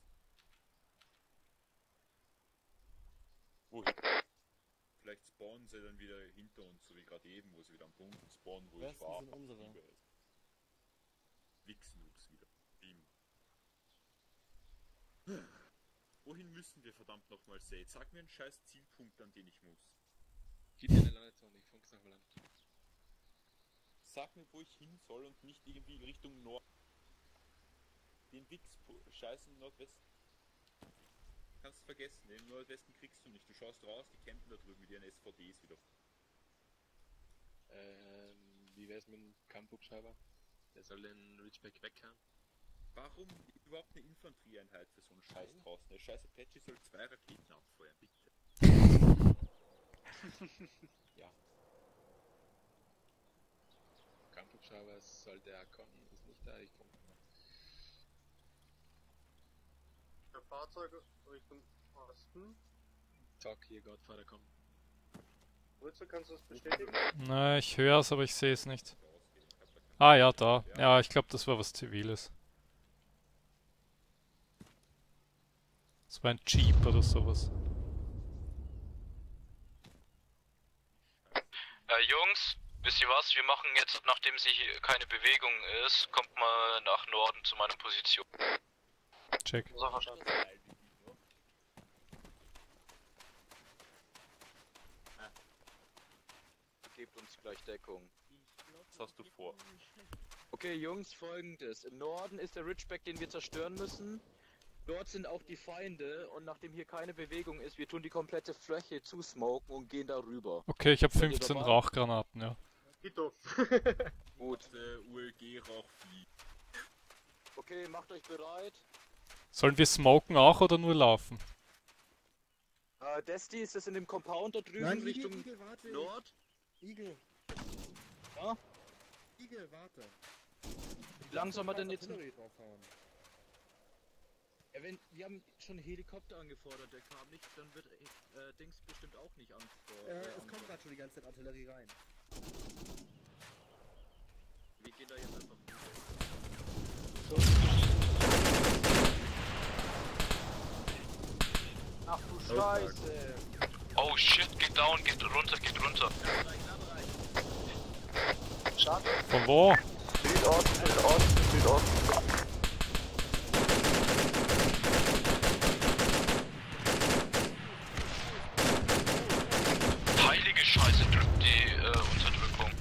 Wohin? Vielleicht spawnen sie dann wieder hinter uns, so wie gerade eben, wo sie wieder am Punkt spawnen, wo ich war. sind unsere. Wix-Nukes wieder. Team. Wohin müssen wir verdammt nochmal sehen? Sag mir einen scheiß Zielpunkt, an den ich muss. Gib mir eine Landezone, ich funk's nach Land. Sag mir, wo ich hin soll und nicht irgendwie in Richtung Nord. Den Wix-Scheiß im Nordwesten. Kannst du vergessen, im Nordwesten kriegst du nicht. Du schaust raus, die campen da drüben mit ihren S V Ds wieder. Ähm, wie wär's mit dem Kampfhubschrauber? Der soll den Ridgeback weghauen. Warum überhaupt eine Infanterieeinheit für so einen Scheiß draußen? Der scheiß Apache soll zwei Raketen abfeuern, bitte. Ja. Kampfhubschrauber soll der kommen, ist nicht da, ich komme. Für Fahrzeuge Richtung Osten. Talk hier, Godfather, komm. Wurzel, kannst du das bestätigen? Na, ich höre es, aber ich sehe es nicht. Ah ja, da. Ja, ich glaube, das war was Ziviles. Das war ein Jeep oder sowas. Äh, Jungs, wisst ihr was? Wir machen jetzt, nachdem sich keine Bewegung ist, kommt mal nach Norden zu meiner Position. Check. So verstanden. gebt uns gleich Deckung. Was hast du vor? Okay, Jungs, folgendes. Im Norden ist der Ridgeback, den wir zerstören müssen. Dort sind auch die Feinde und nachdem hier keine Bewegung ist, wir tun die komplette Fläche zusmoken und gehen darüber. Okay, ich habe fünfzehn Rauchgranaten, ja. Tito. Gut. Der U L G-Rauch fliegt. Okay, macht euch bereit. Sollen wir smoken auch oder nur laufen? Äh, Desti, ist das in dem Compound da drüben Nein, Richtung Igel, Igel, warte. Nord? Igel. Ja? Igel, warte. Wie lang soll man denn jetzt... Artillerie draufhauen. Ja, wenn, wir haben schon Helikopter angefordert, der kam nicht, dann wird äh, Dings bestimmt auch nicht anfordern. Äh, es kommt gerade schon die ganze Zeit Artillerie rein. Wir gehen da jetzt einfach Ach du Scheiße. Oh shit, geht down, geht runter, geht runter. Schade. Von wo? Südosten, Südosten, Südosten. Heilige Scheiße, drückt die äh, Unterdrückung.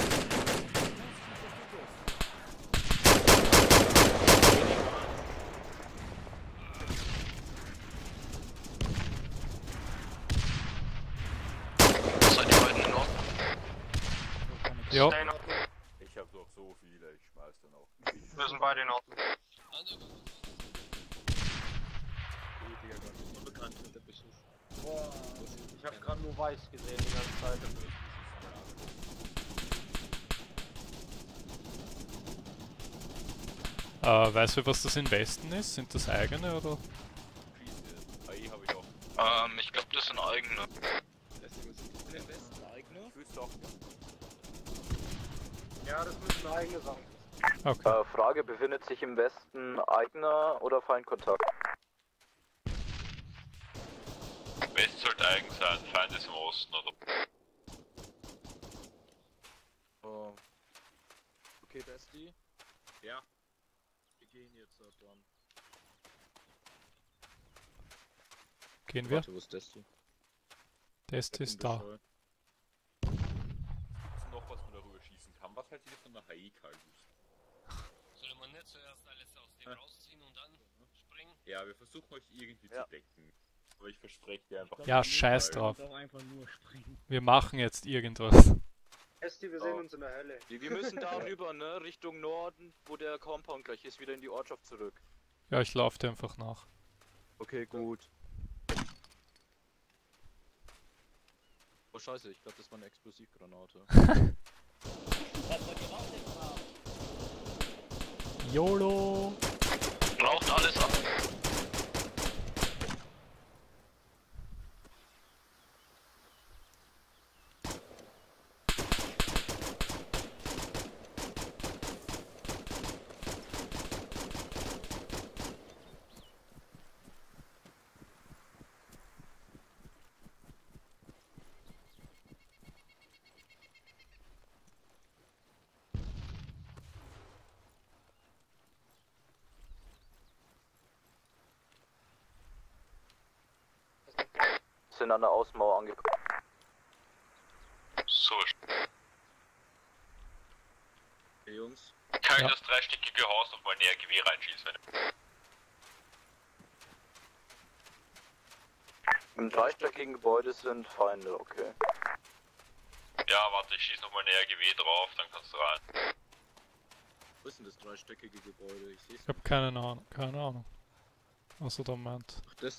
Seid ihr beiden in Ordnung? Ja. Ich hab doch so viele, ich schmeiß dann auch. Wir sind beide in Ordnung. unbekannt mit der Beschiss. Boah, ich hab gerade nur weiß gesehen die ganze Zeit. Äh, weißt du, was das im Westen ist? Sind das eigene oder? A I hab ich auch. Ähm, ich glaube, das sind eigene. In den Westen eigene? Ich wüsste auch. Ja, das müssen eigene sein. Okay. Äh, Frage, befindet sich im Westen eigener oder Feindkontakt? West sollte eigen sein, Feind ist im Osten, oder? Oh. Okay, Desti. Ja. Wir gehen jetzt da dran. Gehen wir? Warte, wo ist Desti? Desti ist da. Ist noch was, man darüber schießen kann? Was haltet ihr von der H I, Kalbus? Soll man nicht zuerst alles aus dem rausziehen und dann springen? Ja, wir versuchen euch irgendwie Ja. zu decken. Aber ich verspreche dir einfach... Ja, scheiß drauf. Auch einfach nur springen. Wir machen jetzt irgendwas. Esti, wir sehen uns in der Hölle. Wir müssen darüber, ne, Richtung Norden, wo der Compound gleich ist, wieder in die Ortschaft zurück. Ja, ich laufe dir einfach nach. Okay, gut. Oh scheiße, ich glaube, das war eine Explosivgranate. YOLO! Raucht alles ab. Sind an der Außenmauer angekommen. So. Okay, Jungs. Kann ich Ja. das dreistöckige Haus noch mal näher Gewehr reinschießen? Im dreistöckigen Gebäude sind Feinde, okay. Ja, warte, ich schieß noch mal näher Gewehr drauf, dann kannst du rein. Wo ist denn das dreistöckige Gebäude? Ich seh's Ich habe keine Ahnung, keine Ahnung. Was er da meint. Ach, das,